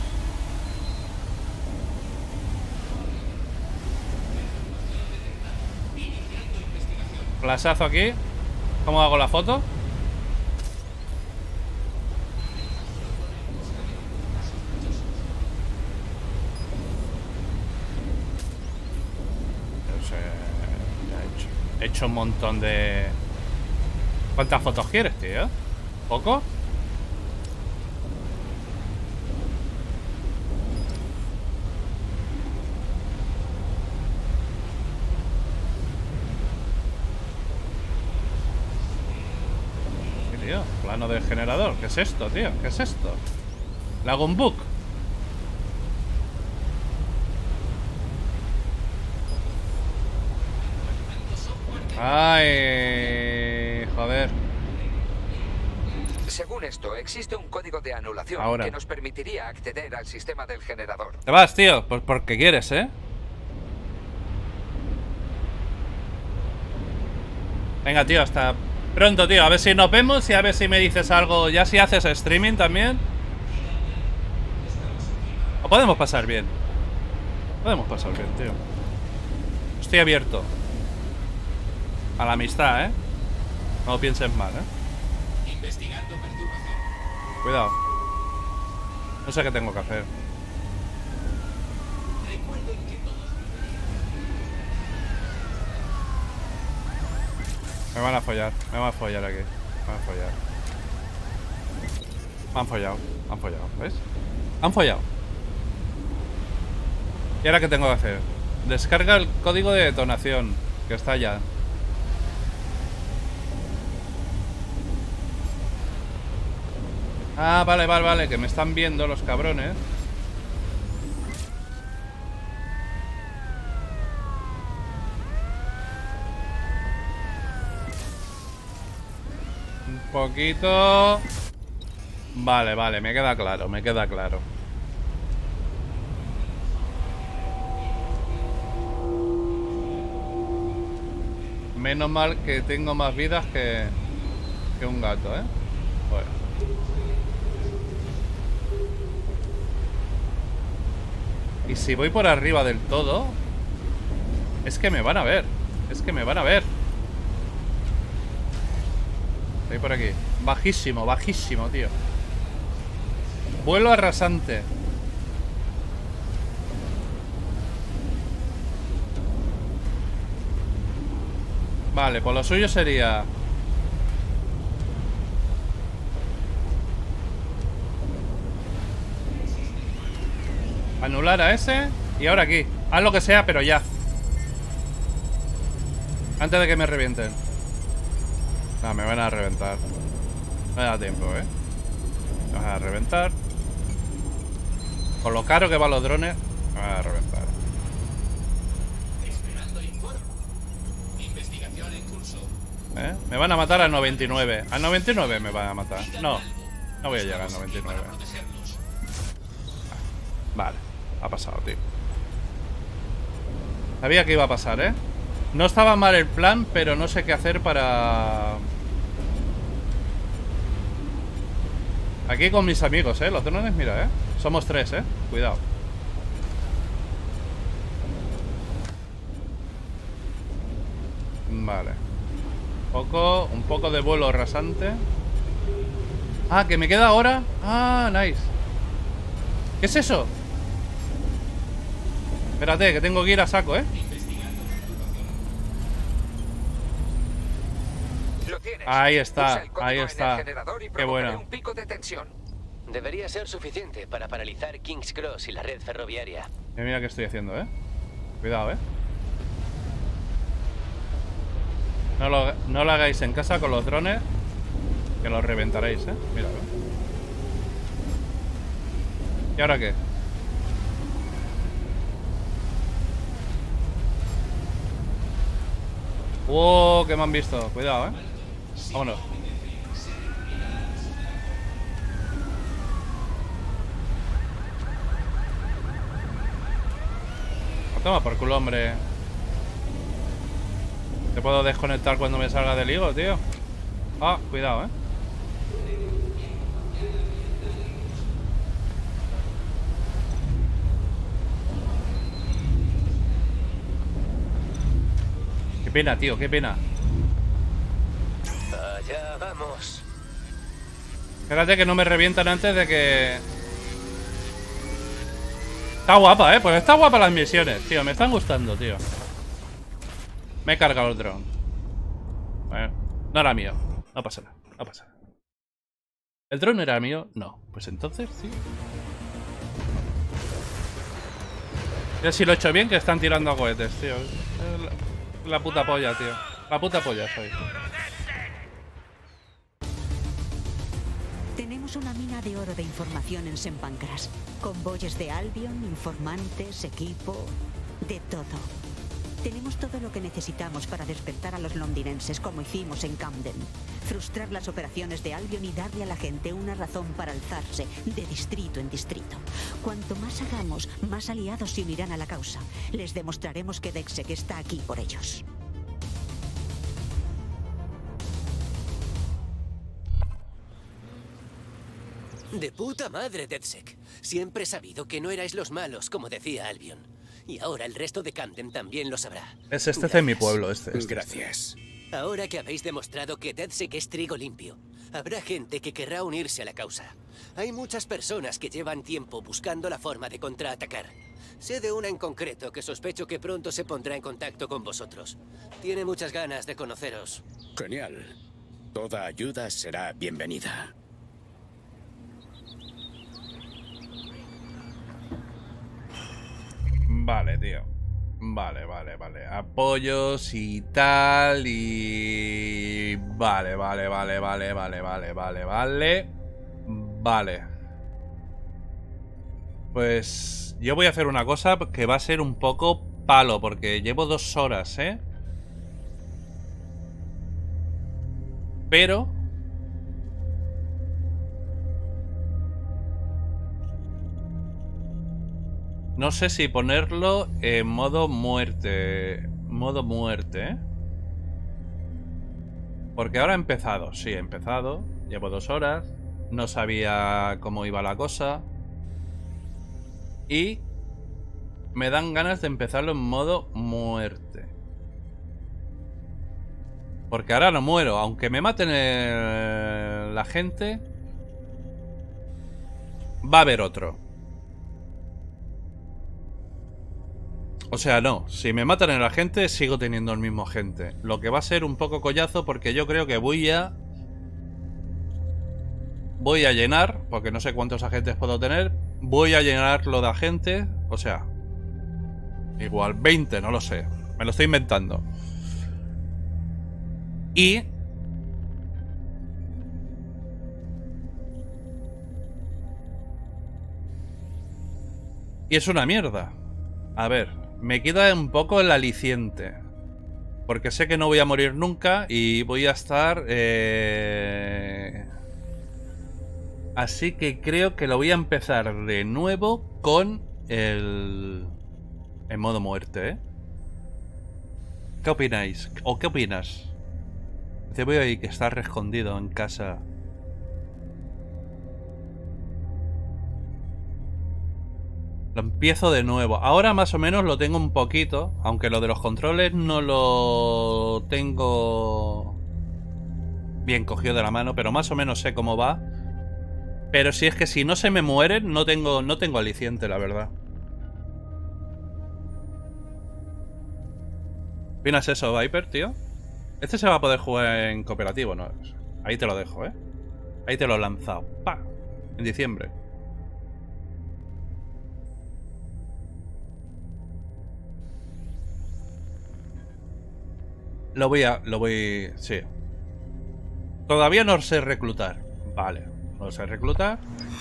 Flashazo aquí. ¿Cómo hago la foto? He hecho un montón de... ¿Cuántas fotos quieres, tío? ¿Poco? ¿Qué, tío? Plano del generador. ¿Qué es esto, tío? ¿Qué es esto? Le hago un book. Ay, joder. Según esto, existe un código de anulación Ahora. que nos permitiría acceder al sistema del generador. Te vas, tío, pues porque quieres, ¿eh? Venga, tío, hasta pronto, tío. A ver si nos vemos y a ver si me dices algo. Ya si haces streaming también. Lo podemos pasar bien. Tío. Estoy abierto a la amistad, ¿eh? No lo pienses mal, ¿eh? Investigando perturbación. Cuidado. No sé qué tengo que hacer. Recuerden que todos... Me van a follar aquí. Me han follado, ¿ves? Han follado. ¿Y ahora qué tengo que hacer? Descarga el código de detonación, que está ya. Ah, vale, que me están viendo los cabrones. Un poquito. Vale, me queda claro. Menos mal que tengo más vidas que un gato, ¿eh? Bueno. Y si voy por arriba del todo, es que me van a ver. Estoy por aquí. Bajísimo, tío. Vuelo arrasante. Vale, pues lo suyo sería... anular a ese. Y ahora aquí. Haz lo que sea, pero ya. Antes de que me revienten. No, me van a reventar. No me da tiempo, ¿eh? Me van a reventar. Con lo caro que van los drones, me van a reventar. Esperando informe. Investigación en curso. ¿Eh? Me van a matar al 99. Al 99 me van a matar. No, no voy a llegar al 99. Vale, ha pasado, tío. Sabía que iba a pasar, ¿eh? No estaba mal el plan, pero no sé qué hacer para... Aquí con mis amigos, ¿eh? Los drones, mira, ¿eh? Somos 3, ¿eh? Cuidado. Vale. Un poco de vuelo rasante. Ah, que me queda ahora. Ah, nice. ¿Qué es eso? Espérate, que tengo que ir a saco, ¿eh? Ahí está, ahí está. Qué bueno. Un pico de tensión. Debería ser suficiente para paralizar King's Cross y la red ferroviaria. Mira qué estoy haciendo, ¿eh? Cuidado, ¿eh? No lo hagáis en casa con los drones, que los reventaréis, ¿eh? Mira, ¿eh? ¿Y ahora qué? ¡Wow! Que me han visto. Cuidado, ¿eh? Vámonos. Toma por culo, hombre. ¿Te puedo desconectar cuando me salga del higo, tío? Ah, cuidado, ¿eh? Qué pena, tío, qué pena. Allá vamos. Espérate que no me revientan antes de que... Está guapa, pues está guapa las misiones, tío. Me están gustando, tío. Me he cargado el dron. Bueno, no era mío. No pasa nada, no pasa nada. ¿El dron era mío? No. Pues entonces, sí. Ya si lo he hecho bien, que están tirando a cohetes, tío. La puta polla, tío. La puta polla soy. Tenemos una mina de oro de información en St. Pancras. Convoyes de Albion, informantes, equipo... de todo. Tenemos todo lo que necesitamos para despertar a los londinenses, como hicimos en Camden. Frustrar las operaciones de Albion y darle a la gente una razón para alzarse, de distrito en distrito. Cuanto más hagamos, más aliados se unirán a la causa. Les demostraremos que DedSec está aquí por ellos. De puta madre, DedSec. Siempre he sabido que no erais los malos, como decía Albion. Y ahora el resto de Camden también lo sabrá. Es este en mi pueblo, este. Gracias. Ahora que habéis demostrado que DedSec es trigo limpio, habrá gente que querrá unirse a la causa. Hay muchas personas que llevan tiempo buscando la forma de contraatacar. Sé de una en concreto que sospecho que pronto se pondrá en contacto con vosotros. Tiene muchas ganas de conoceros. Genial. Toda ayuda será bienvenida. Vale, tío. Vale. Apoyos y tal. Y... Vale. Pues yo voy a hacer una cosa que va a ser un poco palo, porque llevo 2 horas, ¿eh? Pero... no sé si ponerlo en modo muerte. Modo muerte, ¿eh? Porque ahora he empezado. Sí, he empezado. Llevo 2 horas. No sabía cómo iba la cosa. Y me dan ganas de empezarlo en modo muerte. Porque ahora no muero. Aunque me maten la gente, va a haber otro. O sea, no. Si me matan el agente, sigo teniendo el mismo agente. Lo que va a ser un poco collazo, porque yo creo que voy a llenar, porque no sé cuántos agentes puedo tener. Voy a llenarlo de agentes. O sea, igual 20, no lo sé. Me lo estoy inventando. Y... es una mierda. A ver... me queda un poco el aliciente. Porque sé que no voy a morir nunca y voy a estar... así que creo que lo voy a empezar de nuevo con el... en modo muerte, ¿eh? ¿Qué opináis? ¿O qué opinas? Te veo ahí que estás escondido en casa. Lo empiezo de nuevo. Ahora más o menos lo tengo un poquito. Aunque lo de los controles no lo tengo bien cogido de la mano. Pero más o menos sé cómo va. Pero si es que si no se me mueren, no tengo aliciente, la verdad. ¿Opinas eso, Viper, tío? Este se va a poder jugar en cooperativo, ¿no? Ahí te lo dejo, ¿eh? Ahí te lo he lanzado. ¡Pa! En diciembre. Sí. Todavía no sé reclutar. Vale, no sé reclutar.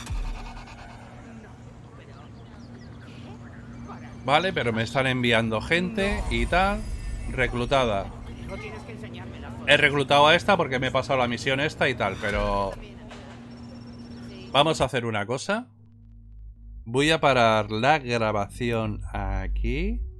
Vale, pero me están enviando gente y tal. Reclutada. He reclutado a esta porque me he pasado la misión esta y tal, pero... Vamos a hacer una cosa. Voy a parar la grabación aquí.